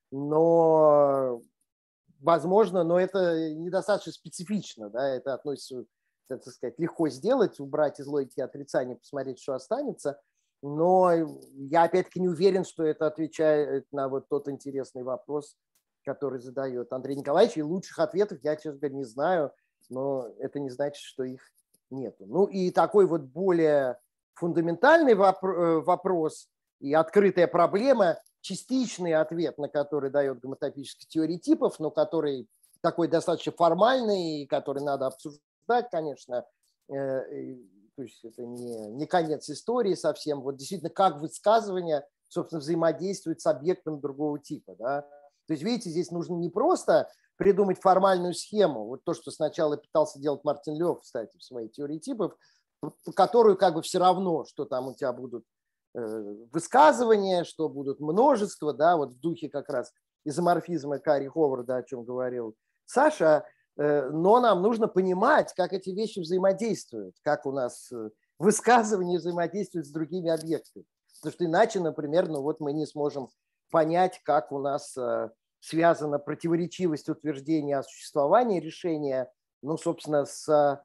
но возможно, но это недостаточно специфично, да, это относится, так сказать, легко сделать, убрать из логики отрицания, посмотреть, что останется, но я опять-таки не уверен, что это отвечает на вот тот интересный вопрос, который задает Андрей Николаевич, и лучших ответов я, честно говоря, не знаю, но это не значит, что их нету. Ну и такой вот более фундаментальный вопрос и открытая проблема, частичный ответ, на который дает гомотопическая теория типов, но который такой достаточно формальный, который надо обсуждать, конечно. То есть это не конец истории совсем. Вот действительно, как высказывание, собственно, взаимодействует с объектом другого типа. Да? То есть, видите, здесь нужно не просто придумать формальную схему, вот то, что сначала пытался делать Мартин Лёв, кстати, в своей теории типов, которую как бы все равно, что там у тебя будут высказывания, что будут множества, да, вот в духе как раз изоморфизма Кари Ховарда, о чем говорил Саша, но нам нужно понимать, как эти вещи взаимодействуют, как у нас высказывания взаимодействуют с другими объектами. Потому что иначе, например, мы не сможем понять, как у нас связана противоречивость утверждения о существовании решения, собственно, с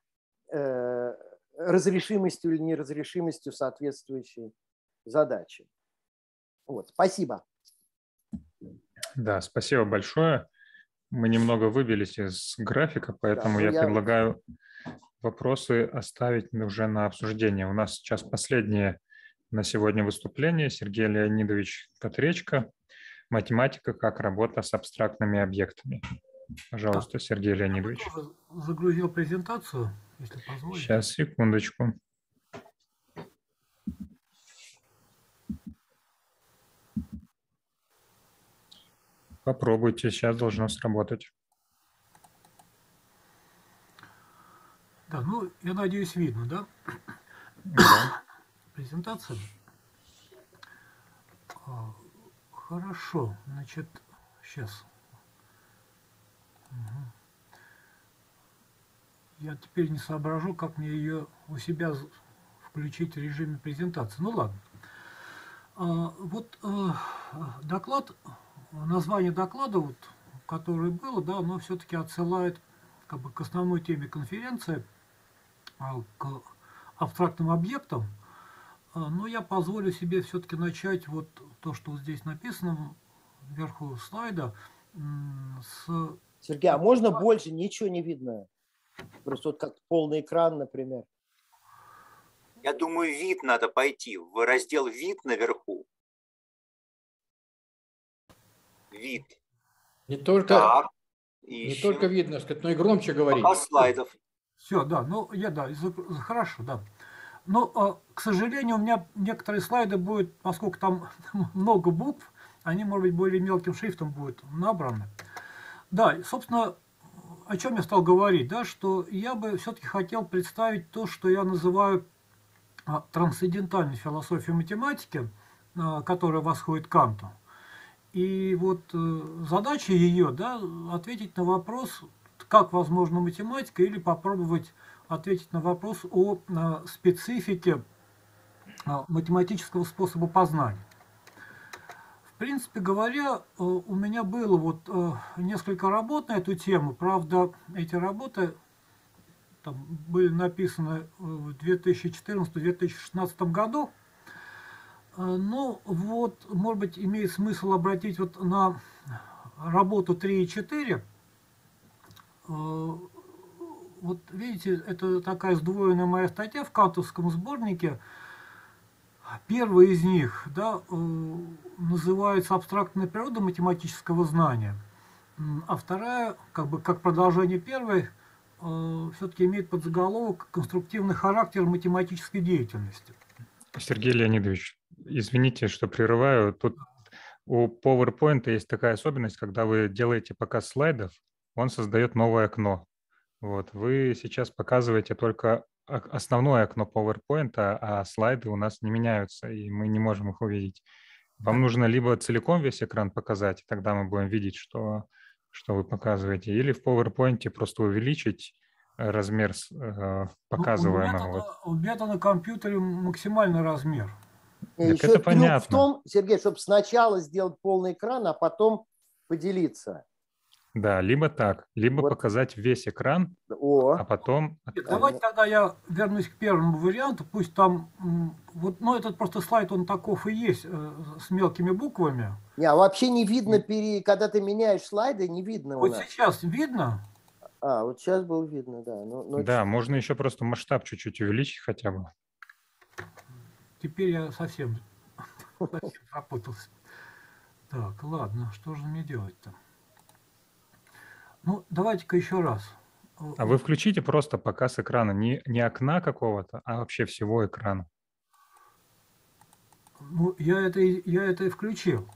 разрешимостью или неразрешимостью соответствующей задачи. Вот, спасибо. Да, спасибо большое. Мы немного выбились из графика, поэтому я предлагаю вопросы оставить уже на обсуждение. У нас сейчас последнее на сегодня выступление. Сергей Леонидович Котречко. Математика как работа с абстрактными объектами. Пожалуйста, Сергей Леонидович. Я тоже загрузил презентацию, если позволите. Сейчас, секундочку. Попробуйте, сейчас должно сработать. Да, ну, я надеюсь, видно, да? Да. Презентация. Хорошо, значит, сейчас. Я теперь не соображу, как мне ее у себя включить в режиме презентации. Ну ладно. Вот доклад, название доклада, вот, которое было, да, оно все-таки отсылает как бы к основной теме конференции, к абстрактным объектам. Но я позволю себе все-таки начать вот то, что вот здесь написано вверху слайда. Сергей, а можно больше? Ничего не видно. Просто вот как полный экран, например. Я думаю, вид надо пойти в раздел «Вид» наверху. Вид. Не только, Так. не только видно, но и громче говорить. Пока слайдов. Все, да, ну я, да, хорошо, да. Но, к сожалению, у меня некоторые слайды будут, поскольку там много букв, они, может быть, более мелким шрифтом будут набраны. Да, собственно, о чем я стал говорить, да, что я бы все-таки хотел представить то, что я называю трансцендентальной философией математики, которая восходит к Канту. И вот задача ее, да, ответить на вопрос, как возможна математика, или попробовать ответить на вопрос о специфике математического способа познания. В принципе говоря, у меня было вот несколько работ на эту тему. Правда, эти работы там были написаны в 2014-2016 году. Но вот, может быть, имеет смысл обратить вот на работу 3 и 4. Вот видите, это такая сдвоенная моя статья в кантовском сборнике. Первая из них, да, называется «Абстрактная природа математического знания», а вторая, как бы как продолжение первой, все-таки имеет подзаголовок «Конструктивный характер математической деятельности». Сергей Леонидович, извините, что прерываю. Тут у PowerPoint есть такая особенность, когда вы делаете показ слайдов, он создает новое окно. Вот, вы сейчас показываете только основное окно PowerPoint, а слайды у нас не меняются, и мы не можем их увидеть. Вам нужно либо целиком весь экран показать, и тогда мы будем видеть, что вы показываете, или в PowerPoint просто увеличить размер показываемого. У меня-то на компьютере максимальный размер. Так Еще это трюк понятно. в том, Сергей, чтобы сначала сделать полный экран, а потом поделиться. Да, либо так, либо Вот. показать весь экран, а потом... Давайте тогда я вернусь к первому варианту, пусть там, вот, ну этот просто слайд, он таков и есть, с мелкими буквами. Не, вообще не видно, когда ты меняешь слайды, не видно Вот у нас. сейчас видно? Вот сейчас было видно, да. Да, можно еще просто масштаб чуть-чуть увеличить хотя бы. Теперь я совсем запутался. Так, ладно, что же мне делать-то? Ну, давайте-ка еще раз. А вы включите просто показ экрана, не окна какого-то, а вообще всего экрана. Ну, я это и включил.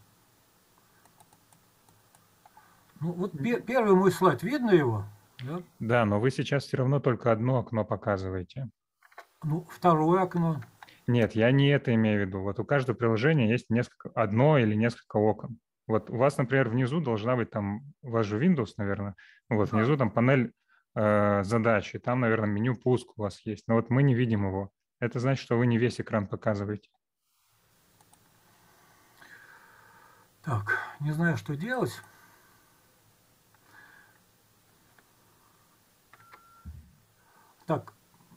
Ну, вот первый мой слайд, видно его? Да? Да, но вы сейчас все равно только одно окно показываете. Ну, второе окно. Нет, я не это имею в виду. Вот у каждого приложения есть одно или несколько окон. Вот у вас, например, внизу должна быть там, у вас же Windows, наверное, вот внизу там панель задач, и там, наверное, меню пуск у вас есть. Но вот мы не видим его. Это значит, что вы не весь экран показываете. Так, не знаю, что делать. Так,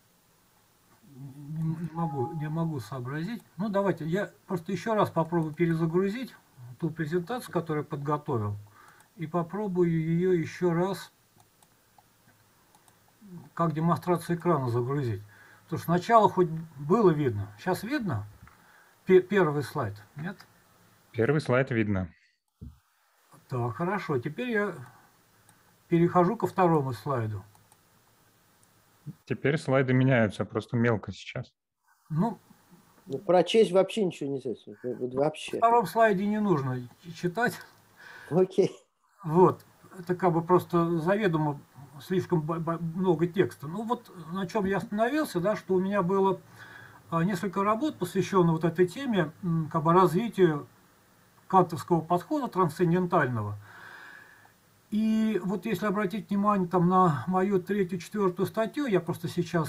не могу сообразить. Ну, давайте, я просто еще раз попробую перезагрузить ту презентацию, которую я подготовил, и попробую ее еще раз как демонстрацию экрана загрузить. Потому что сначала хоть было видно. Сейчас видно? Первый слайд, нет? Первый слайд видно. Да, хорошо. Теперь я перехожу ко второму слайду. Теперь слайды меняются, просто мелко сейчас. Ну, прочесть вообще ничего нельзя. Вообще. на втором слайде не нужно читать. Окей. Вот. Это как бы просто заведомо слишком много текста. Ну вот на чем я остановился, да, что у меня было несколько работ, посвященных вот этой теме, как бы развитию кантовского подхода трансцендентального. И вот если обратить внимание там на мою 3-4 статью, я просто сейчас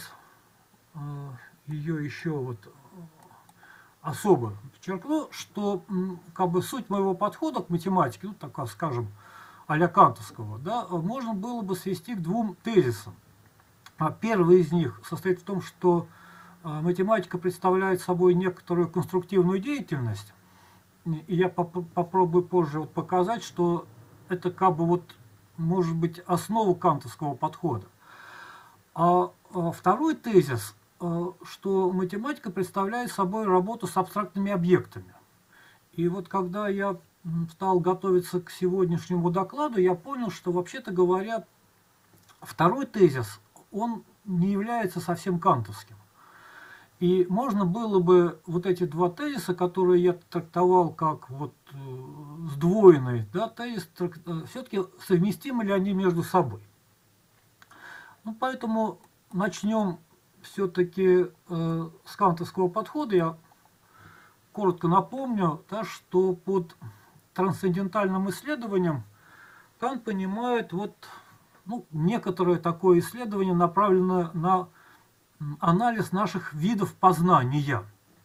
ее еще вот особо подчеркну, что как бы суть моего подхода к математике, ну так скажем, а-ля кантовского, да, можно было бы свести к двум тезисам. Первый из них состоит в том, что математика представляет собой некоторую конструктивную деятельность, и я попробую позже вот показать, что это как бы вот может быть основа кантовского подхода. А второй тезис, что математика представляет собой работу с абстрактными объектами. И вот когда я стал готовиться к сегодняшнему докладу, я понял, что, вообще-то говоря, второй тезис, он не является совсем кантовским. И можно было бы вот эти два тезиса, которые я трактовал как вот сдвоенный, да, тезис, все-таки совместимы ли они между собой. Ну, поэтому начнем все-таки с кантовского подхода. Я коротко напомню, да, что под трансцендентальным исследованием Кант понимает вот, ну, некоторое такое исследование, направленное на анализ наших видов познания.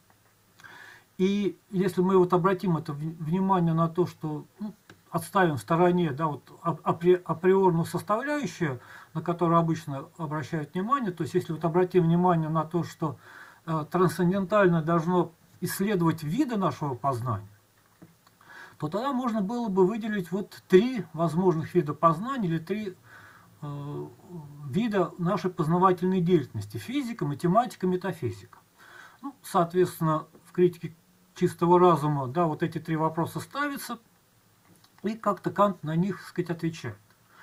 И если мы вот обратим это внимание на то, что отставим в стороне, да, вот априорную составляющую, на которую обычно обращают внимание, то есть если вот обратим внимание на то, что трансцендентально должно исследовать виды нашего познания, то тогда можно было бы выделить вот три возможных вида познания или три вида нашей познавательной деятельности: физика, математика, метафизика. Ну, соответственно, в критике чистого разума, да, вот эти три вопроса ставятся, и как-то Кант на них, так сказать, отвечает.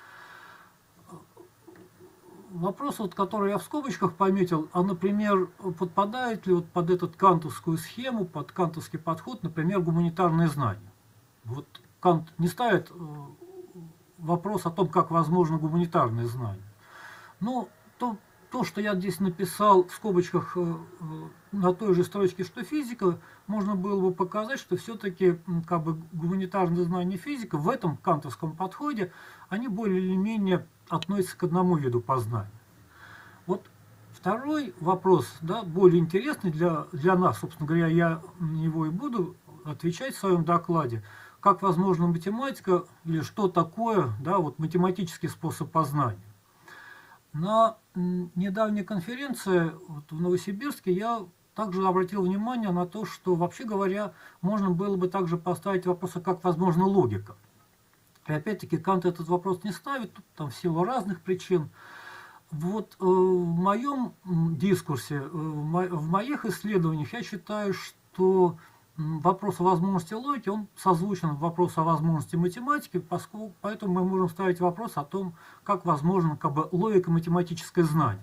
Вопрос, вот, который я в скобочках пометил, а, например, подпадает ли вот под эту кантовскую схему, под кантовский подход, например, гуманитарные знания? Вот Кант не ставит вопрос о том, как возможно гуманитарные знания. Но то, что я здесь написал в скобочках на той же строчке, что физика, можно было бы показать, что все-таки как бы гуманитарные знания и физика в этом кантовском подходе, они более или менее относятся к одному виду познания. Вот второй вопрос, да, более интересный для нас, собственно говоря, я на него и буду отвечать в своем докладе. Как возможна математика или что такое, да, вот математический способ познания. На недавней конференции вот в Новосибирске я также обратил внимание на то, что, вообще говоря, можно было бы также поставить вопрос, как возможна логика. И опять-таки Кант этот вопрос не ставит, там в силу разных причин. Вот в моем дискурсе, в моих исследованиях я считаю, что вопрос о возможности логики, он созвучен вопросу о возможности математики, поэтому мы можем ставить вопрос о том, как возможно как бы логико-математическое знание.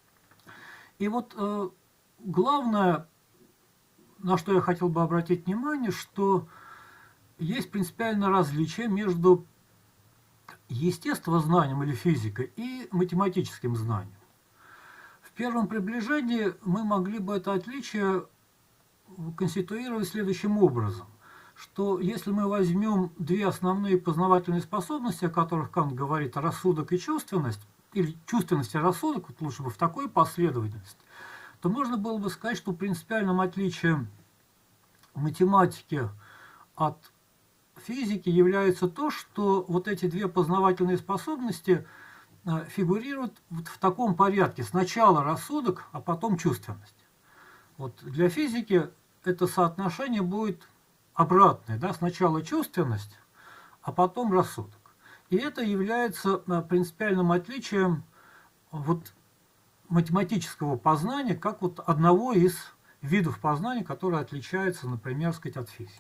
И вот главное, на что я хотел бы обратить внимание, что есть принципиальное различие между естествознанием или физикой и математическим знанием. В первом приближении мы могли бы это отличие конституировать следующим образом, что если мы возьмем две основные познавательные способности, о которых Кант говорит, рассудок и чувственность, или чувственность и рассудок, вот лучше бы в такой последовательности, то можно было бы сказать, что принципиальным отличием математики от физики является то, что вот эти две познавательные способности фигурируют в таком порядке: сначала рассудок, а потом чувственность. Вот для физики это соотношение будет обратное, да, сначала чувственность, а потом рассудок. И это является принципиальным отличием вот математического познания как вот одного из видов познания, который отличается, например, сказать, от физики.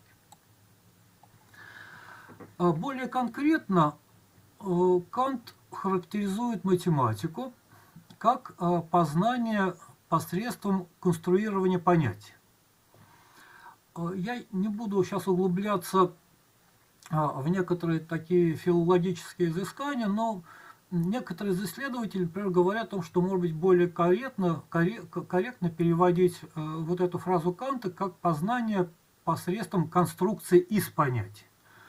Более конкретно Кант характеризует математику как познание посредством конструирования понятий. Я не буду сейчас углубляться в некоторые такие филологические изыскания, но некоторые из исследователей, например, говорят о том, что может быть более корректно переводить вот эту фразу Канта как познание посредством конструкции из понятий.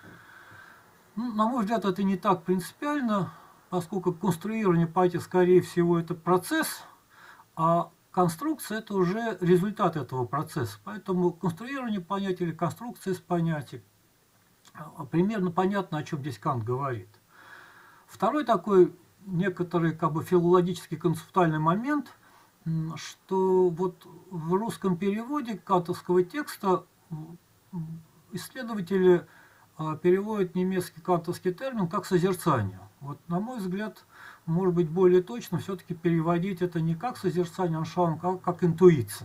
Ну, на мой взгляд, это не так принципиально, поскольку конструирование понятия, скорее всего, это процесс, а конструкция – это уже результат этого процесса. Поэтому конструирование понятия или конструкция из понятий примерно понятно, о чем здесь Кант говорит. Второй такой некоторый как бы филологический концептуальный момент, что вот в русском переводе кантовского текста исследователи переводят немецкий кантовский термин как созерцание. Вот, на мой взгляд, может быть более точно все-таки переводить это не как созерцание, а как интуиция.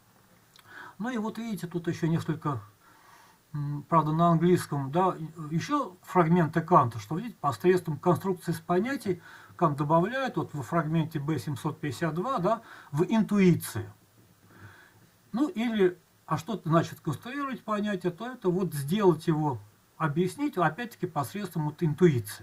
Ну и вот видите, тут еще несколько, правда, на английском, да, еще фрагменты Канта, что видите, посредством конструкции из понятий Кант добавляет вот во фрагменте B752, да, в интуиции. Ну или, а что значит конструировать понятие, то это вот сделать его, объяснить, опять-таки, посредством вот интуиции.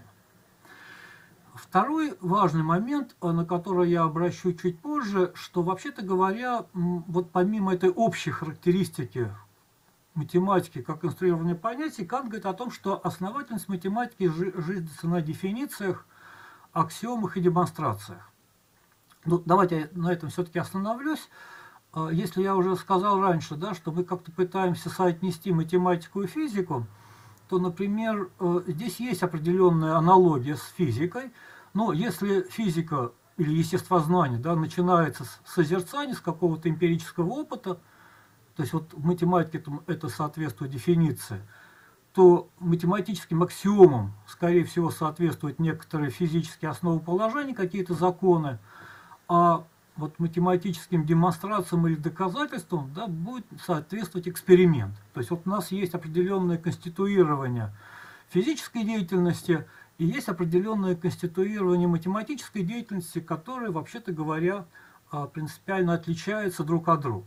Второй важный момент, на который я обращу чуть позже, что, вообще-то говоря, вот помимо этой общей характеристики математики как конструирования понятий, Кант говорит о том, что основательность математики зиждется на дефинициях, аксиомах и демонстрациях. Ну, давайте я на этом все-таки остановлюсь. Если я уже сказал раньше, да, что мы как-то пытаемся соотнести математику и физику, то, например, здесь есть определенная аналогия с физикой, но если физика или естествознание, да, начинается с созерцания, с какого-то эмпирического опыта, то есть вот в математике это соответствует дефиниции, то математическим аксиомам, скорее всего, соответствуют некоторые физические основоположения, какие-то законы, а вот математическим демонстрациям или доказательствам, да, будет соответствовать эксперимент. То есть вот у нас есть определенное конституирование физической деятельности и есть определенное конституирование математической деятельности, которые, вообще-то говоря, принципиально отличаются друг от друга.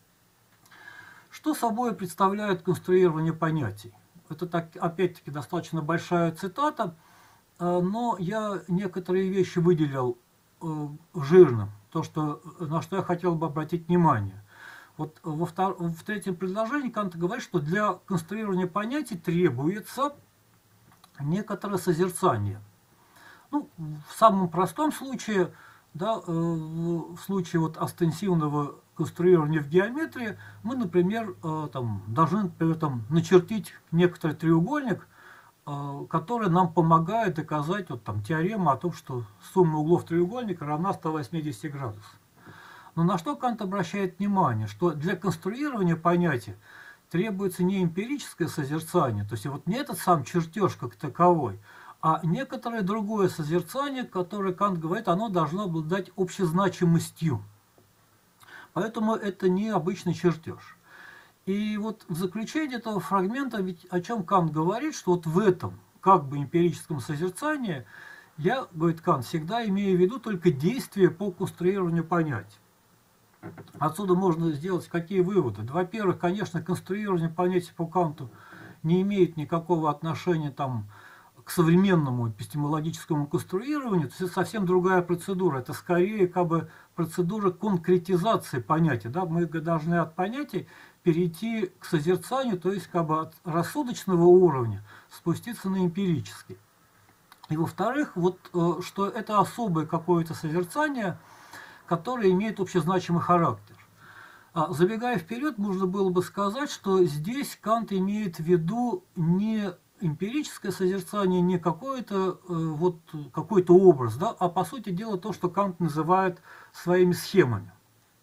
Что собой представляет конструирование понятий? Это, опять-таки, достаточно большая цитата, но я некоторые вещи выделил жирным. То, на что я хотел бы обратить внимание. Вот в третьем предложении Кант говорит, что для конструирования понятий требуется некоторое созерцание. Ну, в самом простом случае, да, в случае вот остенсивного конструирования в геометрии, мы, например, должны, например, начертить некоторый треугольник, который нам помогает доказать вот, теорему о том, что сумма углов треугольника равна 180 градусов. Но на что Кант обращает внимание? Что для конструирования понятия требуется не эмпирическое созерцание, то есть вот не этот сам чертеж как таковой, а некоторое другое созерцание, которое Кант говорит, оно должно обладать общезначимостью. Поэтому это не обычный чертеж. И вот в заключении этого фрагмента, ведь о чем Кант говорит, что вот в этом как бы эмпирическом созерцании я, говорит Кант, всегда имею в виду только действия по конструированию понятий. Отсюда можно сделать какие выводы? Во-первых, конечно, конструирование понятий по Канту не имеет никакого отношения к современному эпистемологическому конструированию, то есть это совсем другая процедура. Это скорее как бы процедура конкретизации понятия. Да? Мы должны от понятий перейти к созерцанию, то есть как бы от рассудочного уровня спуститься на эмпирический. И во-вторых, вот, что это особое какое-то созерцание, которое имеет общезначимый характер. Забегая вперед, можно было бы сказать, что здесь Кант имеет в виду не эмпирическое созерцание, не какой-то какой-то образ, да, а по сути дела то, что Кант называет своими схемами.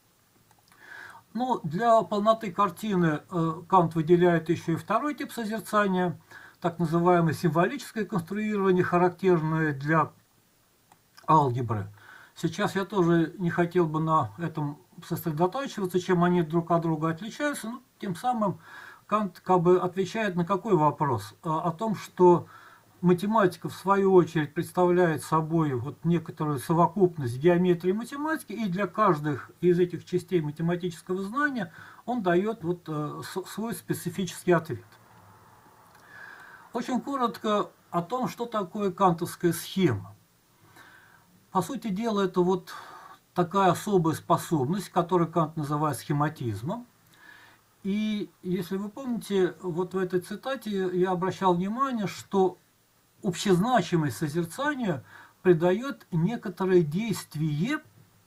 Но для полноты картины Кант выделяет еще и второй тип созерцания, так называемое символическое конструирование, характерное для алгебры. Сейчас я тоже не хотел бы на этом сосредотачиваться, чем они друг от друга отличаются. Но тем самым Кант как бы отвечает на какой вопрос? О том, что математика, в свою очередь, представляет собой вот некоторую совокупность геометрии и математики, и для каждых из этих частей математического знания он дает вот свой специфический ответ. Очень коротко о том, что такое кантовская схема. По сути дела, это вот такая особая способность, которую Кант называет схематизмом. И если вы помните, вот в этой цитате я обращал внимание, что общезначимость созерцания придает некоторое действие,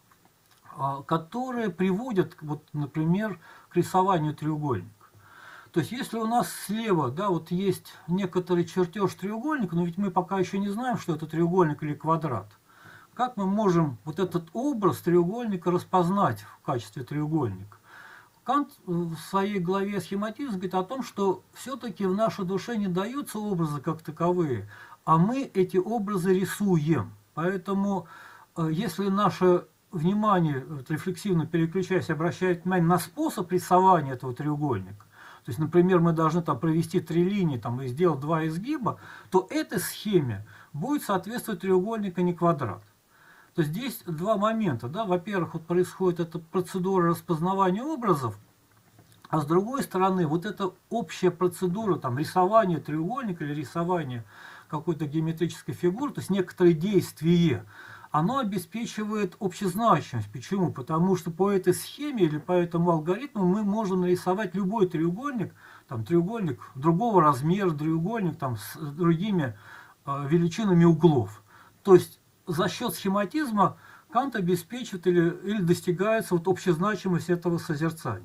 которое приводит, вот, например, к рисованию треугольника. То есть, если у нас слева, да, вот есть некоторый чертеж треугольника, но ведь мы пока еще не знаем, что это треугольник или квадрат. Как мы можем вот этот образ треугольника распознать в качестве треугольника? Кант в своей главе «Схематизм» говорит о том, что все-таки в нашей душе не даются образы как таковые, а мы эти образы рисуем. Поэтому, если наше внимание, рефлексивно переключаясь, обращает внимание на способ рисования этого треугольника, то есть, например, мы должны там провести 3 линии там, и сделать 2 изгиба, то этой схеме будет соответствовать треугольник, а не квадрат. То есть здесь два момента. Да? Во-первых, вот происходит эта процедура распознавания образов, а с другой стороны, вот эта общая процедура там, рисования треугольника или рисования какой-то геометрической фигуры, то есть некоторое действие, оно обеспечивает общезначимость. Почему? Потому что по этой схеме или по этому алгоритму мы можем нарисовать любой треугольник, там, треугольник другого размера, треугольник там, с другими величинами углов. То есть за счет схематизма Кант обеспечивает или достигается вот общезначимость этого созерцания.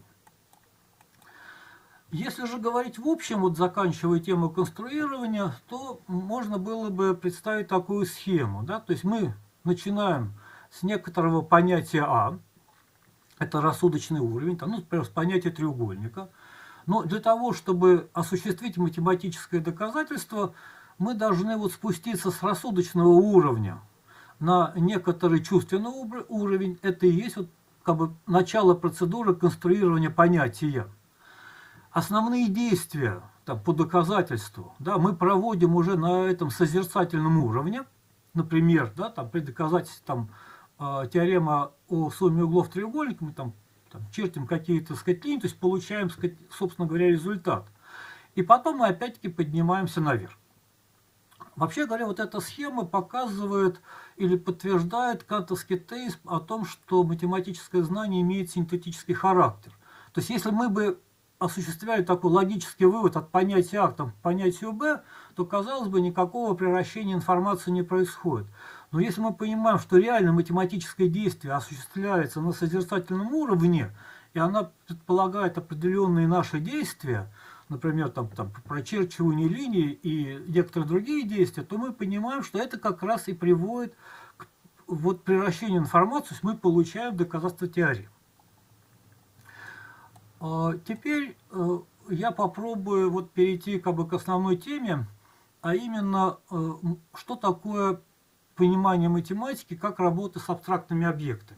Если же говорить в общем, вот заканчивая тему конструирования, то можно было бы представить такую схему. Да? То есть мы начинаем с некоторого понятия А, это рассудочный уровень, там, ну, например, с понятия треугольника. Но для того, чтобы осуществить математическое доказательство, мы должны вот спуститься с рассудочного уровня на некоторый чувственный уровень. Это и есть вот, как бы, начало процедуры конструирования понятия. Основные действия там, по доказательству, да, мы проводим уже на этом созерцательном уровне. Например, да, там, при доказательстве там, теорема о сумме углов треугольника мы там чертим какие-то, так сказать, линии, то есть получаем, собственно говоря, результат. И потом мы опять-таки поднимаемся наверх. Вообще говоря, вот эта схема показывает или подтверждает кантовский тезис о том, что математическое знание имеет синтетический характер. То есть если мы бы осуществляли такой логический вывод от понятия А к понятию Б, то, казалось бы, никакого превращения информации не происходит. Но если мы понимаем, что реально математическое действие осуществляется на созерцательном уровне, и она предполагает определенные наши действия, например, там прочерчивание линий и некоторые другие действия, то мы понимаем, что это как раз и приводит к вот, превращению информации, то есть мы получаем доказательство теоремы. Теперь я попробую вот перейти как бы к основной теме, а именно, что такое понимание математики, как работа с абстрактными объектами.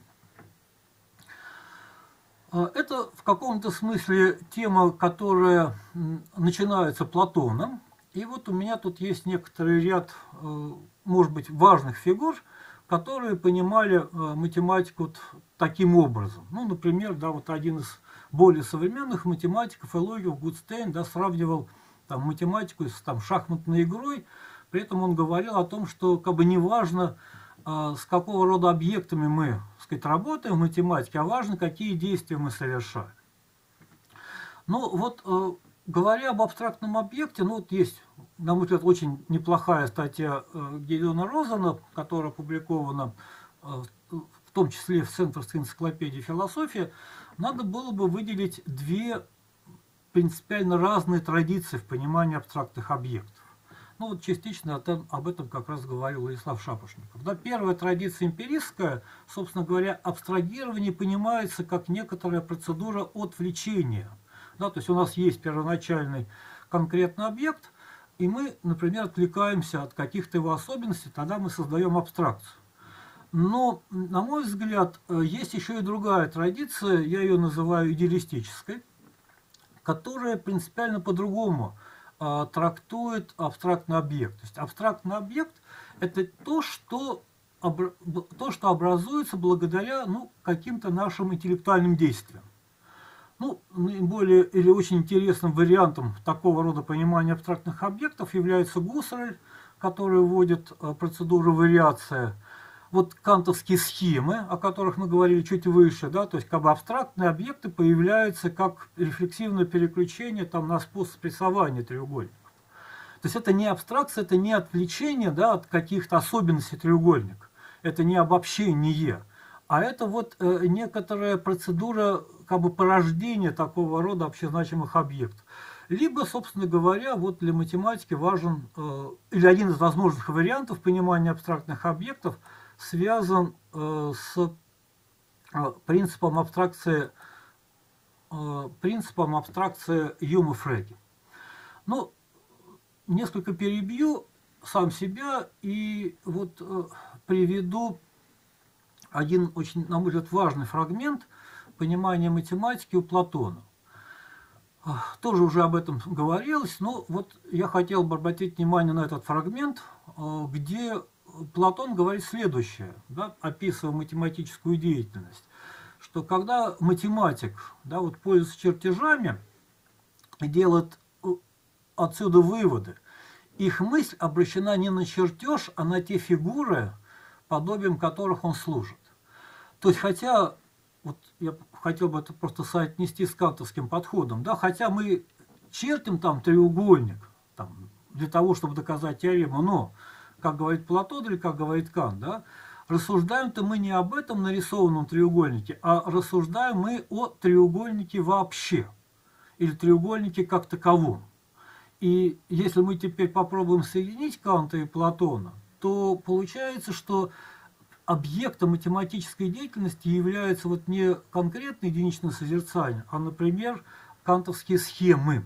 Это в каком-то смысле тема, которая начинается Платоном. И вот у меня тут есть некоторый ряд, может быть, важных фигур, которые понимали математику вот таким образом. Ну, например, да, вот один из более современных математиков и логиков Гутштейн, да, сравнивал там, математику с там, шахматной игрой. При этом он говорил о том, что как бы неважно, с какого рода объектами мы, так сказать, работаем в математике, а важно, какие действия мы совершаем. Ну вот, говоря об абстрактном объекте, ну вот есть, на мой взгляд, очень неплохая статья Гедеона Розена, которая опубликована в том числе в Центровской энциклопедии философии. Надо было бы выделить две принципиально разные традиции в понимании абстрактных объектов. Ну вот частично об этом как раз говорил Владислав Шапошников. Да, первая традиция эмпиристская, собственно говоря, абстрагирование понимается как некоторая процедура отвлечения. Да, то есть у нас есть первоначальный конкретный объект, и мы, например, отвлекаемся от каких-то его особенностей, тогда мы создаем абстракцию. Но, на мой взгляд, есть еще и другая традиция, я ее называю идеалистической, которая принципиально по-другому трактует абстрактный объект. То есть абстрактный объект – это то, что образуется благодаря каким-то нашим интеллектуальным действиям. Наиболее или очень интересным вариантом такого рода понимания абстрактных объектов является Гуссерль, который вводит процедуру вариации. Вот кантовские схемы, о которых мы говорили чуть выше, да, то есть как бы абстрактные объекты появляются как рефлексивное переключение на способ рисования треугольников. То есть это не абстракция, это не отвлечение, да, от каких-то особенностей треугольника, это не обобщение, а это вот некоторая процедура как бы порождения такого рода общезначимых объектов. Либо, собственно говоря, вот для математики важен, или один из возможных вариантов понимания абстрактных объектов связан с принципом абстракции Юма-Фреги. Несколько перебью сам себя и вот приведу один очень, на мой взгляд, важный фрагмент понимания математики у Платона. Тоже уже об этом говорилось, но вот я хотел бы обратить внимание на этот фрагмент, где Платон говорит следующее, да, описывая математическую деятельность, что когда математик, да, вот пользуется чертежами и делает отсюда выводы, их мысль обращена не на чертеж, а на те фигуры, подобием которых он служит. То есть, хотя, вот я хотел бы это просто соотнести с кантовским подходом, да, хотя мы чертим там треугольник для того, чтобы доказать теорему, но, как говорит Платон или как говорит Кант, да, рассуждаем-то мы не об этом нарисованном треугольнике, а рассуждаем мы о треугольнике вообще, или треугольнике как таковом. И если мы теперь попробуем соединить Канта и Платона, то получается, что объектом математической деятельности является вот не конкретное единичное созерцание, а, например, кантовские схемы.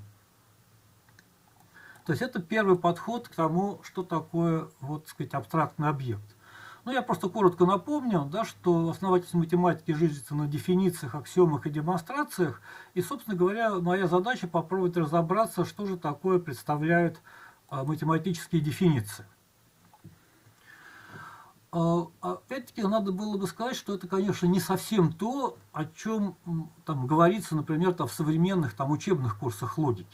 То есть это первый подход к тому, что такое, вот, сказать, абстрактный объект. Я просто коротко напомню, да, что основательство математики зиждется на дефинициях, аксиомах и демонстрациях. И, собственно говоря, моя задача попробовать разобраться, что же такое представляют математические дефиниции. Опять-таки, надо было бы сказать, что это, конечно, не совсем то, о чем говорится, например, в современных учебных курсах логики.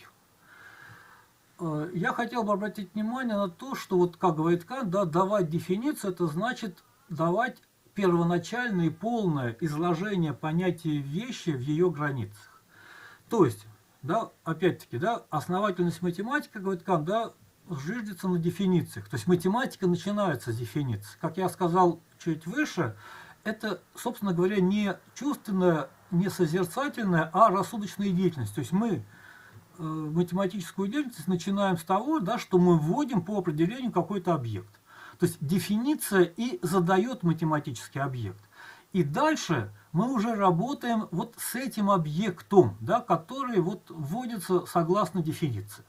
Я хотел бы обратить внимание на то, что, вот, как говорит Кант, да, давать дефиницию – это значит давать первоначальное и полное изложение понятия вещи в ее границах. То есть, да, опять-таки, да, основательность математики, говорит Кант, да, зиждется на дефинициях. То есть математика начинается с дефиниции. Как я сказал чуть выше, это, собственно говоря, не чувственная, не созерцательная, а рассудочная деятельность. То есть мы математическую деятельность начинаем с того, да, что мы вводим по определению какой-то объект. То есть дефиниция и задает математический объект. И дальше мы уже работаем вот с этим объектом, да, который вот вводится согласно дефиниции.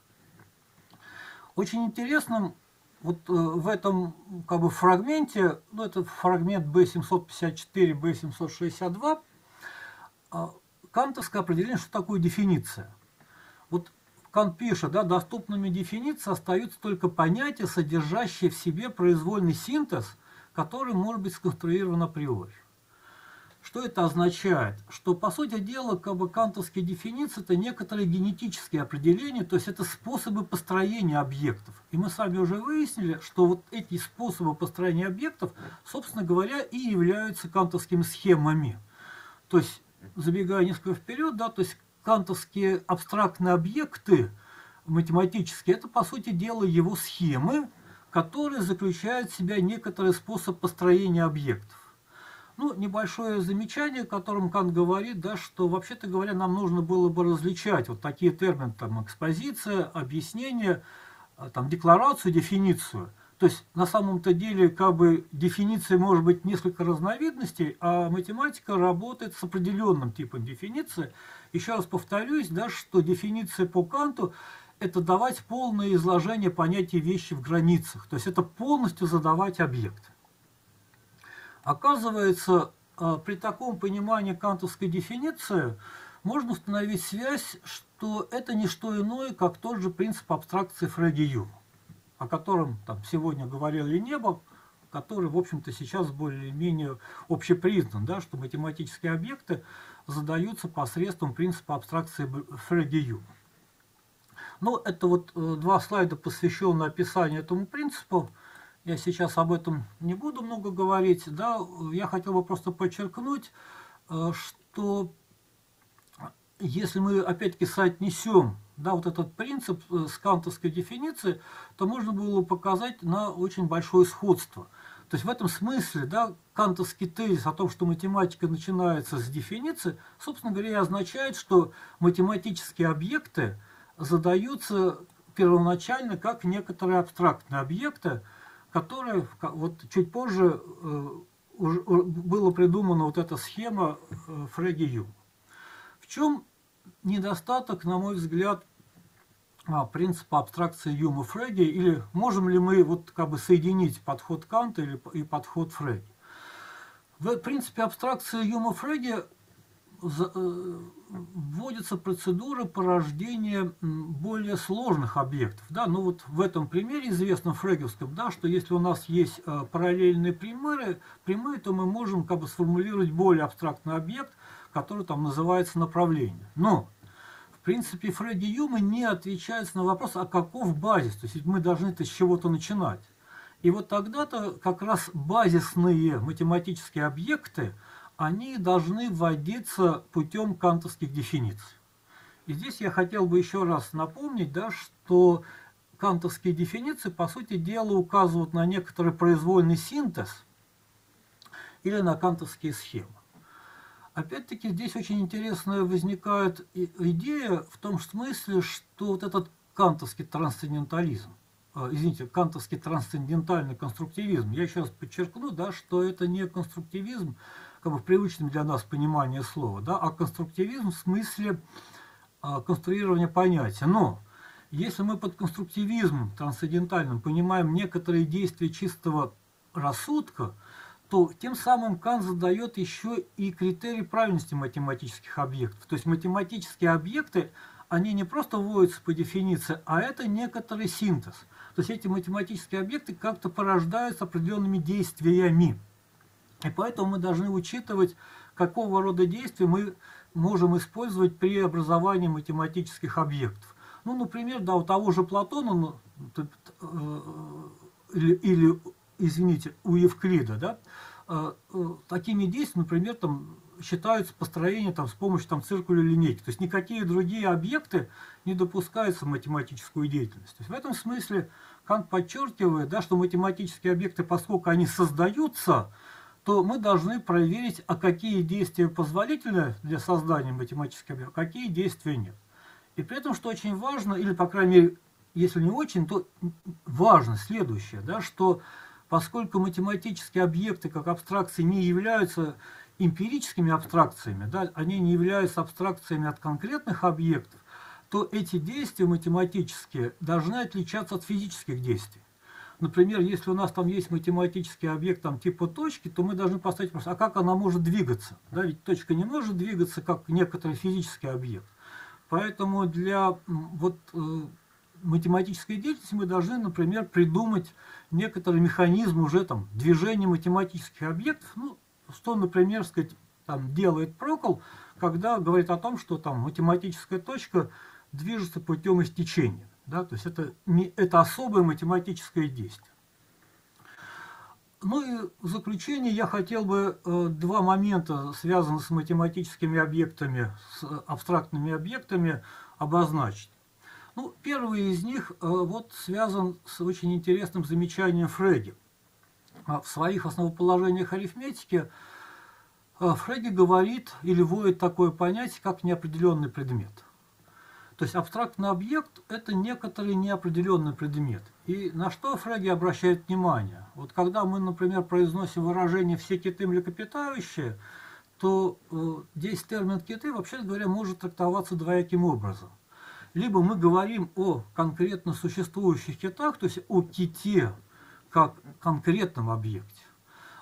Очень интересным вот в этом как бы фрагменте, это фрагмент B754, B762, кантовское определение, что такое дефиниция. Вот Кант пишет, да, доступными дефиниции остаются только понятия, содержащие в себе произвольный синтез, который может быть сконструирован априори. Что это означает? Что, по сути дела, как бы кантовские дефиниции – это некоторые генетические определения, то есть это способы построения объектов. И мы с вами уже выяснили, что вот эти способы построения объектов, собственно говоря, и являются кантовскими схемами. То есть, забегая несколько вперед, да, то есть кантовские абстрактные объекты математические – это, по сути дела, его схемы, которые заключают в себя некоторый способ построения объектов. Небольшое замечание, о котором Кант говорит, да, что, вообще-то говоря, нам нужно было бы различать вот такие термины, экспозиция, объяснение, декларацию, дефиницию. То есть, на самом-то деле, как бы дефиниции может быть несколько разновидностей, а математика работает с определенным типом дефиниции. Еще раз повторюсь, да, что дефиниция по Канту – это давать полное изложение понятия вещи в границах. То есть, это полностью задавать объект. Оказывается, при таком понимании кантовской дефиниции можно установить связь, что это не что иное, как тот же принцип абстракции Фрege-Юма, о котором там сегодня говорил Ленеба, который, в общем-то, сейчас более-менее общепризнан, да, что математические объекты задаются посредством принципа абстракции Фрege-Юма. Ну, это вот два слайда, посвященные описанию этому принципу. Я сейчас об этом не буду много говорить. Да. Я хотел бы просто подчеркнуть, что если мы опять-таки соотнесем, да, вот этот принцип с кантовской дефиницией, то можно было показать на очень большое сходство. То есть в этом смысле, да, кантовский тезис о том, что математика начинается с дефиниции, собственно говоря, и означает, что математические объекты задаются первоначально как некоторые абстрактные объекты, которые вот чуть позже была придумана вот эта схема Фрege-Юма. В чем недостаток, на мой взгляд, принципа абстракции Юма-Фреге, или можем ли мы вот как бы соединить подход Канта и подход Фреге? В принципе абстракции Юма-Фреге вводится процедура порождения более сложных объектов. Да? Ну вот в этом примере известном фрегевском, да, что если у нас есть параллельные прямые, то мы можем как бы сформулировать более абстрактный объект, который там называется направление. Но в принципе Фреге-Юма не отвечает на вопрос, а каков базис, то есть мы должны-то с чего-то начинать. И вот тогда-то как раз базисные математические объекты, они должны вводиться путем кантовских дефиниций. И здесь я хотел бы еще раз напомнить, да, что кантовские дефиниции, по сути дела, указывают на некоторый произвольный синтез или на кантовские схемы. Опять-таки здесь очень интересная возникает идея в том смысле, что вот этот кантовский трансцендентализм, кантовский трансцендентальный конструктивизм, я еще раз подчеркну, да, что это не конструктивизм, как бы в привычном для нас понимании слова, да, а конструктивизм в смысле конструирования понятия. Но если мы под конструктивизмом трансцендентальным понимаем некоторые действия чистого рассудка, то тем самым Кант задает еще и критерий правильности математических объектов. То есть математические объекты, они не просто вводятся по дефиниции, а это некоторый синтез. То есть эти математические объекты как-то порождаются определенными действиями. И поэтому мы должны учитывать, какого рода действия мы можем использовать при образовании математических объектов. Ну, например, да, у того же Платона, извините, у Евклида, да, такими действиями, например, там, считаются построения там, с помощью там, циркуля линейки. То есть никакие другие объекты не допускаются в математическую деятельность. То есть в этом смысле Кант подчеркивает, да, что математические объекты, поскольку они создаются, то мы должны проверить, а какие действия позволительны для создания математических объектов, а какие действия нет. И при этом, что очень важно, или, по крайней мере, если не очень, то важно следующее, да, что поскольку математические объекты как абстракции не являются эмпирическими абстракциями, да, они не являются абстракциями от конкретных объектов, то эти действия математические должны отличаться от физических действий. Например, если у нас там есть математический объект там, типа точки, то мы должны поставить вопрос, а как она может двигаться? Да, ведь точка не может двигаться как некоторый физический объект. Поэтому для математической деятельности мы должны, например, придумать некоторый механизм уже там, движения математических объектов, ну, что, например, сказать, там, делает Прокл, когда говорит о том, что там, математическая точка движется путем истечения. Да, то есть это особое математическое действие. Ну и в заключение я хотел бы два момента, связанных с математическими объектами, с абстрактными объектами, обозначить. Ну, первый из них вот связан с очень интересным замечанием Фреге. В своих основоположениях арифметики Фреге говорит или вводит такое понятие, как неопределенный предмет. То есть абстрактный объект – это некоторый неопределенный предмет. И на что Фреге обращает внимание? Вот когда мы, например, произносим выражение «все киты млекопитающие», то здесь термин «киты», вообще говоря, может трактоваться двояким образом. Либо мы говорим о конкретно существующих китах, то есть о ките как конкретном объекте.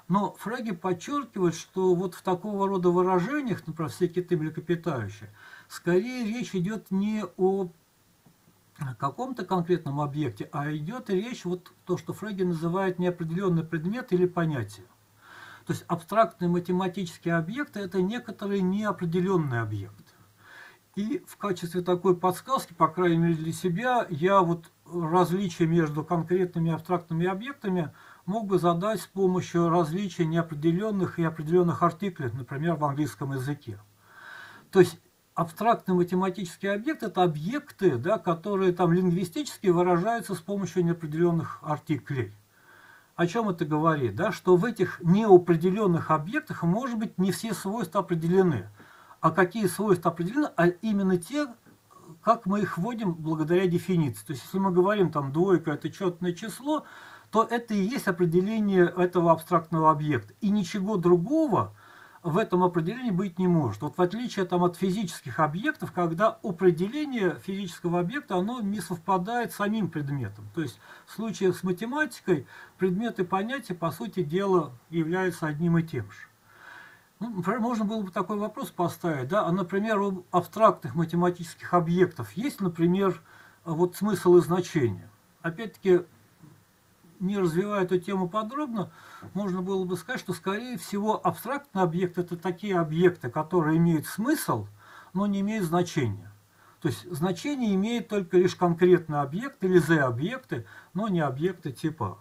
Но Фрege подчеркивает, что вот в такого рода выражениях, например, все киты млекопитающие, скорее речь идет не о каком-то конкретном объекте, а идет речь вот то, что Фрege называет неопределенный предмет или понятие. То есть абстрактные математические объекты – это некоторые неопределенные объекты. И в качестве такой подсказки, по крайней мере для себя, я вот различие между конкретными абстрактными объектами мог бы задать с помощью различия неопределенных и определенных артиклей, например, в английском языке. То есть абстрактный математический объект – это объекты, да, которые там лингвистически выражаются с помощью неопределенных артиклей. О чем это говорит? Да? Что в этих неопределенных объектах, может быть, не все свойства определены. А какие свойства определены? А именно те, как мы их вводим благодаря дефиниции. То есть, если мы говорим, там, двойка – это четное число, то это и есть определение этого абстрактного объекта. И ничего другого в этом определении быть не может. Вот в отличие там, от физических объектов, когда определение физического объекта оно не совпадает с самим предметом. То есть в случае с математикой предмет и понятие, по сути дела, являются одним и тем же. Ну, например, можно было бы такой вопрос поставить, да, а, например, у абстрактных математических объектов есть, например, вот смысл и значение. Опять-таки, не развивая эту тему подробно, можно было бы сказать, что, скорее всего, абстрактный объект – это такие объекты, которые имеют смысл, но не имеют значения. То есть значение имеет только лишь конкретный объект или Z-объекты, но не объекты типа.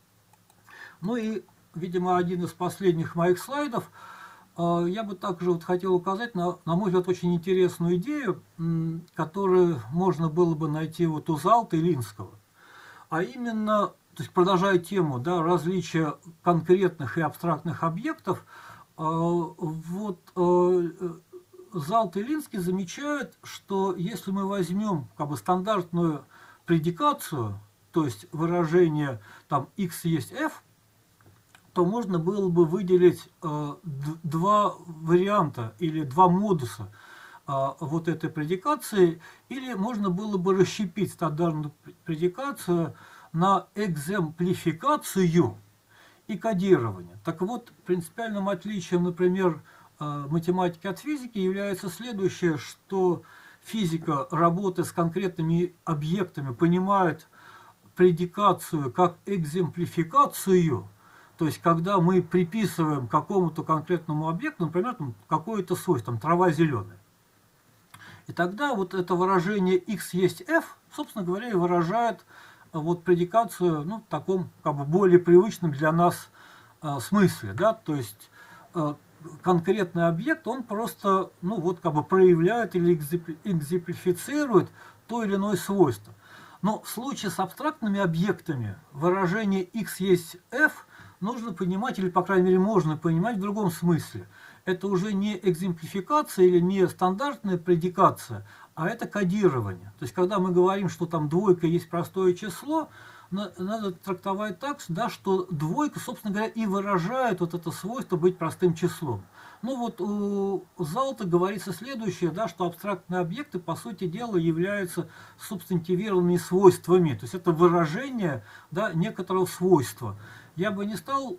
Ну и, видимо, один из последних моих слайдов, я бы также вот хотел указать на мой взгляд, очень интересную идею, которую можно было бы найти вот у Залта и Линского. А именно, то есть продолжая тему, да, различия конкретных и абстрактных объектов, вот Залт и Линский замечают, что если мы возьмем как бы стандартную предикацию, то есть выражение там x есть f, то можно было бы выделить два варианта или два модуса вот этой предикации, или можно было бы расщепить стандартную предикацию на экземплификацию и кодирование. Так вот, принципиальным отличием, например, математики от физики является следующее, что физика, работая с конкретными объектами, понимает предикацию как экземплификацию, то есть когда мы приписываем какому-то конкретному объекту, например, какое-то свойство, трава зеленая. И тогда вот это выражение x есть f, собственно говоря, и выражает вот предикацию, ну, в таком как бы более привычном для нас смысле, да, то есть конкретный объект, он просто, ну, вот как бы проявляет или экземплифицирует то или иное свойство. Но в случае с абстрактными объектами выражение x есть f нужно понимать, или, по крайней мере, можно понимать в другом смысле. Это уже не экземплификация или не стандартная предикация, а это кодирование. То есть, когда мы говорим, что там двойка есть простое число, надо трактовать так, да, что двойка, собственно говоря, и выражает вот это свойство быть простым числом. Ну вот у Залта говорится следующее, да, что абстрактные объекты, по сути дела, являются субстантивированными свойствами. То есть это выражение, да, некоторого свойства. Я бы не стал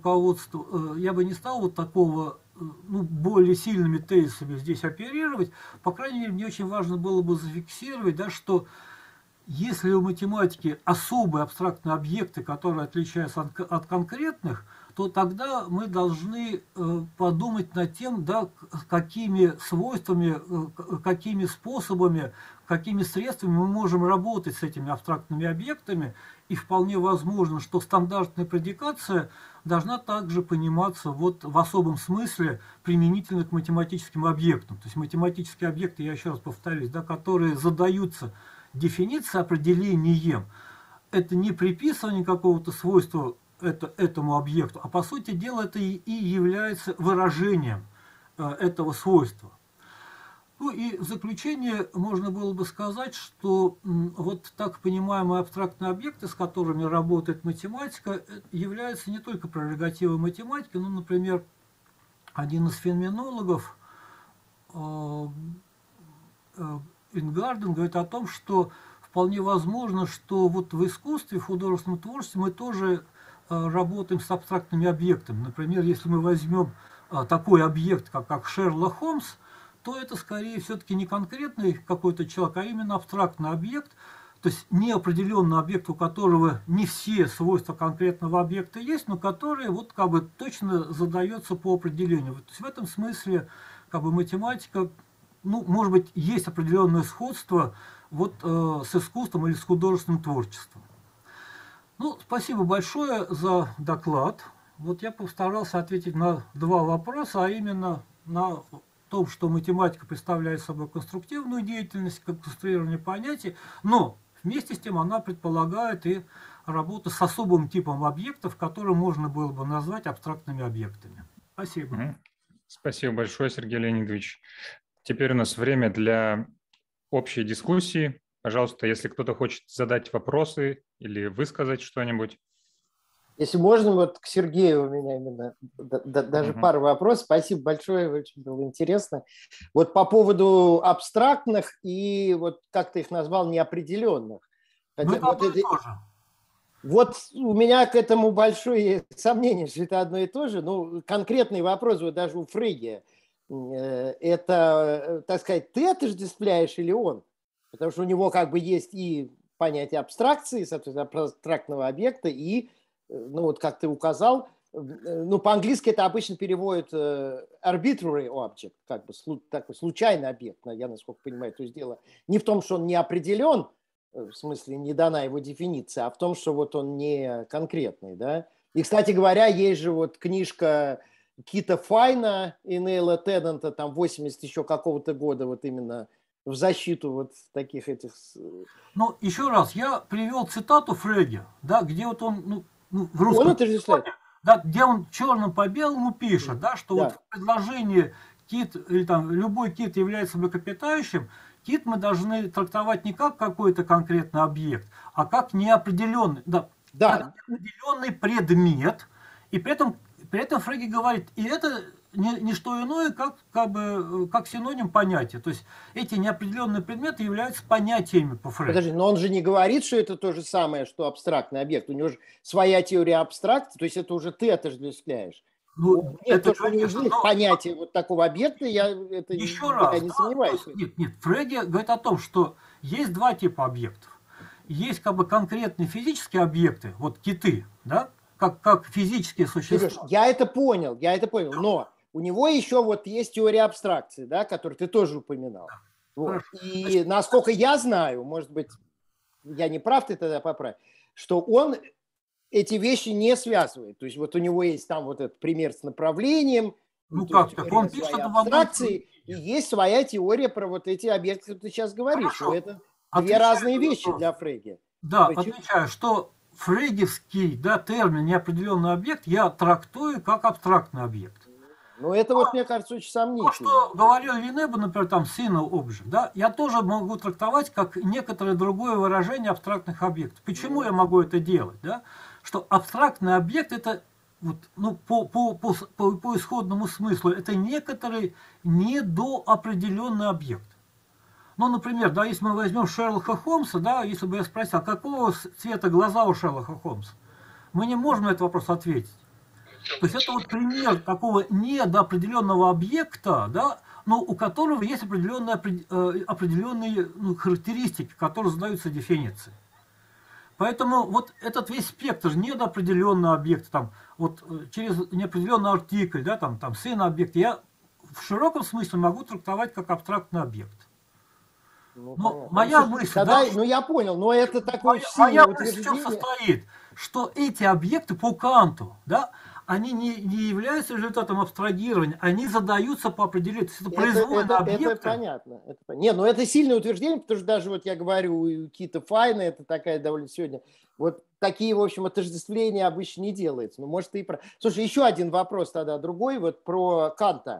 вот такого, ну, более сильными тезисами здесь оперировать. По крайней мере, мне очень важно было бы зафиксировать, да, что если у математики особые абстрактные объекты, которые отличаются от конкретных, то тогда мы должны подумать над тем, да, какими свойствами, какими способами, какими средствами мы можем работать с этими абстрактными объектами. И вполне возможно, что стандартная предикация должна также пониматься вот в особом смысле применительно к математическим объектам. То есть математические объекты, я еще раз повторюсь, да, которые задаются дефиницией, определением, это не приписывание какого-то свойства этому объекту, а по сути дела это и является выражением этого свойства. Ну и в заключение можно было бы сказать, что вот так понимаемые абстрактные объекты, с которыми работает математика, являются не только прерогативой математики, но, например, один из феноменологов, Ингарден, говорит о том, что вполне возможно, что вот в искусстве, в художественном творчестве мы тоже работаем с абстрактными объектами. Например, если мы возьмем такой объект, как Шерлок Холмс, то это скорее все-таки не конкретный какой-то человек, а именно абстрактный объект, то есть неопределенный объект, у которого не все свойства конкретного объекта есть, но который вот как бы точно задается по определению. То есть в этом смысле как бы математика, ну, может быть, есть определенное сходство вот с искусством или с художественным творчеством. Ну, спасибо большое за доклад. Вот я постарался ответить на два вопроса, а именно на том, что математика представляет собой конструктивную деятельность, как конструирование понятий, но вместе с тем она предполагает и работу с особым типом объектов, которые можно было бы назвать абстрактными объектами. Спасибо. Спасибо большое, Сергей Леонидович. Теперь у нас время для общей дискуссии. Пожалуйста, если кто-то хочет задать вопросы или высказать что-нибудь. Если можно, вот к Сергею у меня именно даже пару вопросов. Спасибо большое, очень было интересно. Вот по поводу абстрактных и вот как ты их назвал, неопределенных. Хотя, вот у меня к этому большое сомнение, что это одно и то же. Ну, конкретный вопрос вот даже у Фрege. Это, так сказать, ты отождествляешь или он? Потому что у него как бы есть и понятие абстракции, соответственно, абстрактного объекта, и, ну вот как ты указал, ну по-английски это обычно переводят arbitrary object, как бы такой случайный объект, я насколько понимаю, то есть дело не в том, что он не определен, в смысле не дана его дефиниция, а в том, что вот он не конкретный, да. И, кстати говоря, есть же вот книжка Кита Файна и Нейла Теннанта, там 80 еще какого-то года, вот именно в защиту вот таких этих... Ну, еще раз, я привел цитату Фреге, да, где вот он, ну в русском... Он отождествляет. Да, где он черным по белому пишет, да, что вот в предложении кит, или там любой кит является млекопитающим, кит мы должны трактовать не как какой-то конкретный объект, а как неопределенный, как неопределенный предмет, и при этом Фреге говорит, и это не что иное, как синоним понятия. То есть эти неопределенные предметы являются понятиями по Фреге. Подожди, но он же не говорит, что это то же самое, что абстрактный объект. У него же своя теория абстракции, то есть это уже ты отождествляешь. Ну, нет, то, что у него есть понятие вот такого объекта, я не сомневаюсь. Нет, Фреге говорит о том, что есть два типа объектов. Есть как бы конкретные физические объекты, вот киты, да, как физические существа. Сереж, я это понял, но у него еще вот есть теория абстракции, да, которую ты тоже упоминал. Вот. И насколько я знаю, может быть, я не прав, ты тогда поправь, что он эти вещи не связывает. То есть вот у него есть там вот этот пример с направлением, ну как так, он пишет абстракции, и есть своя теория про вот эти объекты, которые ты сейчас говоришь. Что это две разные вещи для Фреге. Да, отвечаю, что фрегевский, да, термин неопределенный объект я трактую как абстрактный объект. Ну, это вот, мне кажется, очень сомнительно. То, что говорил Линнебе, например, там single object, да, я тоже могу трактовать как некоторое другое выражение абстрактных объектов. Почему я могу это делать? Да? Что абстрактный объект это вот, ну, по исходному смыслу это некоторый недоопределенный объект. Ну, например, да, если мы возьмем Шерлока Холмса, да, если бы я спросил, какого цвета глаза у Шерлока Холмса, мы не можем на этот вопрос ответить. То есть это вот пример такого недоопределенного объекта, да, но у которого есть определенные характеристики, которые задаются дефиницией. Поэтому вот этот весь спектр недоопределенного объекта, там, вот через неопределенный артикль, да, там сын объект, я в широком смысле могу трактовать как абстрактный объект. Но моя мысль, тогда, ну я понял, но это такое моя мысль в чем состоит, что эти объекты по Канту, да, они не являются результатом абстрагирования, они задаются по определению. Это произвольные объекты. Это понятно. Нет, но это сильное утверждение, потому что даже вот я говорю, у Кита Файна это такая довольно сегодня, вот такие, в общем, отождествления обычно не делается. Ну, может, ты и прав. Слушай, еще один вопрос тогда, другой, вот про Канта.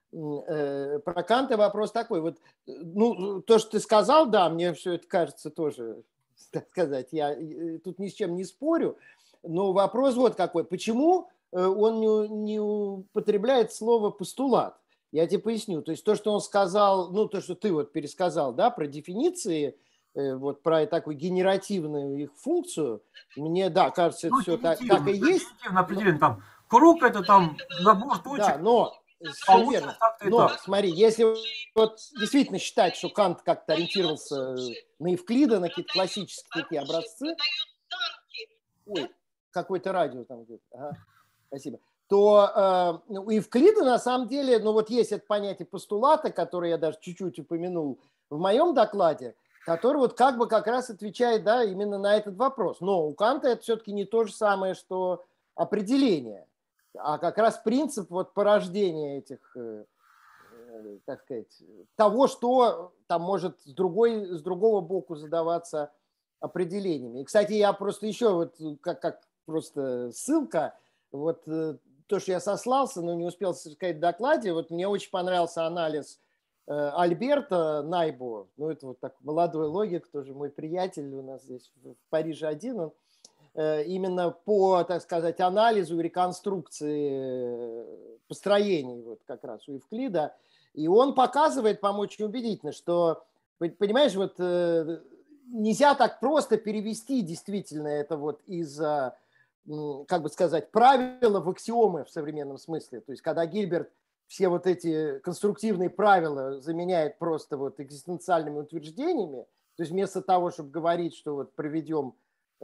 Про Канта вопрос такой, вот, ну, то, что ты сказал, да, мне все это кажется тоже, так сказать, я тут ни с чем не спорю, но вопрос вот какой, почему он не употребляет слово постулат? Я тебе поясню, то есть то, что он сказал, ну, то, что ты вот пересказал, да, про дефиниции вот про такую генеративную их функцию, мне, да, кажется, это все так и есть. Определенно, там, круг это там набор точек. Да, но, все верно. Но, смотри, если вот действительно считать, что Кант как-то ориентировался на Евклида, на какие-то классические такие образцы, ой, какое-то радио там где-то, ага, спасибо, то у Евклида на самом деле, ну вот есть это понятие постулата, которое я даже чуть-чуть упомянул в моем докладе, который вот как бы как раз отвечает, да, именно на этот вопрос. Но у Канта это все-таки не то же самое, что определение, а как раз принцип вот порождения этих, так сказать, того, что там может с другого боку задаваться определениями. И, кстати, я просто еще вот как просто ссылка, вот то, что я сослался, но не успел сказать в докладе, вот мне очень понравился анализ Альберта Найбо, ну это вот так молодой логик, тоже мой приятель у нас здесь в Париже один, он именно по, так сказать, анализу и реконструкции построений вот как раз у Евклида, и он показывает, по-моему, очень убедительно, что, понимаешь, вот нельзя так просто перевести действительно это вот из, как бы сказать, правила в аксиомы в современном смысле, то есть когда Гильберт все вот эти конструктивные правила заменяет просто вот экзистенциальными утверждениями, то есть вместо того, чтобы говорить, что вот проведем,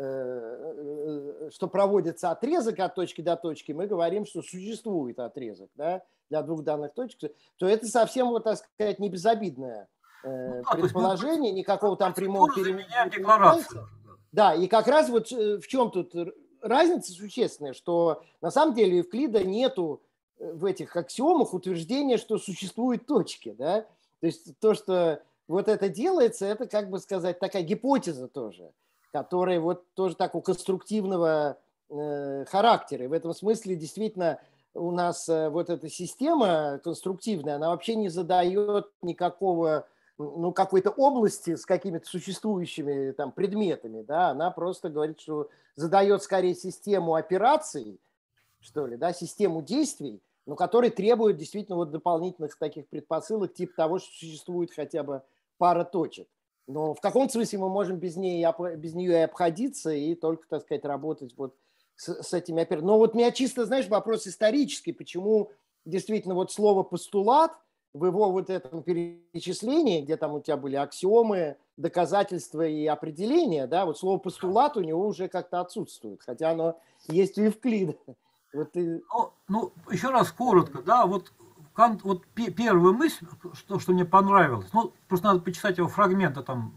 что проводится отрезок от точки до точки, мы говорим, что существует отрезок, да, для двух данных точек, то это совсем, вот, так сказать, не безобидное предположение, никакого там прямого переменения. Да, и как раз вот в чем тут разница существенная, что на самом деле у Евклида нету в этих аксиомах утверждения, что существуют точки, да, то есть то, что вот это делается, это, как бы сказать, такая гипотеза тоже, которая вот тоже такого конструктивного характера, и в этом смысле действительно у нас вот эта система конструктивная, она вообще не задает никакого, ну, какой-то области с какими-то существующими там предметами, да, она просто говорит, что задает скорее систему операций, что ли, да, систему действий, но которые требуют действительно вот дополнительных таких предпосылок, типа того, что существует хотя бы пара точек. Но в каком смысле мы можем без нее и обходиться, и только, так сказать, работать вот с этими операциями. Но вот у меня чисто, знаешь, вопрос исторический, почему действительно вот слово «постулат» в его вот этом перечислении, где там у тебя были аксиомы, доказательства и определения, да, вот слово «постулат» у него уже как-то отсутствует, хотя оно есть у Евклида. Вот и... ну, еще раз коротко, да, вот Кант, вот первая мысль, что мне понравилось, ну, просто надо почитать его фрагменты, там,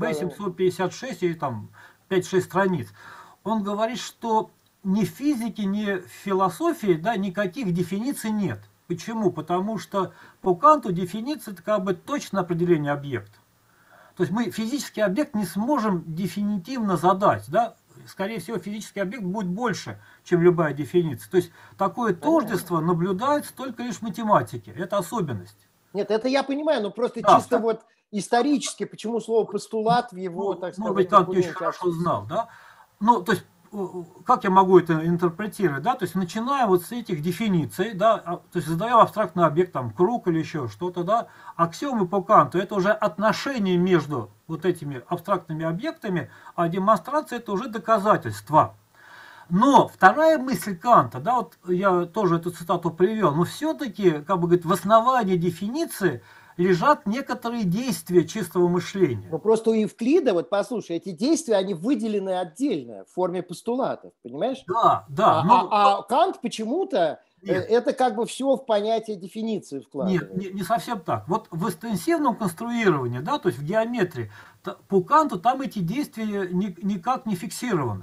Б756 или там 5-6 страниц, он говорит, что ни в физике, ни в философии, да, никаких дефиниций нет. Почему? Потому что по Канту дефиниция – это как бы точное определение объекта. То есть мы физический объект не сможем дефинитивно задать, да? Скорее всего, физический объект будет больше, чем любая дефиниция. То есть такое тождество наблюдается только лишь в математике. Это особенность. Нет, это я понимаю, но просто да, чисто так... вот исторически, почему слово «постулат» в его, так сказать... Может быть, Кант очень хорошо знал, да? Ну, то есть, как я могу это интерпретировать, да? То есть, начиная вот с этих дефиниций, да, то есть, задаем абстрактный объект, там, круг или еще что-то, да, аксиомы по Канту, это уже отношение между вот этими абстрактными объектами, а демонстрация это уже доказательство. Но вторая мысль Канта, да, вот я тоже эту цитату привел, но все-таки, как бы говорит, в основании дефиниции лежат некоторые действия чистого мышления. Ну просто у Евклида, вот послушай, эти действия, они выделены отдельно в форме постулатов, понимаешь? Да, да. А Кант почему-то это как бы все в понятие дефиниции вкладывает. Нет, не совсем так. Вот в экстенсивном конструировании, да, то есть в геометрии, по Канту там эти действия никак не фиксированы.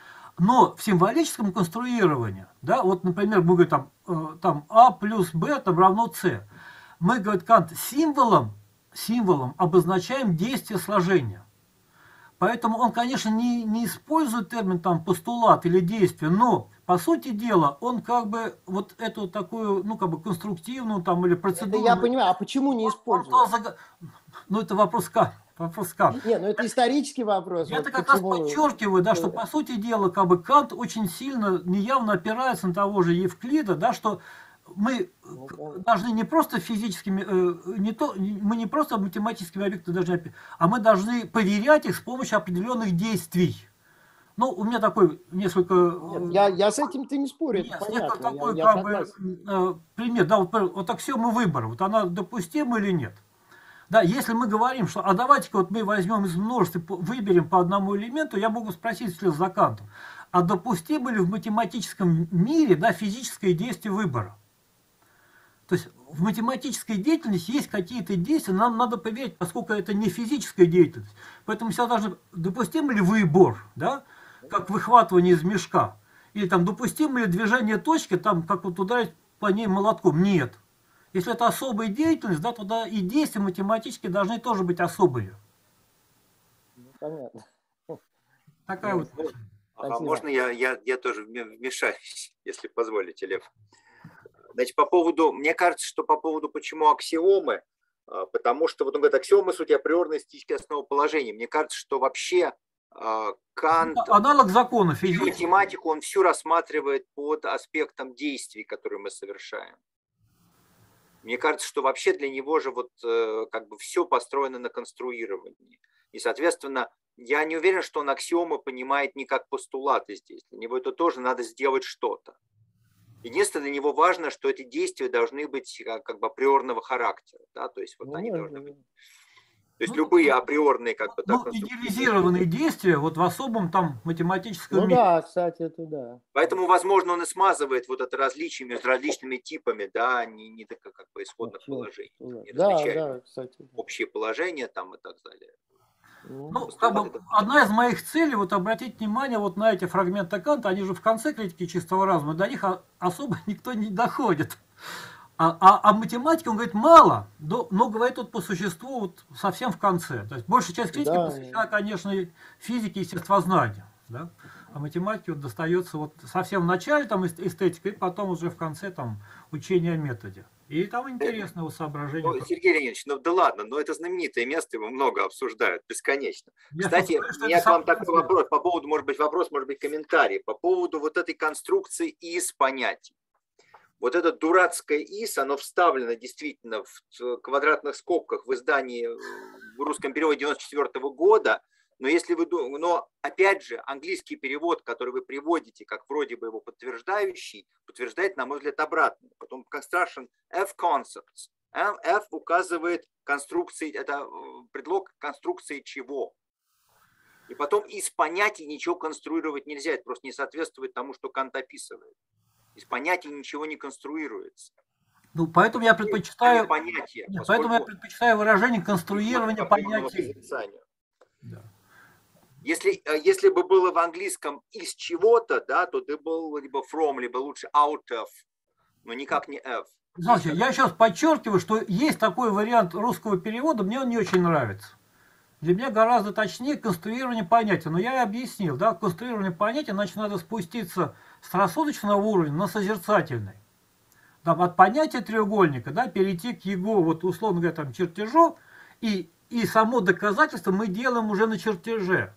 Но в символическом конструировании, да, вот, например, мы говорим там А плюс Б там равно С. Мы, говорит Кант, символом обозначаем действие сложения. Поэтому он, конечно, не использует термин там постулат или действие, но, по сути дела, он как бы вот эту такую, ну, как бы конструктивную там или процедуру... Это я понимаю, а почему не использует? Ну, это вопрос Канта. Нет, ну это исторический вопрос. Я-то как раз подчеркиваю, да, что, по сути дела, как бы Кант очень сильно, неявно опирается на того же Евклида, да, что мы должны не просто физическими, мы не просто математическими объектами должны, а мы должны проверять их с помощью определенных действий. Ну, у меня такой несколько... Нет, я с этим-то не спорю, это понятно. Такой, как бы, пример, да, вот аксиома выбора, вот она допустима или нет? Да, если мы говорим, что, а давайте-ка вот мы возьмем из множества, выберем по одному элементу, я могу спросить вслед за Кантом, а допустимо ли в математическом мире, да, физическое действие выбора? То есть в математической деятельности есть какие-то действия, нам надо проверить, поскольку это не физическая деятельность. Поэтому всегда должны, допустим ли выбор, да, как выхватывание из мешка, или там допустим ли движение точки, там как вот ударить по ней молотком. Нет. Если это особая деятельность, да, тогда и действия математические должны тоже быть особые. Ну, понятно. Такая вот. Можно я тоже вмешаюсь, если позволите, Лев? Значит, мне кажется, что по поводу почему аксиомы, потому что вот он говорит, аксиомы суть априорной статической основоположения. Мне кажется, что вообще Кант, аналог закона физики, математику он всю рассматривает под аспектом действий, которые мы совершаем. Мне кажется, что вообще для него же вот как бы все построено на конструировании. И, соответственно, я не уверен, что он аксиомы понимает не как постулаты здесь. Для него это тоже надо сделать что-то. Единственное, для него важно, что эти действия должны быть как бы априорного характера. Да? То есть вот они должны быть... То есть любые априорные как бы... Ну, идеализированные действия вот в особом там математическом мире. Да, кстати, это да. Поэтому, возможно, он и смазывает вот это различие между различными типами, да, не как бы исходных положений. Не Да, кстати. Общее положение там и так далее. Ну, как бы одна из моих целей, вот обратить внимание вот на эти фрагменты Канта, они же в конце критики чистого разума, до них особо никто не доходит. А математики, он говорит, мало, но говорит вот по существу вот совсем в конце. То есть большая часть критики посвящена, конечно, физике и естествознанию. Да? А математике вот достается вот совсем в начале там эстетика, и потом уже в конце там учение о методе. И там интересное соображение. Ну, Сергей Леонидович, ну да ладно, но это знаменитое место, его много обсуждают, бесконечно. Кстати, у меня к вам такой вопрос, по поводу, может быть, комментарий, по поводу вот этой конструкции из понятий. Вот это дурацкое «из», оно вставлено действительно в квадратных скобках в издании в русском переводе 1994 года, но опять же, английский перевод, который вы приводите, как вроде бы его подтверждающий, подтверждает, на мой взгляд, обратно. Потом construction F concepts. F указывает конструкции, это предлог конструкции чего. И потом из понятий ничего конструировать нельзя, это просто не соответствует тому, что Кант описывает. Из понятий ничего не конструируется. Ну, поэтому я предпочитаю, понятие, поэтому я предпочитаю выражение конструирования понятий. Да. Если бы было в английском из чего-то, да, то ты был либо from, либо лучше out of, но никак не f. Знаете, я сейчас подчеркиваю, что есть такой вариант русского перевода, мне он не очень нравится. Для меня гораздо точнее конструирование понятия. Но я и объяснил, да, конструирование понятия, значит, надо спуститься с рассудочного уровня на созерцательный. Там, от понятия треугольника, да, перейти к его, вот, условно говоря, там, чертежу, и само доказательство мы делаем уже на чертеже.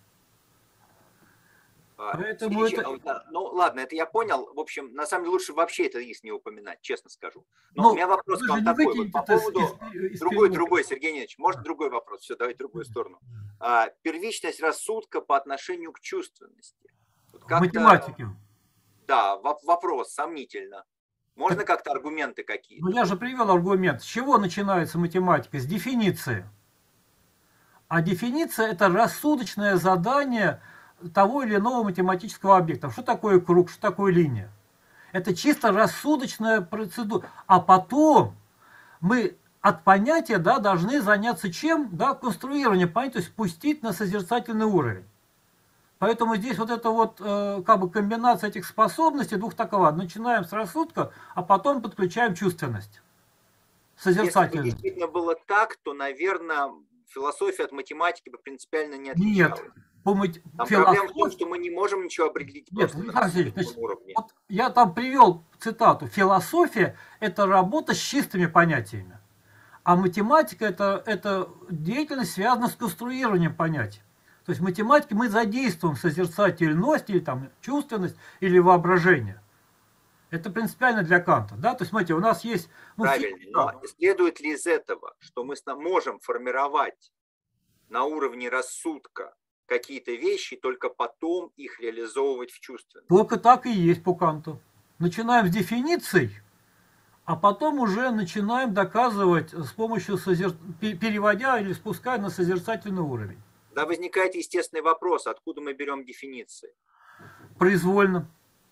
Поэтому ну ладно, это я понял. В общем, на самом деле лучше вообще это из не упоминать, честно скажу. Но у меня вопрос к вам такой. Вот, по поводу другой, Сергей Леонидович, может другой вопрос? Все, давайте другую сторону. Первичность рассудка по отношению к чувственности. Вот математики. Да, вопрос сомнительно. Можно как-то аргументы какие-то? Ну я же привел аргумент. С чего начинается математика? С дефиниции. А дефиниция – это рассудочное задание того или иного математического объекта. Что такое круг, что такое линия? Это чисто рассудочная процедура. А потом мы от понятия, да, должны заняться чем? Да, конструированием понятия, то есть спустить на созерцательный уровень. Поэтому здесь вот эта вот как бы комбинация этих способностей двух такова. Начинаем с рассудка, а потом подключаем чувственность. Созерцательность. Если бы действительно было так, то, наверное, философия от математики бы принципиально не отличалась. Нет. Проблема в том, что мы не можем ничего определить просто на уровне. Вот я там привел цитату. Философия – это работа с чистыми понятиями. А математика – это деятельность, связанная с конструированием понятий. То есть в математике мы задействуем созерцательность или там, чувственность или воображение. Это принципиально для Канта. Да? То есть, смотрите, у нас есть... Правильно, но следует ли из этого, что мы можем формировать на уровне рассудка какие-то вещи, только потом их реализовывать в чувственности? Только так и есть по Канту. Начинаем с дефиниций, а потом уже начинаем доказывать с помощью переводя или спуская на созерцательный уровень. Да, возникает естественный вопрос, откуда мы берем дефиниции? Произвольно.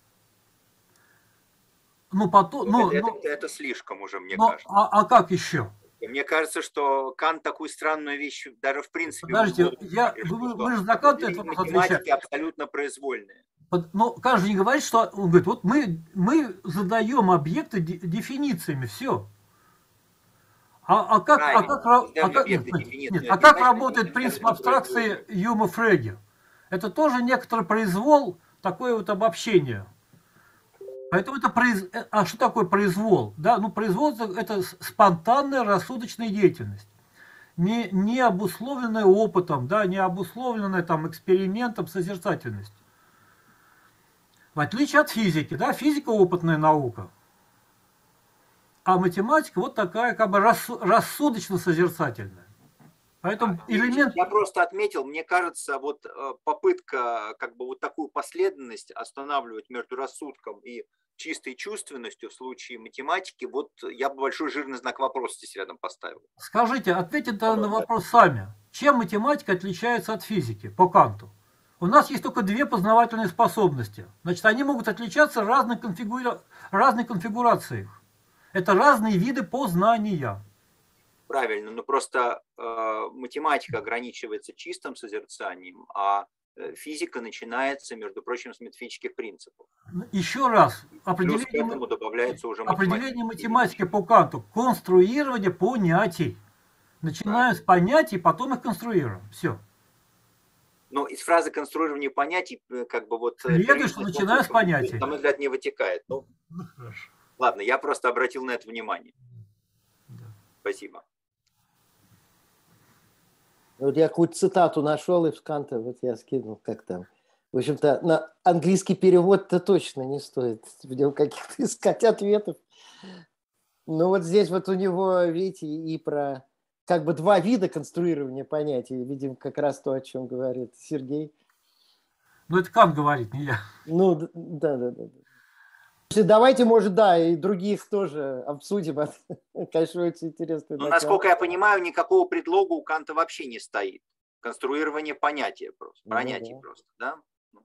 Ну, потом, это слишком уже, мне кажется. А как еще? Мне кажется, что Кант такую странную вещь даже в принципе... Подождите, мы же за Канта это математики абсолютно произвольные. Но каждый не говорит, что... Он говорит, вот мы задаем объекты дефинициями, все. А как работает принцип абстракции Юма-Фреге? Это тоже некоторый произвол, такое вот обобщение. Поэтому это А что такое произвол? Да, ну произвол это спонтанная рассудочная деятельность, не обусловленная опытом, да, не обусловленная там экспериментом, созерцательностью. В отличие от физики, да, физика опытная наука, а математика вот такая как бы рассудочно-созерцательная. Поэтому элемент... Я просто отметил, мне кажется, вот попытка как бы вот такую последовательность останавливать между рассудком и чистой чувственностью в случае математики, вот я бы большой жирный знак вопроса здесь рядом поставил. Скажите, ответьте на вопрос сами. Чем математика отличается от физики по Канту? У нас есть только две познавательные способности. Значит, они могут отличаться разной конфигурацией. Это разные виды познания. Правильно, но просто математика ограничивается чистым созерцанием, а физика начинается, между прочим, с метафизических принципов. Еще раз, определение математики по Канту – конструирование понятий. Начинаем с понятий, потом их конструируем. Все. Но из фразы конструирования понятий, как бы вот... Следует, что начинаем с понятий. На мой взгляд, не вытекает. Ну, ладно, я просто обратил на это внимание. Да. Спасибо. Вот я какую-то цитату нашел из Канта, вот я скинул, как там. В общем-то, на английский перевод-то точно не стоит в нем каких-то искать ответов. Но вот здесь вот у него, видите, и про как бы два вида конструирования понятий. Видим как раз то, о чем говорит Сергей. Ну, это Кант говорит, не я. Ну, да. Давайте, может, да, и других тоже обсудим. Конечно, очень интересно. Ну, насколько я понимаю, никакого предлога у Канта вообще не стоит. Конструирование понятия просто. Понятий просто, да?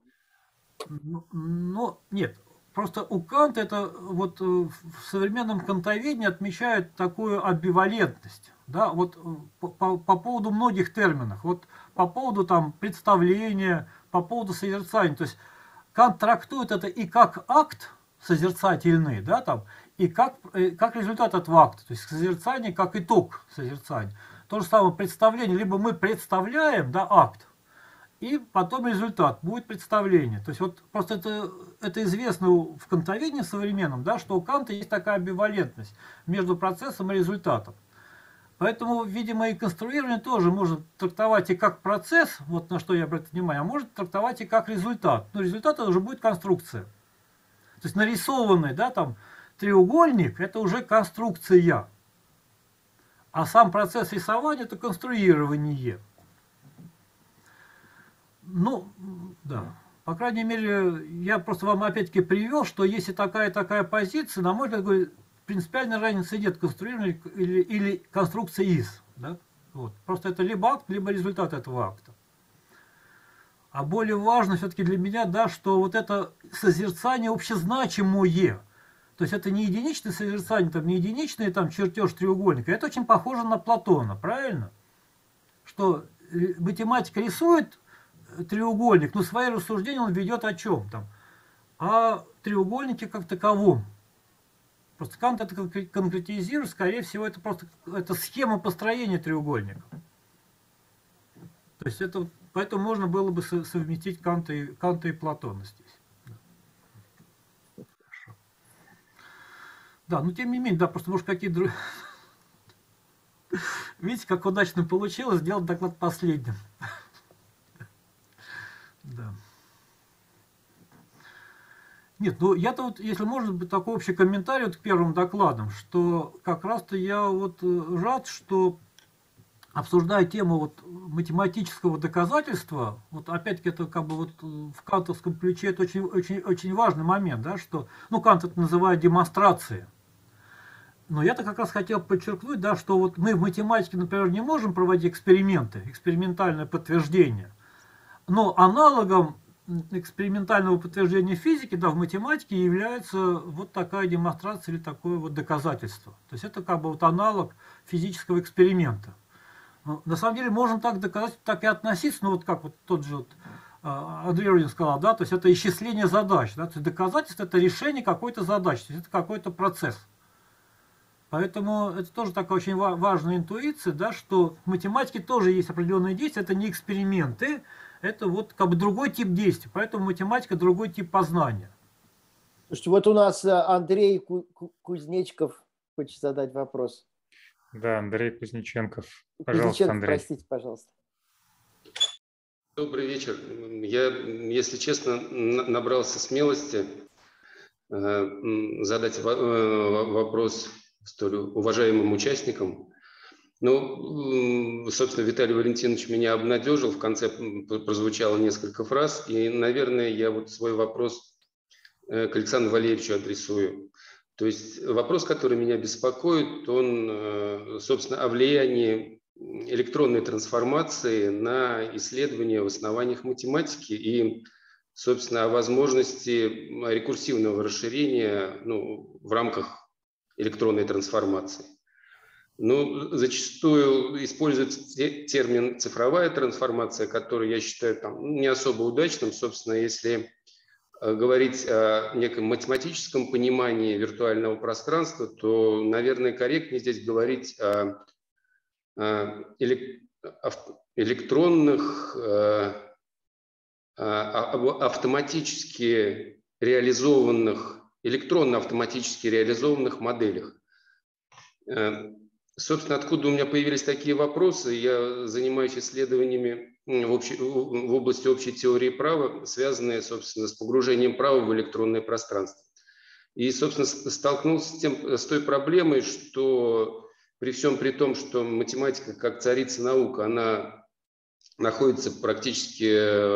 Ну, нет. Просто у Канта это вот в современном кантоведении отмечают такую амбивалентность. Да, вот по поводу многих терминов. Вот по поводу там представления, по поводу созерцания. То есть Кант трактует это и как акт созерцательный, да, там, и как результат этого акта, то есть созерцание как итог созерцания. То же самое представление, либо мы представляем, да, акт, и потом результат, будет представление. То есть вот просто это известно в кантоведении современном, да, что у Канта есть такая амбивалентность между процессом и результатом. Поэтому, видимо, и конструирование тоже можно трактовать и как процесс, вот на что я обратил внимание, а может трактовать и как результат. Но результат это уже будет конструкция. То есть нарисованный, да, там, треугольник – это уже конструкция. А сам процесс рисования – это конструирование. Ну, да. По крайней мере, я просто вам опять-таки привел, что если такая позиция, на мой взгляд, принципиальной разницы нет конструирования или конструкция из. Да? Вот. Просто это либо акт, либо результат этого акта. А более важно все-таки для меня, да, что вот это созерцание общезначимое. То есть это не единичное созерцание, там, не единичный там, чертеж треугольника. Это очень похоже на Платона, правильно? Что математика рисует треугольник, но свои рассуждения он ведет о чем там? О треугольнике как таковом. Просто Кант это конкретизирует, скорее всего, это просто схема построения треугольника. То есть это... Поэтому можно было бы совместить Канта и Платона здесь. Да, но тем не менее, да, просто может какие-то другие... Видите, как удачно получилось сделать доклад последним. Да. Нет, ну я-то вот, если может быть, такой общий комментарий вот к первым докладам, что как раз-то я вот рад, что обсуждая тему вот математического доказательства, вот опять-таки это как бы вот в кантовском ключе это очень важный момент, да, что, ну, Кант это называет демонстрацией. Но я-то как раз хотел подчеркнуть, да, что вот мы в математике, например, не можем проводить эксперименты, экспериментальное подтверждение, но аналогом экспериментального подтверждения физики, да, в математике является вот такая демонстрация или такое вот доказательство. То есть это как бы вот аналог физического эксперимента. Но на самом деле можно так доказать, так и относиться, ну вот как вот тот же вот, Андрей Родин сказал, да, то есть это исчисление задач, да, то есть доказательство это решение какой-то задачи, то есть это какой-то процесс. Поэтому это тоже такая очень важная интуиция, да, что в математике тоже есть определенные действия, это не эксперименты, это вот как бы другой тип действий, поэтому математика другой тип познания. Слушайте, вот у нас Андрей Кузнечков хочет задать вопрос. Да, Андрей Кузнеченков. Пожалуйста, Андрей. Простите, пожалуйста. Добрый вечер. Я, если честно, набрался смелости задать вопрос столь уважаемым участникам. Ну, собственно, Виталий Валентинович меня обнадежил, в конце прозвучало несколько фраз, и, наверное, я вот свой вопрос к Александру Валерьевичу адресую. То есть вопрос, который меня беспокоит, он, собственно, о влиянии электронной трансформации на исследования в основаниях математики и, собственно, о возможности рекурсивного расширения, ну, в рамках электронной трансформации. Ну, зачастую используется термин «цифровая трансформация», который я считаю там не особо удачным. Собственно, если говорить о неком математическом понимании виртуального пространства, то, наверное, корректнее здесь говорить о электронных, автоматически реализованных, электронно-автоматически реализованных моделях. Собственно, откуда у меня появились такие вопросы? Я занимаюсь исследованиями в области общей теории права, связанные, собственно, с погружением права в электронное пространство. И, собственно, столкнулся с той проблемой, что при всем при том, что математика как царица наук, она находится практически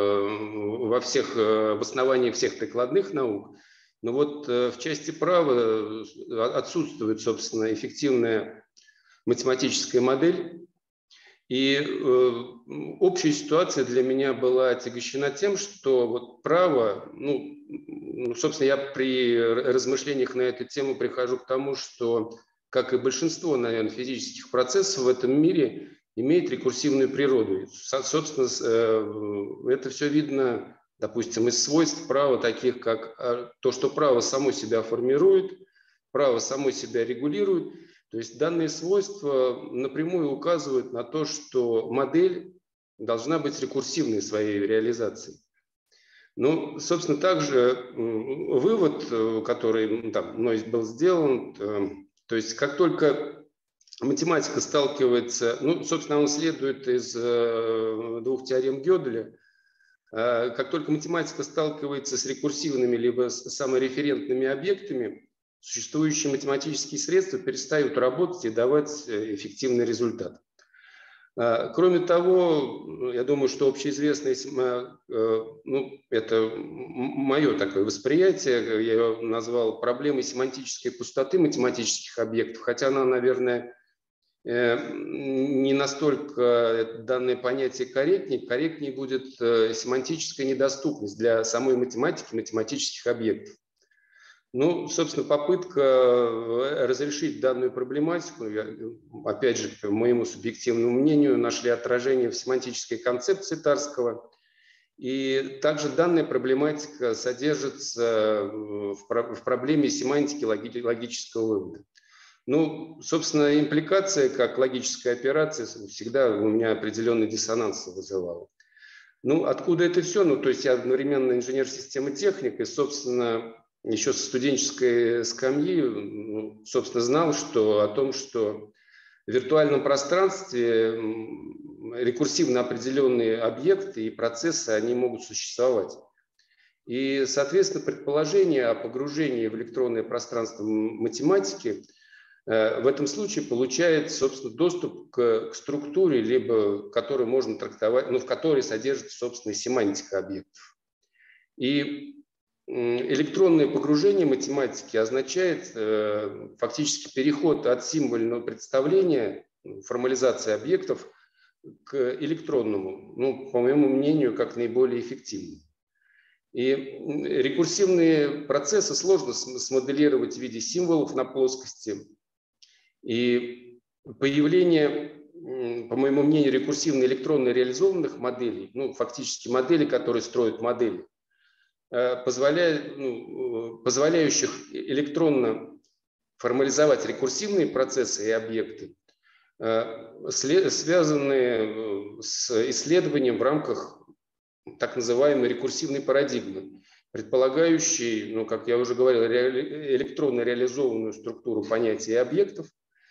в основании всех прикладных наук, но вот в части права отсутствует, собственно, эффективная математическая модель. И общая ситуация для меня была отягощена тем, что вот право, ну, собственно, я при размышлениях на эту тему прихожу к тому, что, как и большинство, наверное, физических процессов в этом мире, имеет рекурсивную природу. Собственно, это все видно, допустим, из свойств права, таких как то, что право само себя формирует, право само себя регулирует. То есть данные свойства напрямую указывают на то, что модель должна быть рекурсивной в своей реализации. Ну, собственно, также вывод, который там мной был сделан, то есть как только математика сталкивается, ну, собственно, он следует из двух теорем Гёделя, как только математика сталкивается с рекурсивными либо с самореферентными объектами, существующие математические средства перестают работать и давать эффективный результат. Кроме того, я думаю, что общеизвестно, ну, это мое такое восприятие, я ее назвал проблемой семантической пустоты математических объектов, хотя она, наверное, не настолько данное понятие корректнее будет семантическая недоступность для самой математики, математических объектов. Ну, собственно, попытка разрешить данную проблематику, опять же, по моему субъективному мнению, нашли отражение в семантической концепции Тарского. И также данная проблематика содержится в проблеме семантики логического вывода. Ну, собственно, импликация как логическая операция всегда у меня определенный диссонанс вызывала. Ну, откуда это все? Ну, то есть я одновременно инженер системы техник и, собственно, еще со студенческой скамьи, собственно, знал о том, что в виртуальном пространстве рекурсивно определенные объекты и процессы, они могут существовать. И, соответственно, предположение о погружении в электронное пространство математики в этом случае получает, собственно, доступ к структуре, либо которую можно трактовать, в которой содержится, собственно, семантика объектов. И электронное погружение математики означает фактически переход от символьного представления, формализации объектов, к электронному, по моему мнению, как наиболее эффективному. И рекурсивные процессы сложно смоделировать в виде символов на плоскости. И появление, по моему мнению, рекурсивно электронно реализованных моделей, фактически моделей, которые строят модели, позволяющих электронно формализовать рекурсивные процессы и объекты, связанные с исследованием в рамках так называемой рекурсивной парадигмы, предполагающей, как я уже говорил, электронно реализованную структуру понятий и объектов,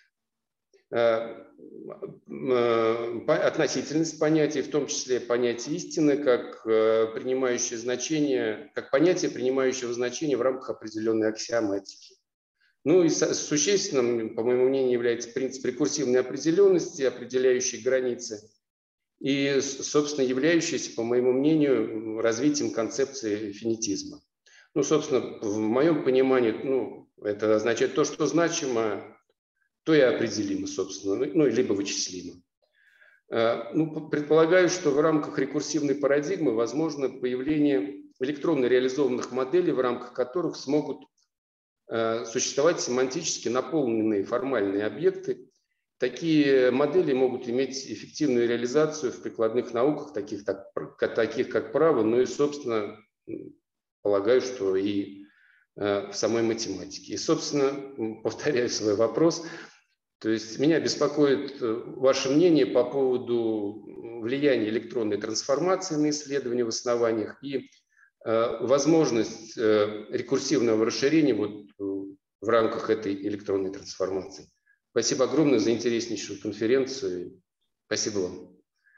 относительность понятий, в том числе понятие истины, как принимающее значение, как понятие, принимающего значение в рамках определенной аксиоматики. И существенным, по моему мнению, является принцип рекурсивной определенности, определяющий границы, и, собственно, являющийся, по моему мнению, развитием концепции финитизма. Собственно, в моем понимании, это означает то, что значимо, то и определимо, собственно, либо вычислимо. Предполагаю, что в рамках рекурсивной парадигмы возможно появление электронно реализованных моделей, в рамках которых смогут существовать семантически наполненные формальные объекты. Такие модели могут иметь эффективную реализацию в прикладных науках, таких как право, и, собственно, полагаю, что и в самой математике. И, собственно, повторяю свой вопрос. То есть меня беспокоит ваше мнение по поводу влияния электронной трансформации на исследования в основаниях и возможность рекурсивного расширения в рамках этой электронной трансформации. Спасибо огромное за интереснейшую конференцию. Спасибо вам.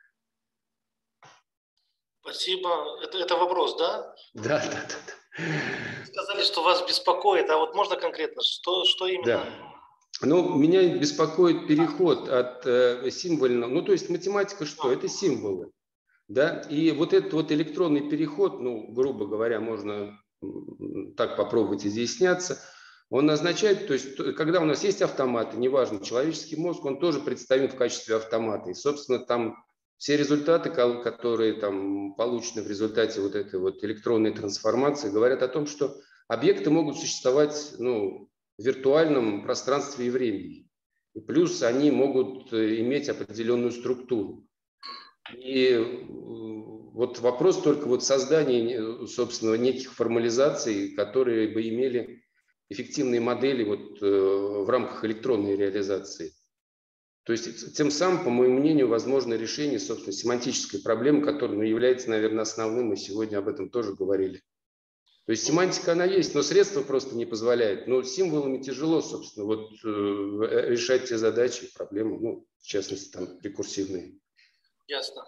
Спасибо. Это вопрос, да? Да. Вы сказали, что вас беспокоит, а вот можно конкретно, что именно? Да. Меня беспокоит переход от символьного, то есть математика что? Это символы. Да? И вот этот электронный переход, грубо говоря, можно так попробовать изъясняться, он означает, то есть когда у нас есть автоматы, неважно, человеческий мозг, он тоже представлен в качестве автомата. И, собственно, там все результаты, которые там получены в результате вот этой электронной трансформации, говорят о том, что объекты могут существовать, в виртуальном пространстве и времени. И плюс они могут иметь определенную структуру. И вопрос только создания, собственно, неких формализаций, которые бы имели эффективные модели в рамках электронной реализации. То есть тем самым, по моему мнению, возможно решение, собственно, семантической проблемы, которая является, наверное, основным, мы сегодня об этом тоже говорили. То есть семантика, она есть, но средства просто не позволяют. Но символами тяжело, собственно, решать те задачи, проблемы, в частности, там, рекурсивные. Ясно.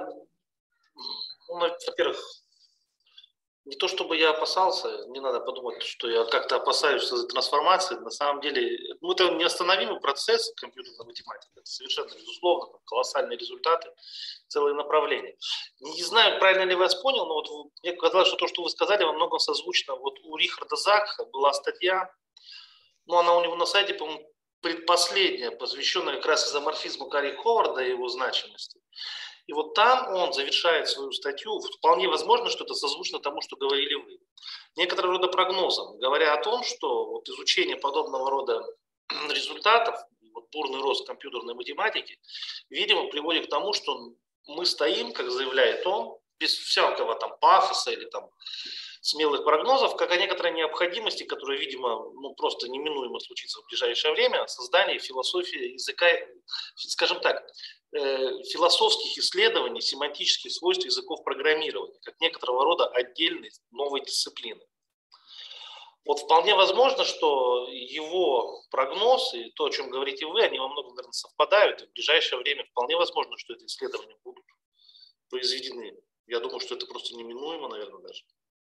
Во-первых, не то чтобы я опасался, не надо подумать, что я как-то опасаюсь трансформации. На самом деле, это неостановимый процесс компьютерной математики. Это совершенно безусловно, колоссальные результаты, целые направления. Не знаю, правильно ли вас понял, но мне казалось, что то, что вы сказали, во многом созвучно. У Рихарда Закха была статья, она у него на сайте, по-моему, предпоследняя, посвященная как раз изоморфизму Карри Ховарда и его значимости. И там он завершает свою статью, вполне возможно, что это созвучно тому, что говорили вы, некоторого рода прогнозом, говоря о том, что изучение подобного рода результатов, бурный рост компьютерной математики, видимо, приводит к тому, что мы стоим, как заявляет он, без всякого пафоса или смелых прогнозов, как о некоторой необходимости, которая, видимо, просто неминуемо случится в ближайшее время, создание философии языка, скажем так, философских исследований семантических свойств языков программирования, как некоторого рода отдельной новой дисциплины. Вполне возможно, что его прогноз и то, о чем говорите вы, они во многом, наверное, совпадают, и в ближайшее время вполне возможно, что эти исследования будут произведены. Я думаю, что это просто неминуемо, наверное, даже.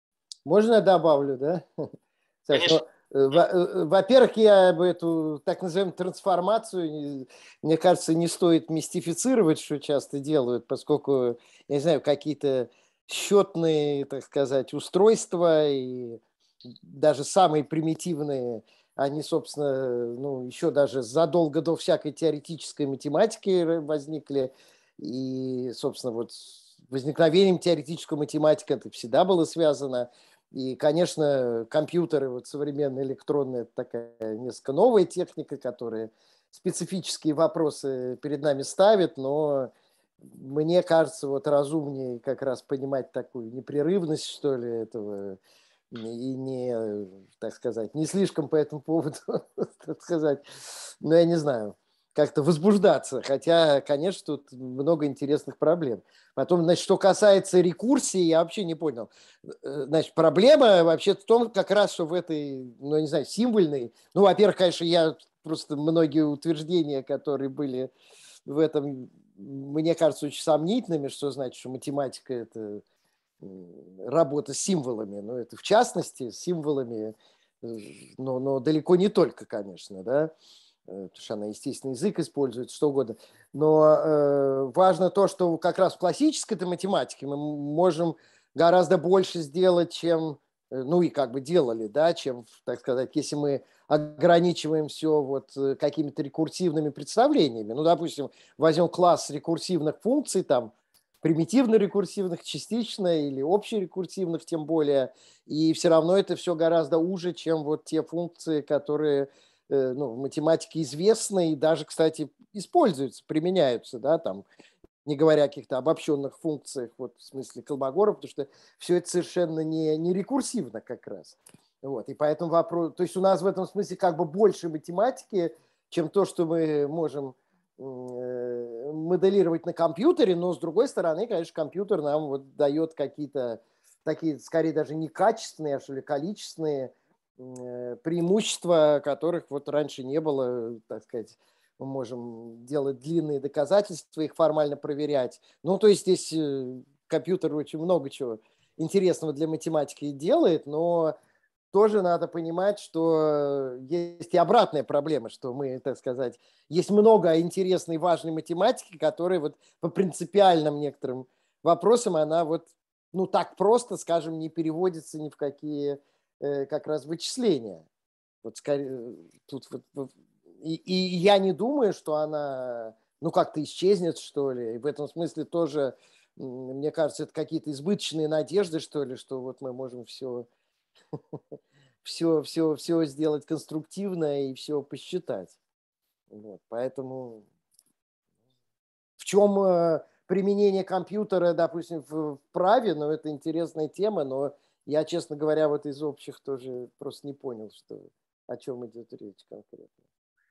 Можно я добавлю, да? Конечно. Во-первых, я бы эту так называемую трансформацию, мне кажется, не стоит мистифицировать, что часто делают, поскольку, я не знаю, какие-то счетные, так сказать, устройства и даже самые примитивные, они, собственно, ну, еще даже задолго до всякой теоретической математики возникли. И, собственно, вот с возникновением теоретической математики это всегда было связано. И, конечно, компьютеры вот современные электронные – это такая несколько новая техника, которая специфические вопросы перед нами ставит, но мне кажется, вот разумнее как раз понимать такую непрерывность, что ли, этого, и не, так сказать, не слишком по этому поводу, так сказать, ну, я не знаю, как-то возбуждаться, хотя, конечно, тут много интересных проблем. Потом, значит, что касается рекурсии, я вообще не понял. Значит, проблема вообще в том, как раз, что в этой, ну, не знаю, символьной, ну, во-первых, конечно, я просто многие утверждения, которые были в этом, мне кажется, очень сомнительными, что значит, что математика – это работа с символами, но это в частности с символами, но далеко не только, конечно, да, потому что она естественный язык использует, что угодно. Но важно то, что как раз в классической математике мы можем гораздо больше сделать, чем, ну и как бы делали, да, чем, так сказать, если мы ограничиваем все вот какими-то рекурсивными представлениями. Ну, допустим, возьмем класс рекурсивных функций, там, примитивно-рекурсивных, частично или общерекурсивных тем более, и все равно это все гораздо уже, чем вот те функции, которые ну, в математике известны и даже, кстати, используются, применяются, да, там, не говоря о каких-то обобщенных функциях, вот в смысле Колмогорова, потому что все это совершенно не рекурсивно как раз. Вот, и поэтому вопрос, то есть у нас в этом смысле как бы больше математики, чем то, что мы можем моделировать на компьютере, но с другой стороны, конечно, компьютер нам вот дает какие-то такие, скорее даже не качественные, а что ли, количественные преимущества, которых вот раньше не было, так сказать. Мы можем делать длинные доказательства, их формально проверять. Ну, то есть здесь компьютер очень много чего интересного для математики делает, но тоже надо понимать, что есть и обратная проблема, что мы, так сказать, есть много интересной, важной математики, которая вот по принципиальным некоторым вопросам, она вот, ну, так просто, скажем, не переводится ни в какие как раз вычисления. Вот скорее, тут вот, и я не думаю, что она, ну, как-то исчезнет, что ли. И в этом смысле тоже, мне кажется, это какие-то избыточные надежды, что ли, что вот мы можем все сделать конструктивно и все посчитать. Вот, поэтому в чем применение компьютера, допустим, в праве, ну, это интересная тема, но я, честно говоря, вот из общих тоже просто не понял, что, о чем идет речь конкретно.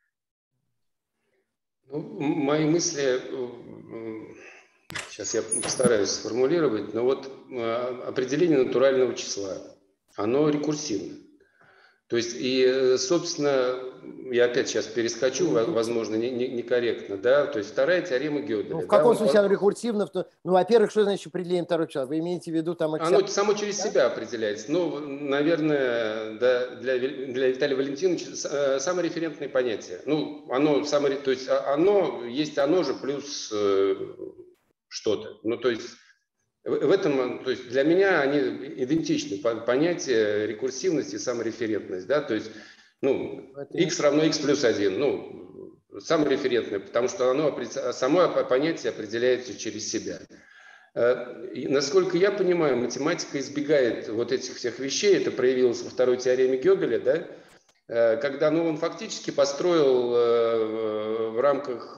Ну, мои мысли, сейчас я постараюсь сформулировать, но вот определение натурального числа, оно рекурсивно. То есть, и, собственно, я опять сейчас перескочу, возможно, некорректно, да, то есть вторая теорема Гёделя. Ну, в каком смысле оно рекурсивно? Ну, во-первых, что значит определение второго числа? Вы имеете в виду там... Оно само через себя определяется. Ну, наверное, да, для Виталия Валентиновича самореферентное понятие. Ну, оно, то есть оно есть оно же плюс что-то. Ну, то есть в этом, то есть для меня они идентичны, понятия рекурсивность и самореферентность, да, то есть, ну, x равно x плюс 1, ну, самореферентное, потому что оно, само понятие определяется через себя. И, насколько я понимаю, математика избегает вот этих всех вещей, это проявилось во второй теореме Гёделя, да, когда, ну, он фактически построил в рамках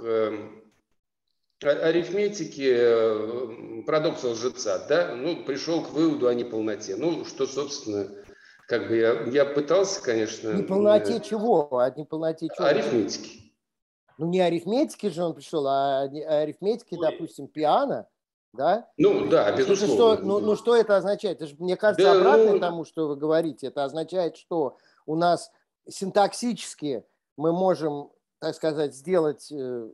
арифметики парадокс лжеца, да, ну, пришел к выводу о неполноте. Ну, что, собственно, как бы я пытался, конечно... Неполноте чего? О неполноте чего? Арифметики. Ну, не арифметики же он пришел, а арифметики, допустим, Пиано, да? Ну, да, безусловно. Ну, что это означает? Это же, мне кажется, да, обратно тому, что вы говорите. Это означает, что у нас синтаксически мы можем, так сказать,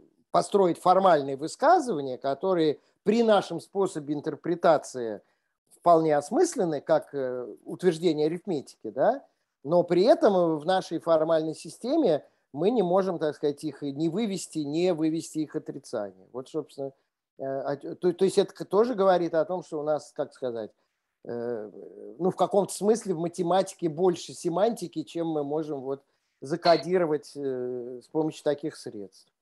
построить формальные высказывания, которые при нашем способе интерпретации вполне осмысленны, как утверждение арифметики, да, но при этом в нашей формальной системе мы не можем, так сказать, их не вывести их отрицание. Вот, собственно, то есть это тоже говорит о том, что у нас, как сказать, ну, в каком-то смысле в математике больше семантики, чем мы можем вот закодировать с помощью таких средств.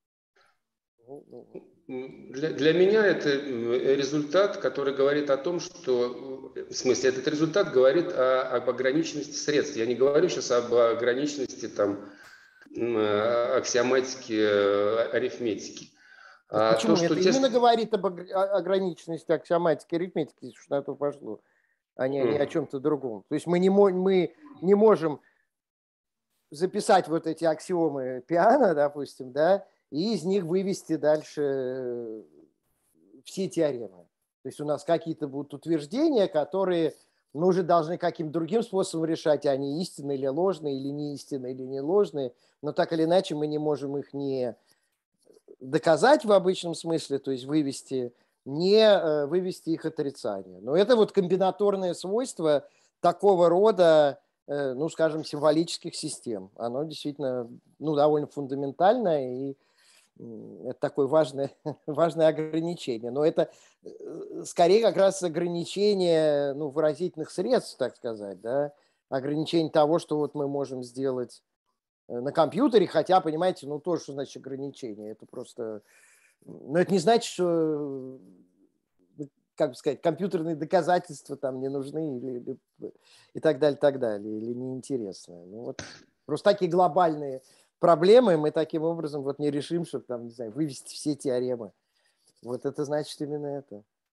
Для меня это результат, который говорит о том, что, в смысле, этот результат говорит об ограниченности средств. Я не говорю сейчас об ограниченности там, аксиоматики, арифметики. Почему? Это именно говорит об ограниченности аксиоматики, арифметики, если уж на то пошло, а не о чем-то другом. То есть мы не можем записать вот эти аксиомы Пиано, допустим, да, и из них вывести дальше все теоремы. То есть у нас какие-то будут утверждения, которые мы уже должны каким-то другим способом решать, они истинные или ложные, или не истинные, или не ложные, но так или иначе мы не можем их не доказать в обычном смысле, то есть вывести их отрицание. Но это вот комбинаторное свойство такого рода, ну, скажем, символических систем. Оно действительно, ну, довольно фундаментальное, и это такое важное ограничение. Но это скорее как раз ограничение, ну, выразительных средств, так сказать, да? Ограничение того, что вот мы можем сделать на компьютере, хотя, понимаете, ну, тоже, что значит ограничение. Это просто... Но это не значит, что, как бы сказать, компьютерные доказательства там не нужны или и так далее, или неинтересны. Ну, вот просто такие глобальные проблемы мы таким образом вот не решим, чтобы там, не знаю, вывести все теоремы. Вот это значит именно это.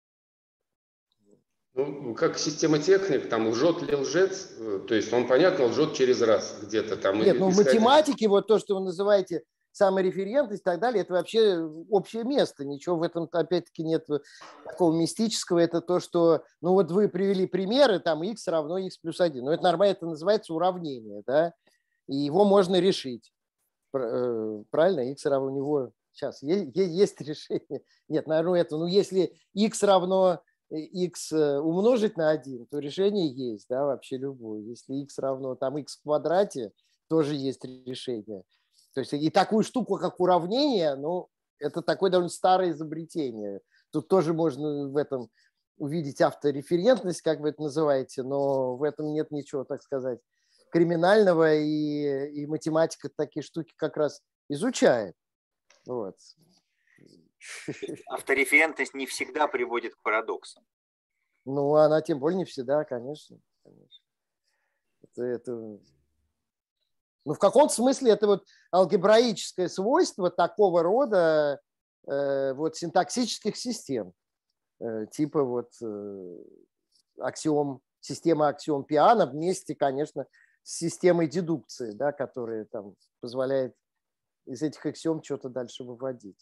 Ну, как система техник, там лжет ли лжец, то есть он, понятно, лжет через раз где-то там. Нет, ну в математике вот то, что вы называете самореферентность и так далее, это вообще общее место. Ничего в этом, опять-таки, нет такого мистического. Это то, что, ну вот вы привели примеры, там x равно x плюс 1. Но это нормально, это называется уравнение, да, и его можно решить. Правильно? X равно него. Сейчас, есть решение. Нет, наверное, это, ну если x равно x умножить на 1, то решение есть, да, вообще любое. Если x равно там x в квадрате, тоже есть решение. То есть и такую штуку, как уравнение, ну, это такое довольно старое изобретение. Тут тоже можно в этом увидеть автореферентность, как вы это называете, но в этом нет ничего, так сказать, криминального, и математика такие штуки как раз изучает. Вот. Автореферентность не всегда приводит к парадоксам. Ну, она тем более не всегда, конечно. Это... Ну, в каком-то смысле это вот алгебраическое свойство такого рода вот синтаксических систем, типа вот система аксиом Пиано вместе, конечно, с системой дедукции, да, которая там позволяет из этих аксиом что-то дальше выводить.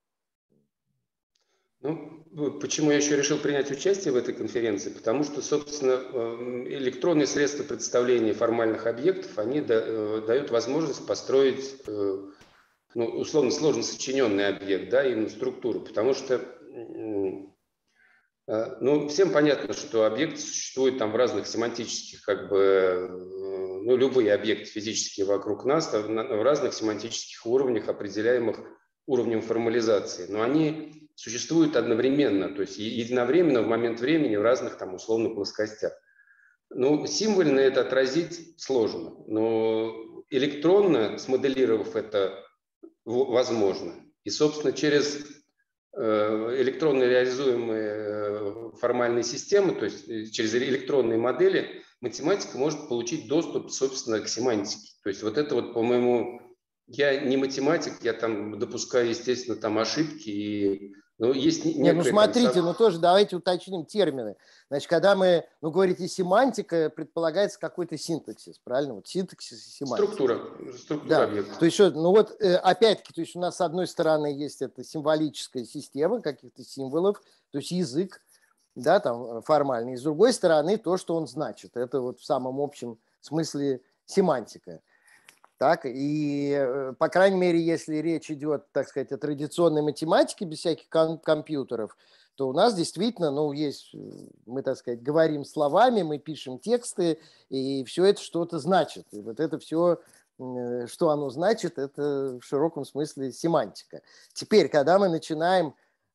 Ну, почему я еще решил принять участие в этой конференции? Потому что, собственно, электронные средства представления формальных объектов, они дают возможность построить, ну, условно, сложно сочиненный объект, да, именно структуру. Потому что, ну, всем понятно, что объекты существуют там в разных семантических, как бы, ну, любые объекты физические вокруг нас, в разных семантических уровнях, определяемых уровнем формализации. Но они существуют одновременно, то есть единовременно в момент времени в разных там условно плоскостях. Ну, символьно это отразить сложно, но электронно, смоделировав это, возможно. И, собственно, через электронно реализуемые формальные системы, то есть через электронные модели, математика может получить доступ, собственно, к семантике. То есть вот это вот, по-моему, я не математик, я там допускаю, естественно, там ошибки, и, ну, есть некое... Нет, ну, смотрите, ну, тоже давайте уточним термины. Значит, когда мы, ну, говорите семантика, предполагается какой-то синтаксис, правильно? Вот синтаксис и семантика. Структура да. объекта. То есть, ну, вот, опять-таки, то есть у нас с одной стороны есть эта символическая система каких-то символов, то есть язык, да, там, формальный. И с другой стороны то, что он значит. Это вот в самом общем смысле семантика. Так, и, по крайней мере, если речь идет, так сказать, о традиционной математике без всяких компьютеров, то у нас действительно, ну, есть, мы, так сказать, говорим словами, мы пишем тексты, и все это что-то значит. И вот это все, что оно значит, это в широком смысле семантика. Теперь, когда мы начинаем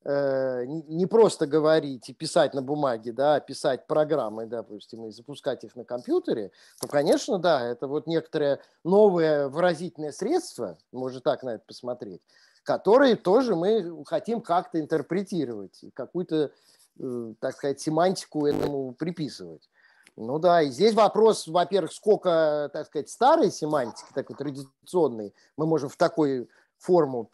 не просто говорить и писать на бумаге, да, а писать программы, допустим, и запускать их на компьютере, то, конечно, да, это вот некоторое новое выразительное средство, можно так на это посмотреть, которые тоже мы хотим как-то интерпретировать, и какую-то, так сказать, семантику этому приписывать. Ну да, и здесь вопрос, во-первых, сколько, так сказать, старой семантики, такой традиционной, мы можем в такую форму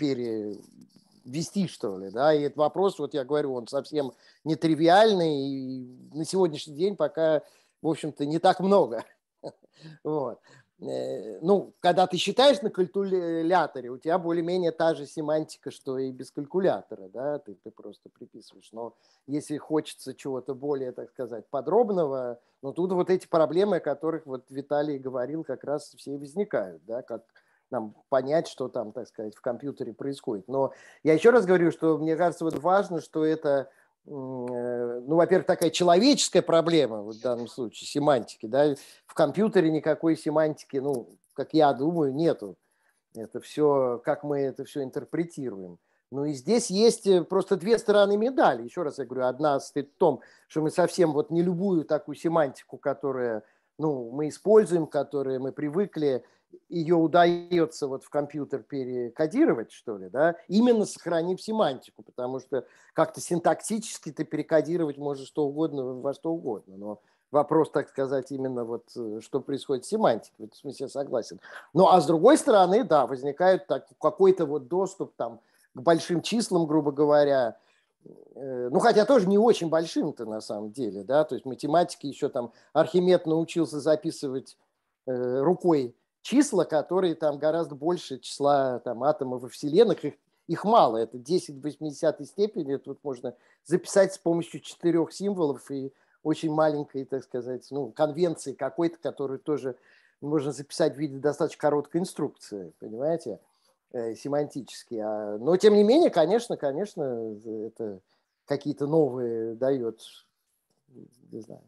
вести, что ли, да, и этот вопрос, вот я говорю, он совсем нетривиальный, и на сегодняшний день пока, в общем-то, не так много. Вот. Ну, когда ты считаешь на калькуляторе, у тебя более-менее та же семантика, что и без калькулятора, да, ты просто приписываешь, но если хочется чего-то более, так сказать, подробного, ну, тут вот эти проблемы, о которых вот Виталий говорил, как раз все возникают, да, как нам понять, что там, так сказать, в компьютере происходит. Но я еще раз говорю, что мне кажется, вот важно, что это, ну, во-первых, такая человеческая проблема вот в данном случае, семантики, да, в компьютере никакой семантики, ну, как я думаю, нету. Это все, как мы это все интерпретируем. Ну и здесь есть просто две стороны медали. Еще раз я говорю, одна стоит в том, что мы совсем вот не любую такую семантику, которую, ну, мы используем, к которой мы привыкли, ее удается вот в компьютер перекодировать, что ли, да, именно сохранив семантику, потому что как-то синтаксически ты перекодировать можешь что угодно во что угодно, но вопрос, так сказать, именно вот что происходит с семантикой, в этом смысле я согласен. Ну, а с другой стороны, да, возникает какой-то вот доступ там к большим числам, грубо говоря, ну, хотя тоже не очень большим-то на самом деле, да, то есть математики еще там Архимед научился записывать рукой числа, которые там гораздо больше числа там, атомов во Вселенных, их мало, это 10 в 80 степени, тут можно записать с помощью 4 символов и очень маленькой, так сказать, ну, конвенции какой-то, которую тоже можно записать в виде достаточно короткой инструкции, понимаете, семантически. Но, тем не менее, конечно, это какие-то новые дает, не знаю,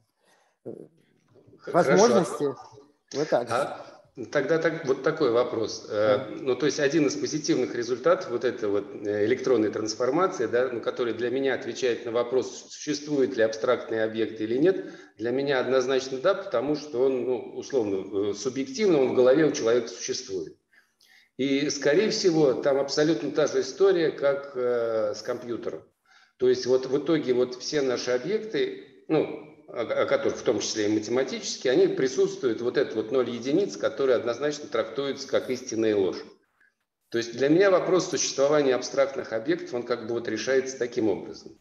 возможности. Вот так. Тогда вот такой вопрос. Ну, то есть один из позитивных результатов вот этой вот электронной трансформации, да, ну, который для меня отвечает на вопрос, существует ли абстрактный объект или нет, для меня однозначно да, потому что он, ну, условно, субъективно, он в голове у человека существует. И, скорее всего, там абсолютно та же история, как с компьютером. То есть вот в итоге вот все наши объекты, ну, о которых в том числе и математические, они присутствуют, вот этот вот 0 единиц, которые однозначно трактуются как истинная ложь. То есть для меня вопрос существования абстрактных объектов, он как бы вот решается таким образом.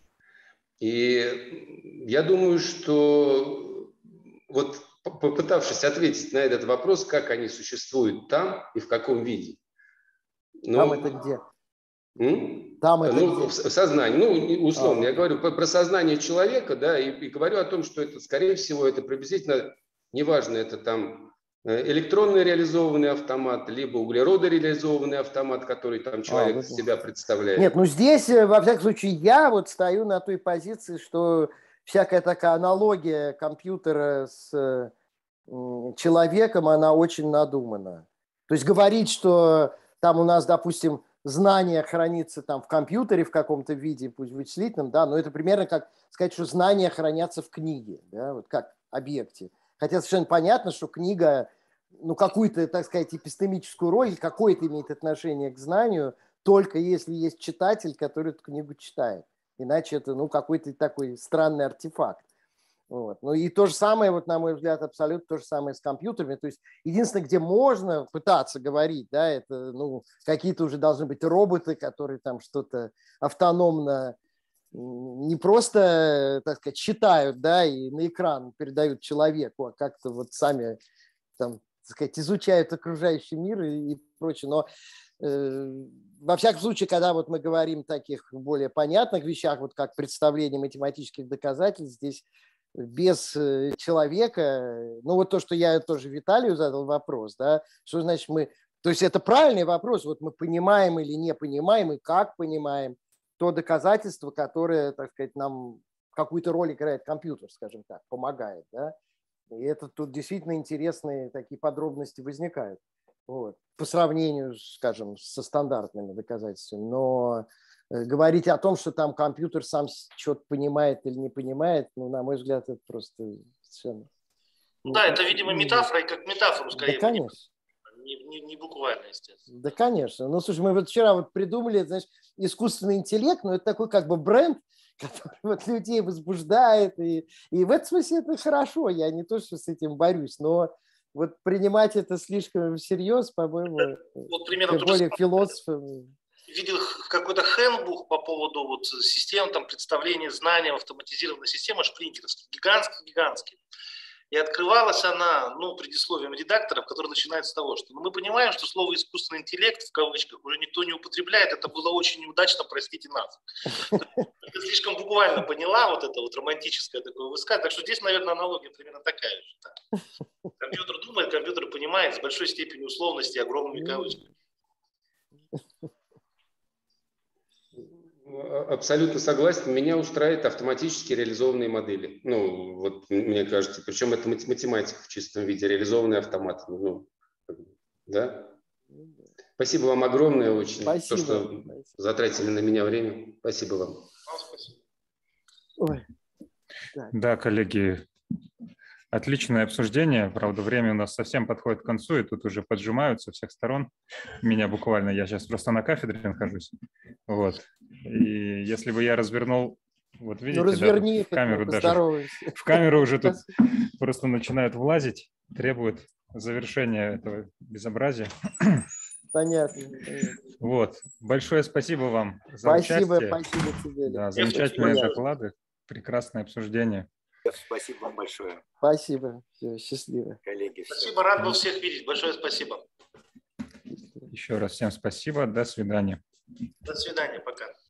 И я думаю, что вот попытавшись ответить на этот вопрос, как они существуют там и в каком виде. Там это где? Там это где? В сознании. Ну, условно, я говорю про сознание человека, да, и говорю о том, что это, скорее всего, это приблизительно, неважно, это там электронно реализованный автомат, либо углеродореализованный автомат, который там человек из себя представляет. Нет, ну здесь, во всяком случае, я вот стою на той позиции, что всякая такая аналогия компьютера с человеком, она очень надумана. То есть говорить, что там у нас, допустим, знание хранится там в компьютере в каком-то виде, пусть вычислительном, да, но это примерно как сказать, что знания хранятся в книге, да, вот как объекте. Хотя совершенно понятно, что книга, ну, какую-то, так сказать, эпистемическую роль, какое-то имеет отношение к знанию, только если есть читатель, который эту книгу читает. Иначе это, ну, какой-то такой странный артефакт. Вот. Ну и то же самое, вот, на мой взгляд, абсолютно то же самое с компьютерами. То есть единственное, где можно пытаться говорить, да, это, ну, какие-то уже должны быть роботы, которые там что-то автономно не просто, так сказать, считают, да, и на экран передают человеку, а как-то вот сами там, так сказать, изучают окружающий мир и прочее. Но во всяком случае, когда вот мы говорим о таких более понятных вещах, вот как представление математических доказательств, здесь без человека, ну вот то, что я тоже Виталию задал вопрос, да, что значит мы, то есть это правильный вопрос, вот мы понимаем или не понимаем, и как понимаем, то доказательство, которое, так сказать, нам какую-то роль играет компьютер, скажем так, помогает. Да? И это тут действительно интересные такие подробности возникают. Вот. По сравнению, скажем, со стандартными доказательствами. Но говорить о том, что там компьютер сам что-то понимает или не понимает, ну, на мой взгляд, это просто совершенно... Да, это, видимо, метафора, и как метафору, скорее. Да, конечно. Не буквально, естественно. Да, конечно. Ну, слушай, мы вот вчера вот придумали, знаешь, искусственный интеллект, но это такой как бы бренд, который вот людей возбуждает. И в этом смысле это хорошо. Я не то, что с этим борюсь, но вот принимать это слишком всерьез, по-моему, вот примерно тем более философы. Видел какой-то хэндбук по поводу вот систем, там, представления, знания в автоматизированной системе, шпринтеровских, гигантский. И открывалась она, ну, предисловием редакторов, который начинает с того, что мы понимаем, что слово «искусственный интеллект» в кавычках уже никто не употребляет, это было очень неудачно, простите нас. Ты слишком буквально поняла вот это вот романтическое такое высказывание, так что здесь, наверное, аналогия примерно такая же. Да. Компьютер думает, компьютер понимает с большой степенью условности, огромными кавычками. Абсолютно согласен. Меня устраивают автоматически реализованные модели. Ну, вот мне кажется, причем это математика в чистом виде, реализованные автоматами. Ну, да? Спасибо вам огромное очень, Спасибо. то, что затратили на меня время. Спасибо вам. Спасибо. Ой. Да, коллеги, отличное обсуждение. Правда, время у нас совсем подходит к концу, и тут уже поджимают со всех сторон. Меня буквально, я сейчас просто на кафедре нахожусь. Вот. И если бы я развернул, вот видите, ну, разверни, да, в камеру даже, в камеру уже тут просто начинают влазить, требуют завершения этого безобразия. Понятно. Вот. Большое спасибо вам за спасибо, участие. Спасибо тебе. Да, замечательные доклады, прекрасное обсуждение. Спасибо вам большое. Спасибо. Все, счастливо. Коллеги. Спасибо, рад был всех видеть. Большое спасибо. Еще раз всем спасибо. До свидания. До свидания. Пока.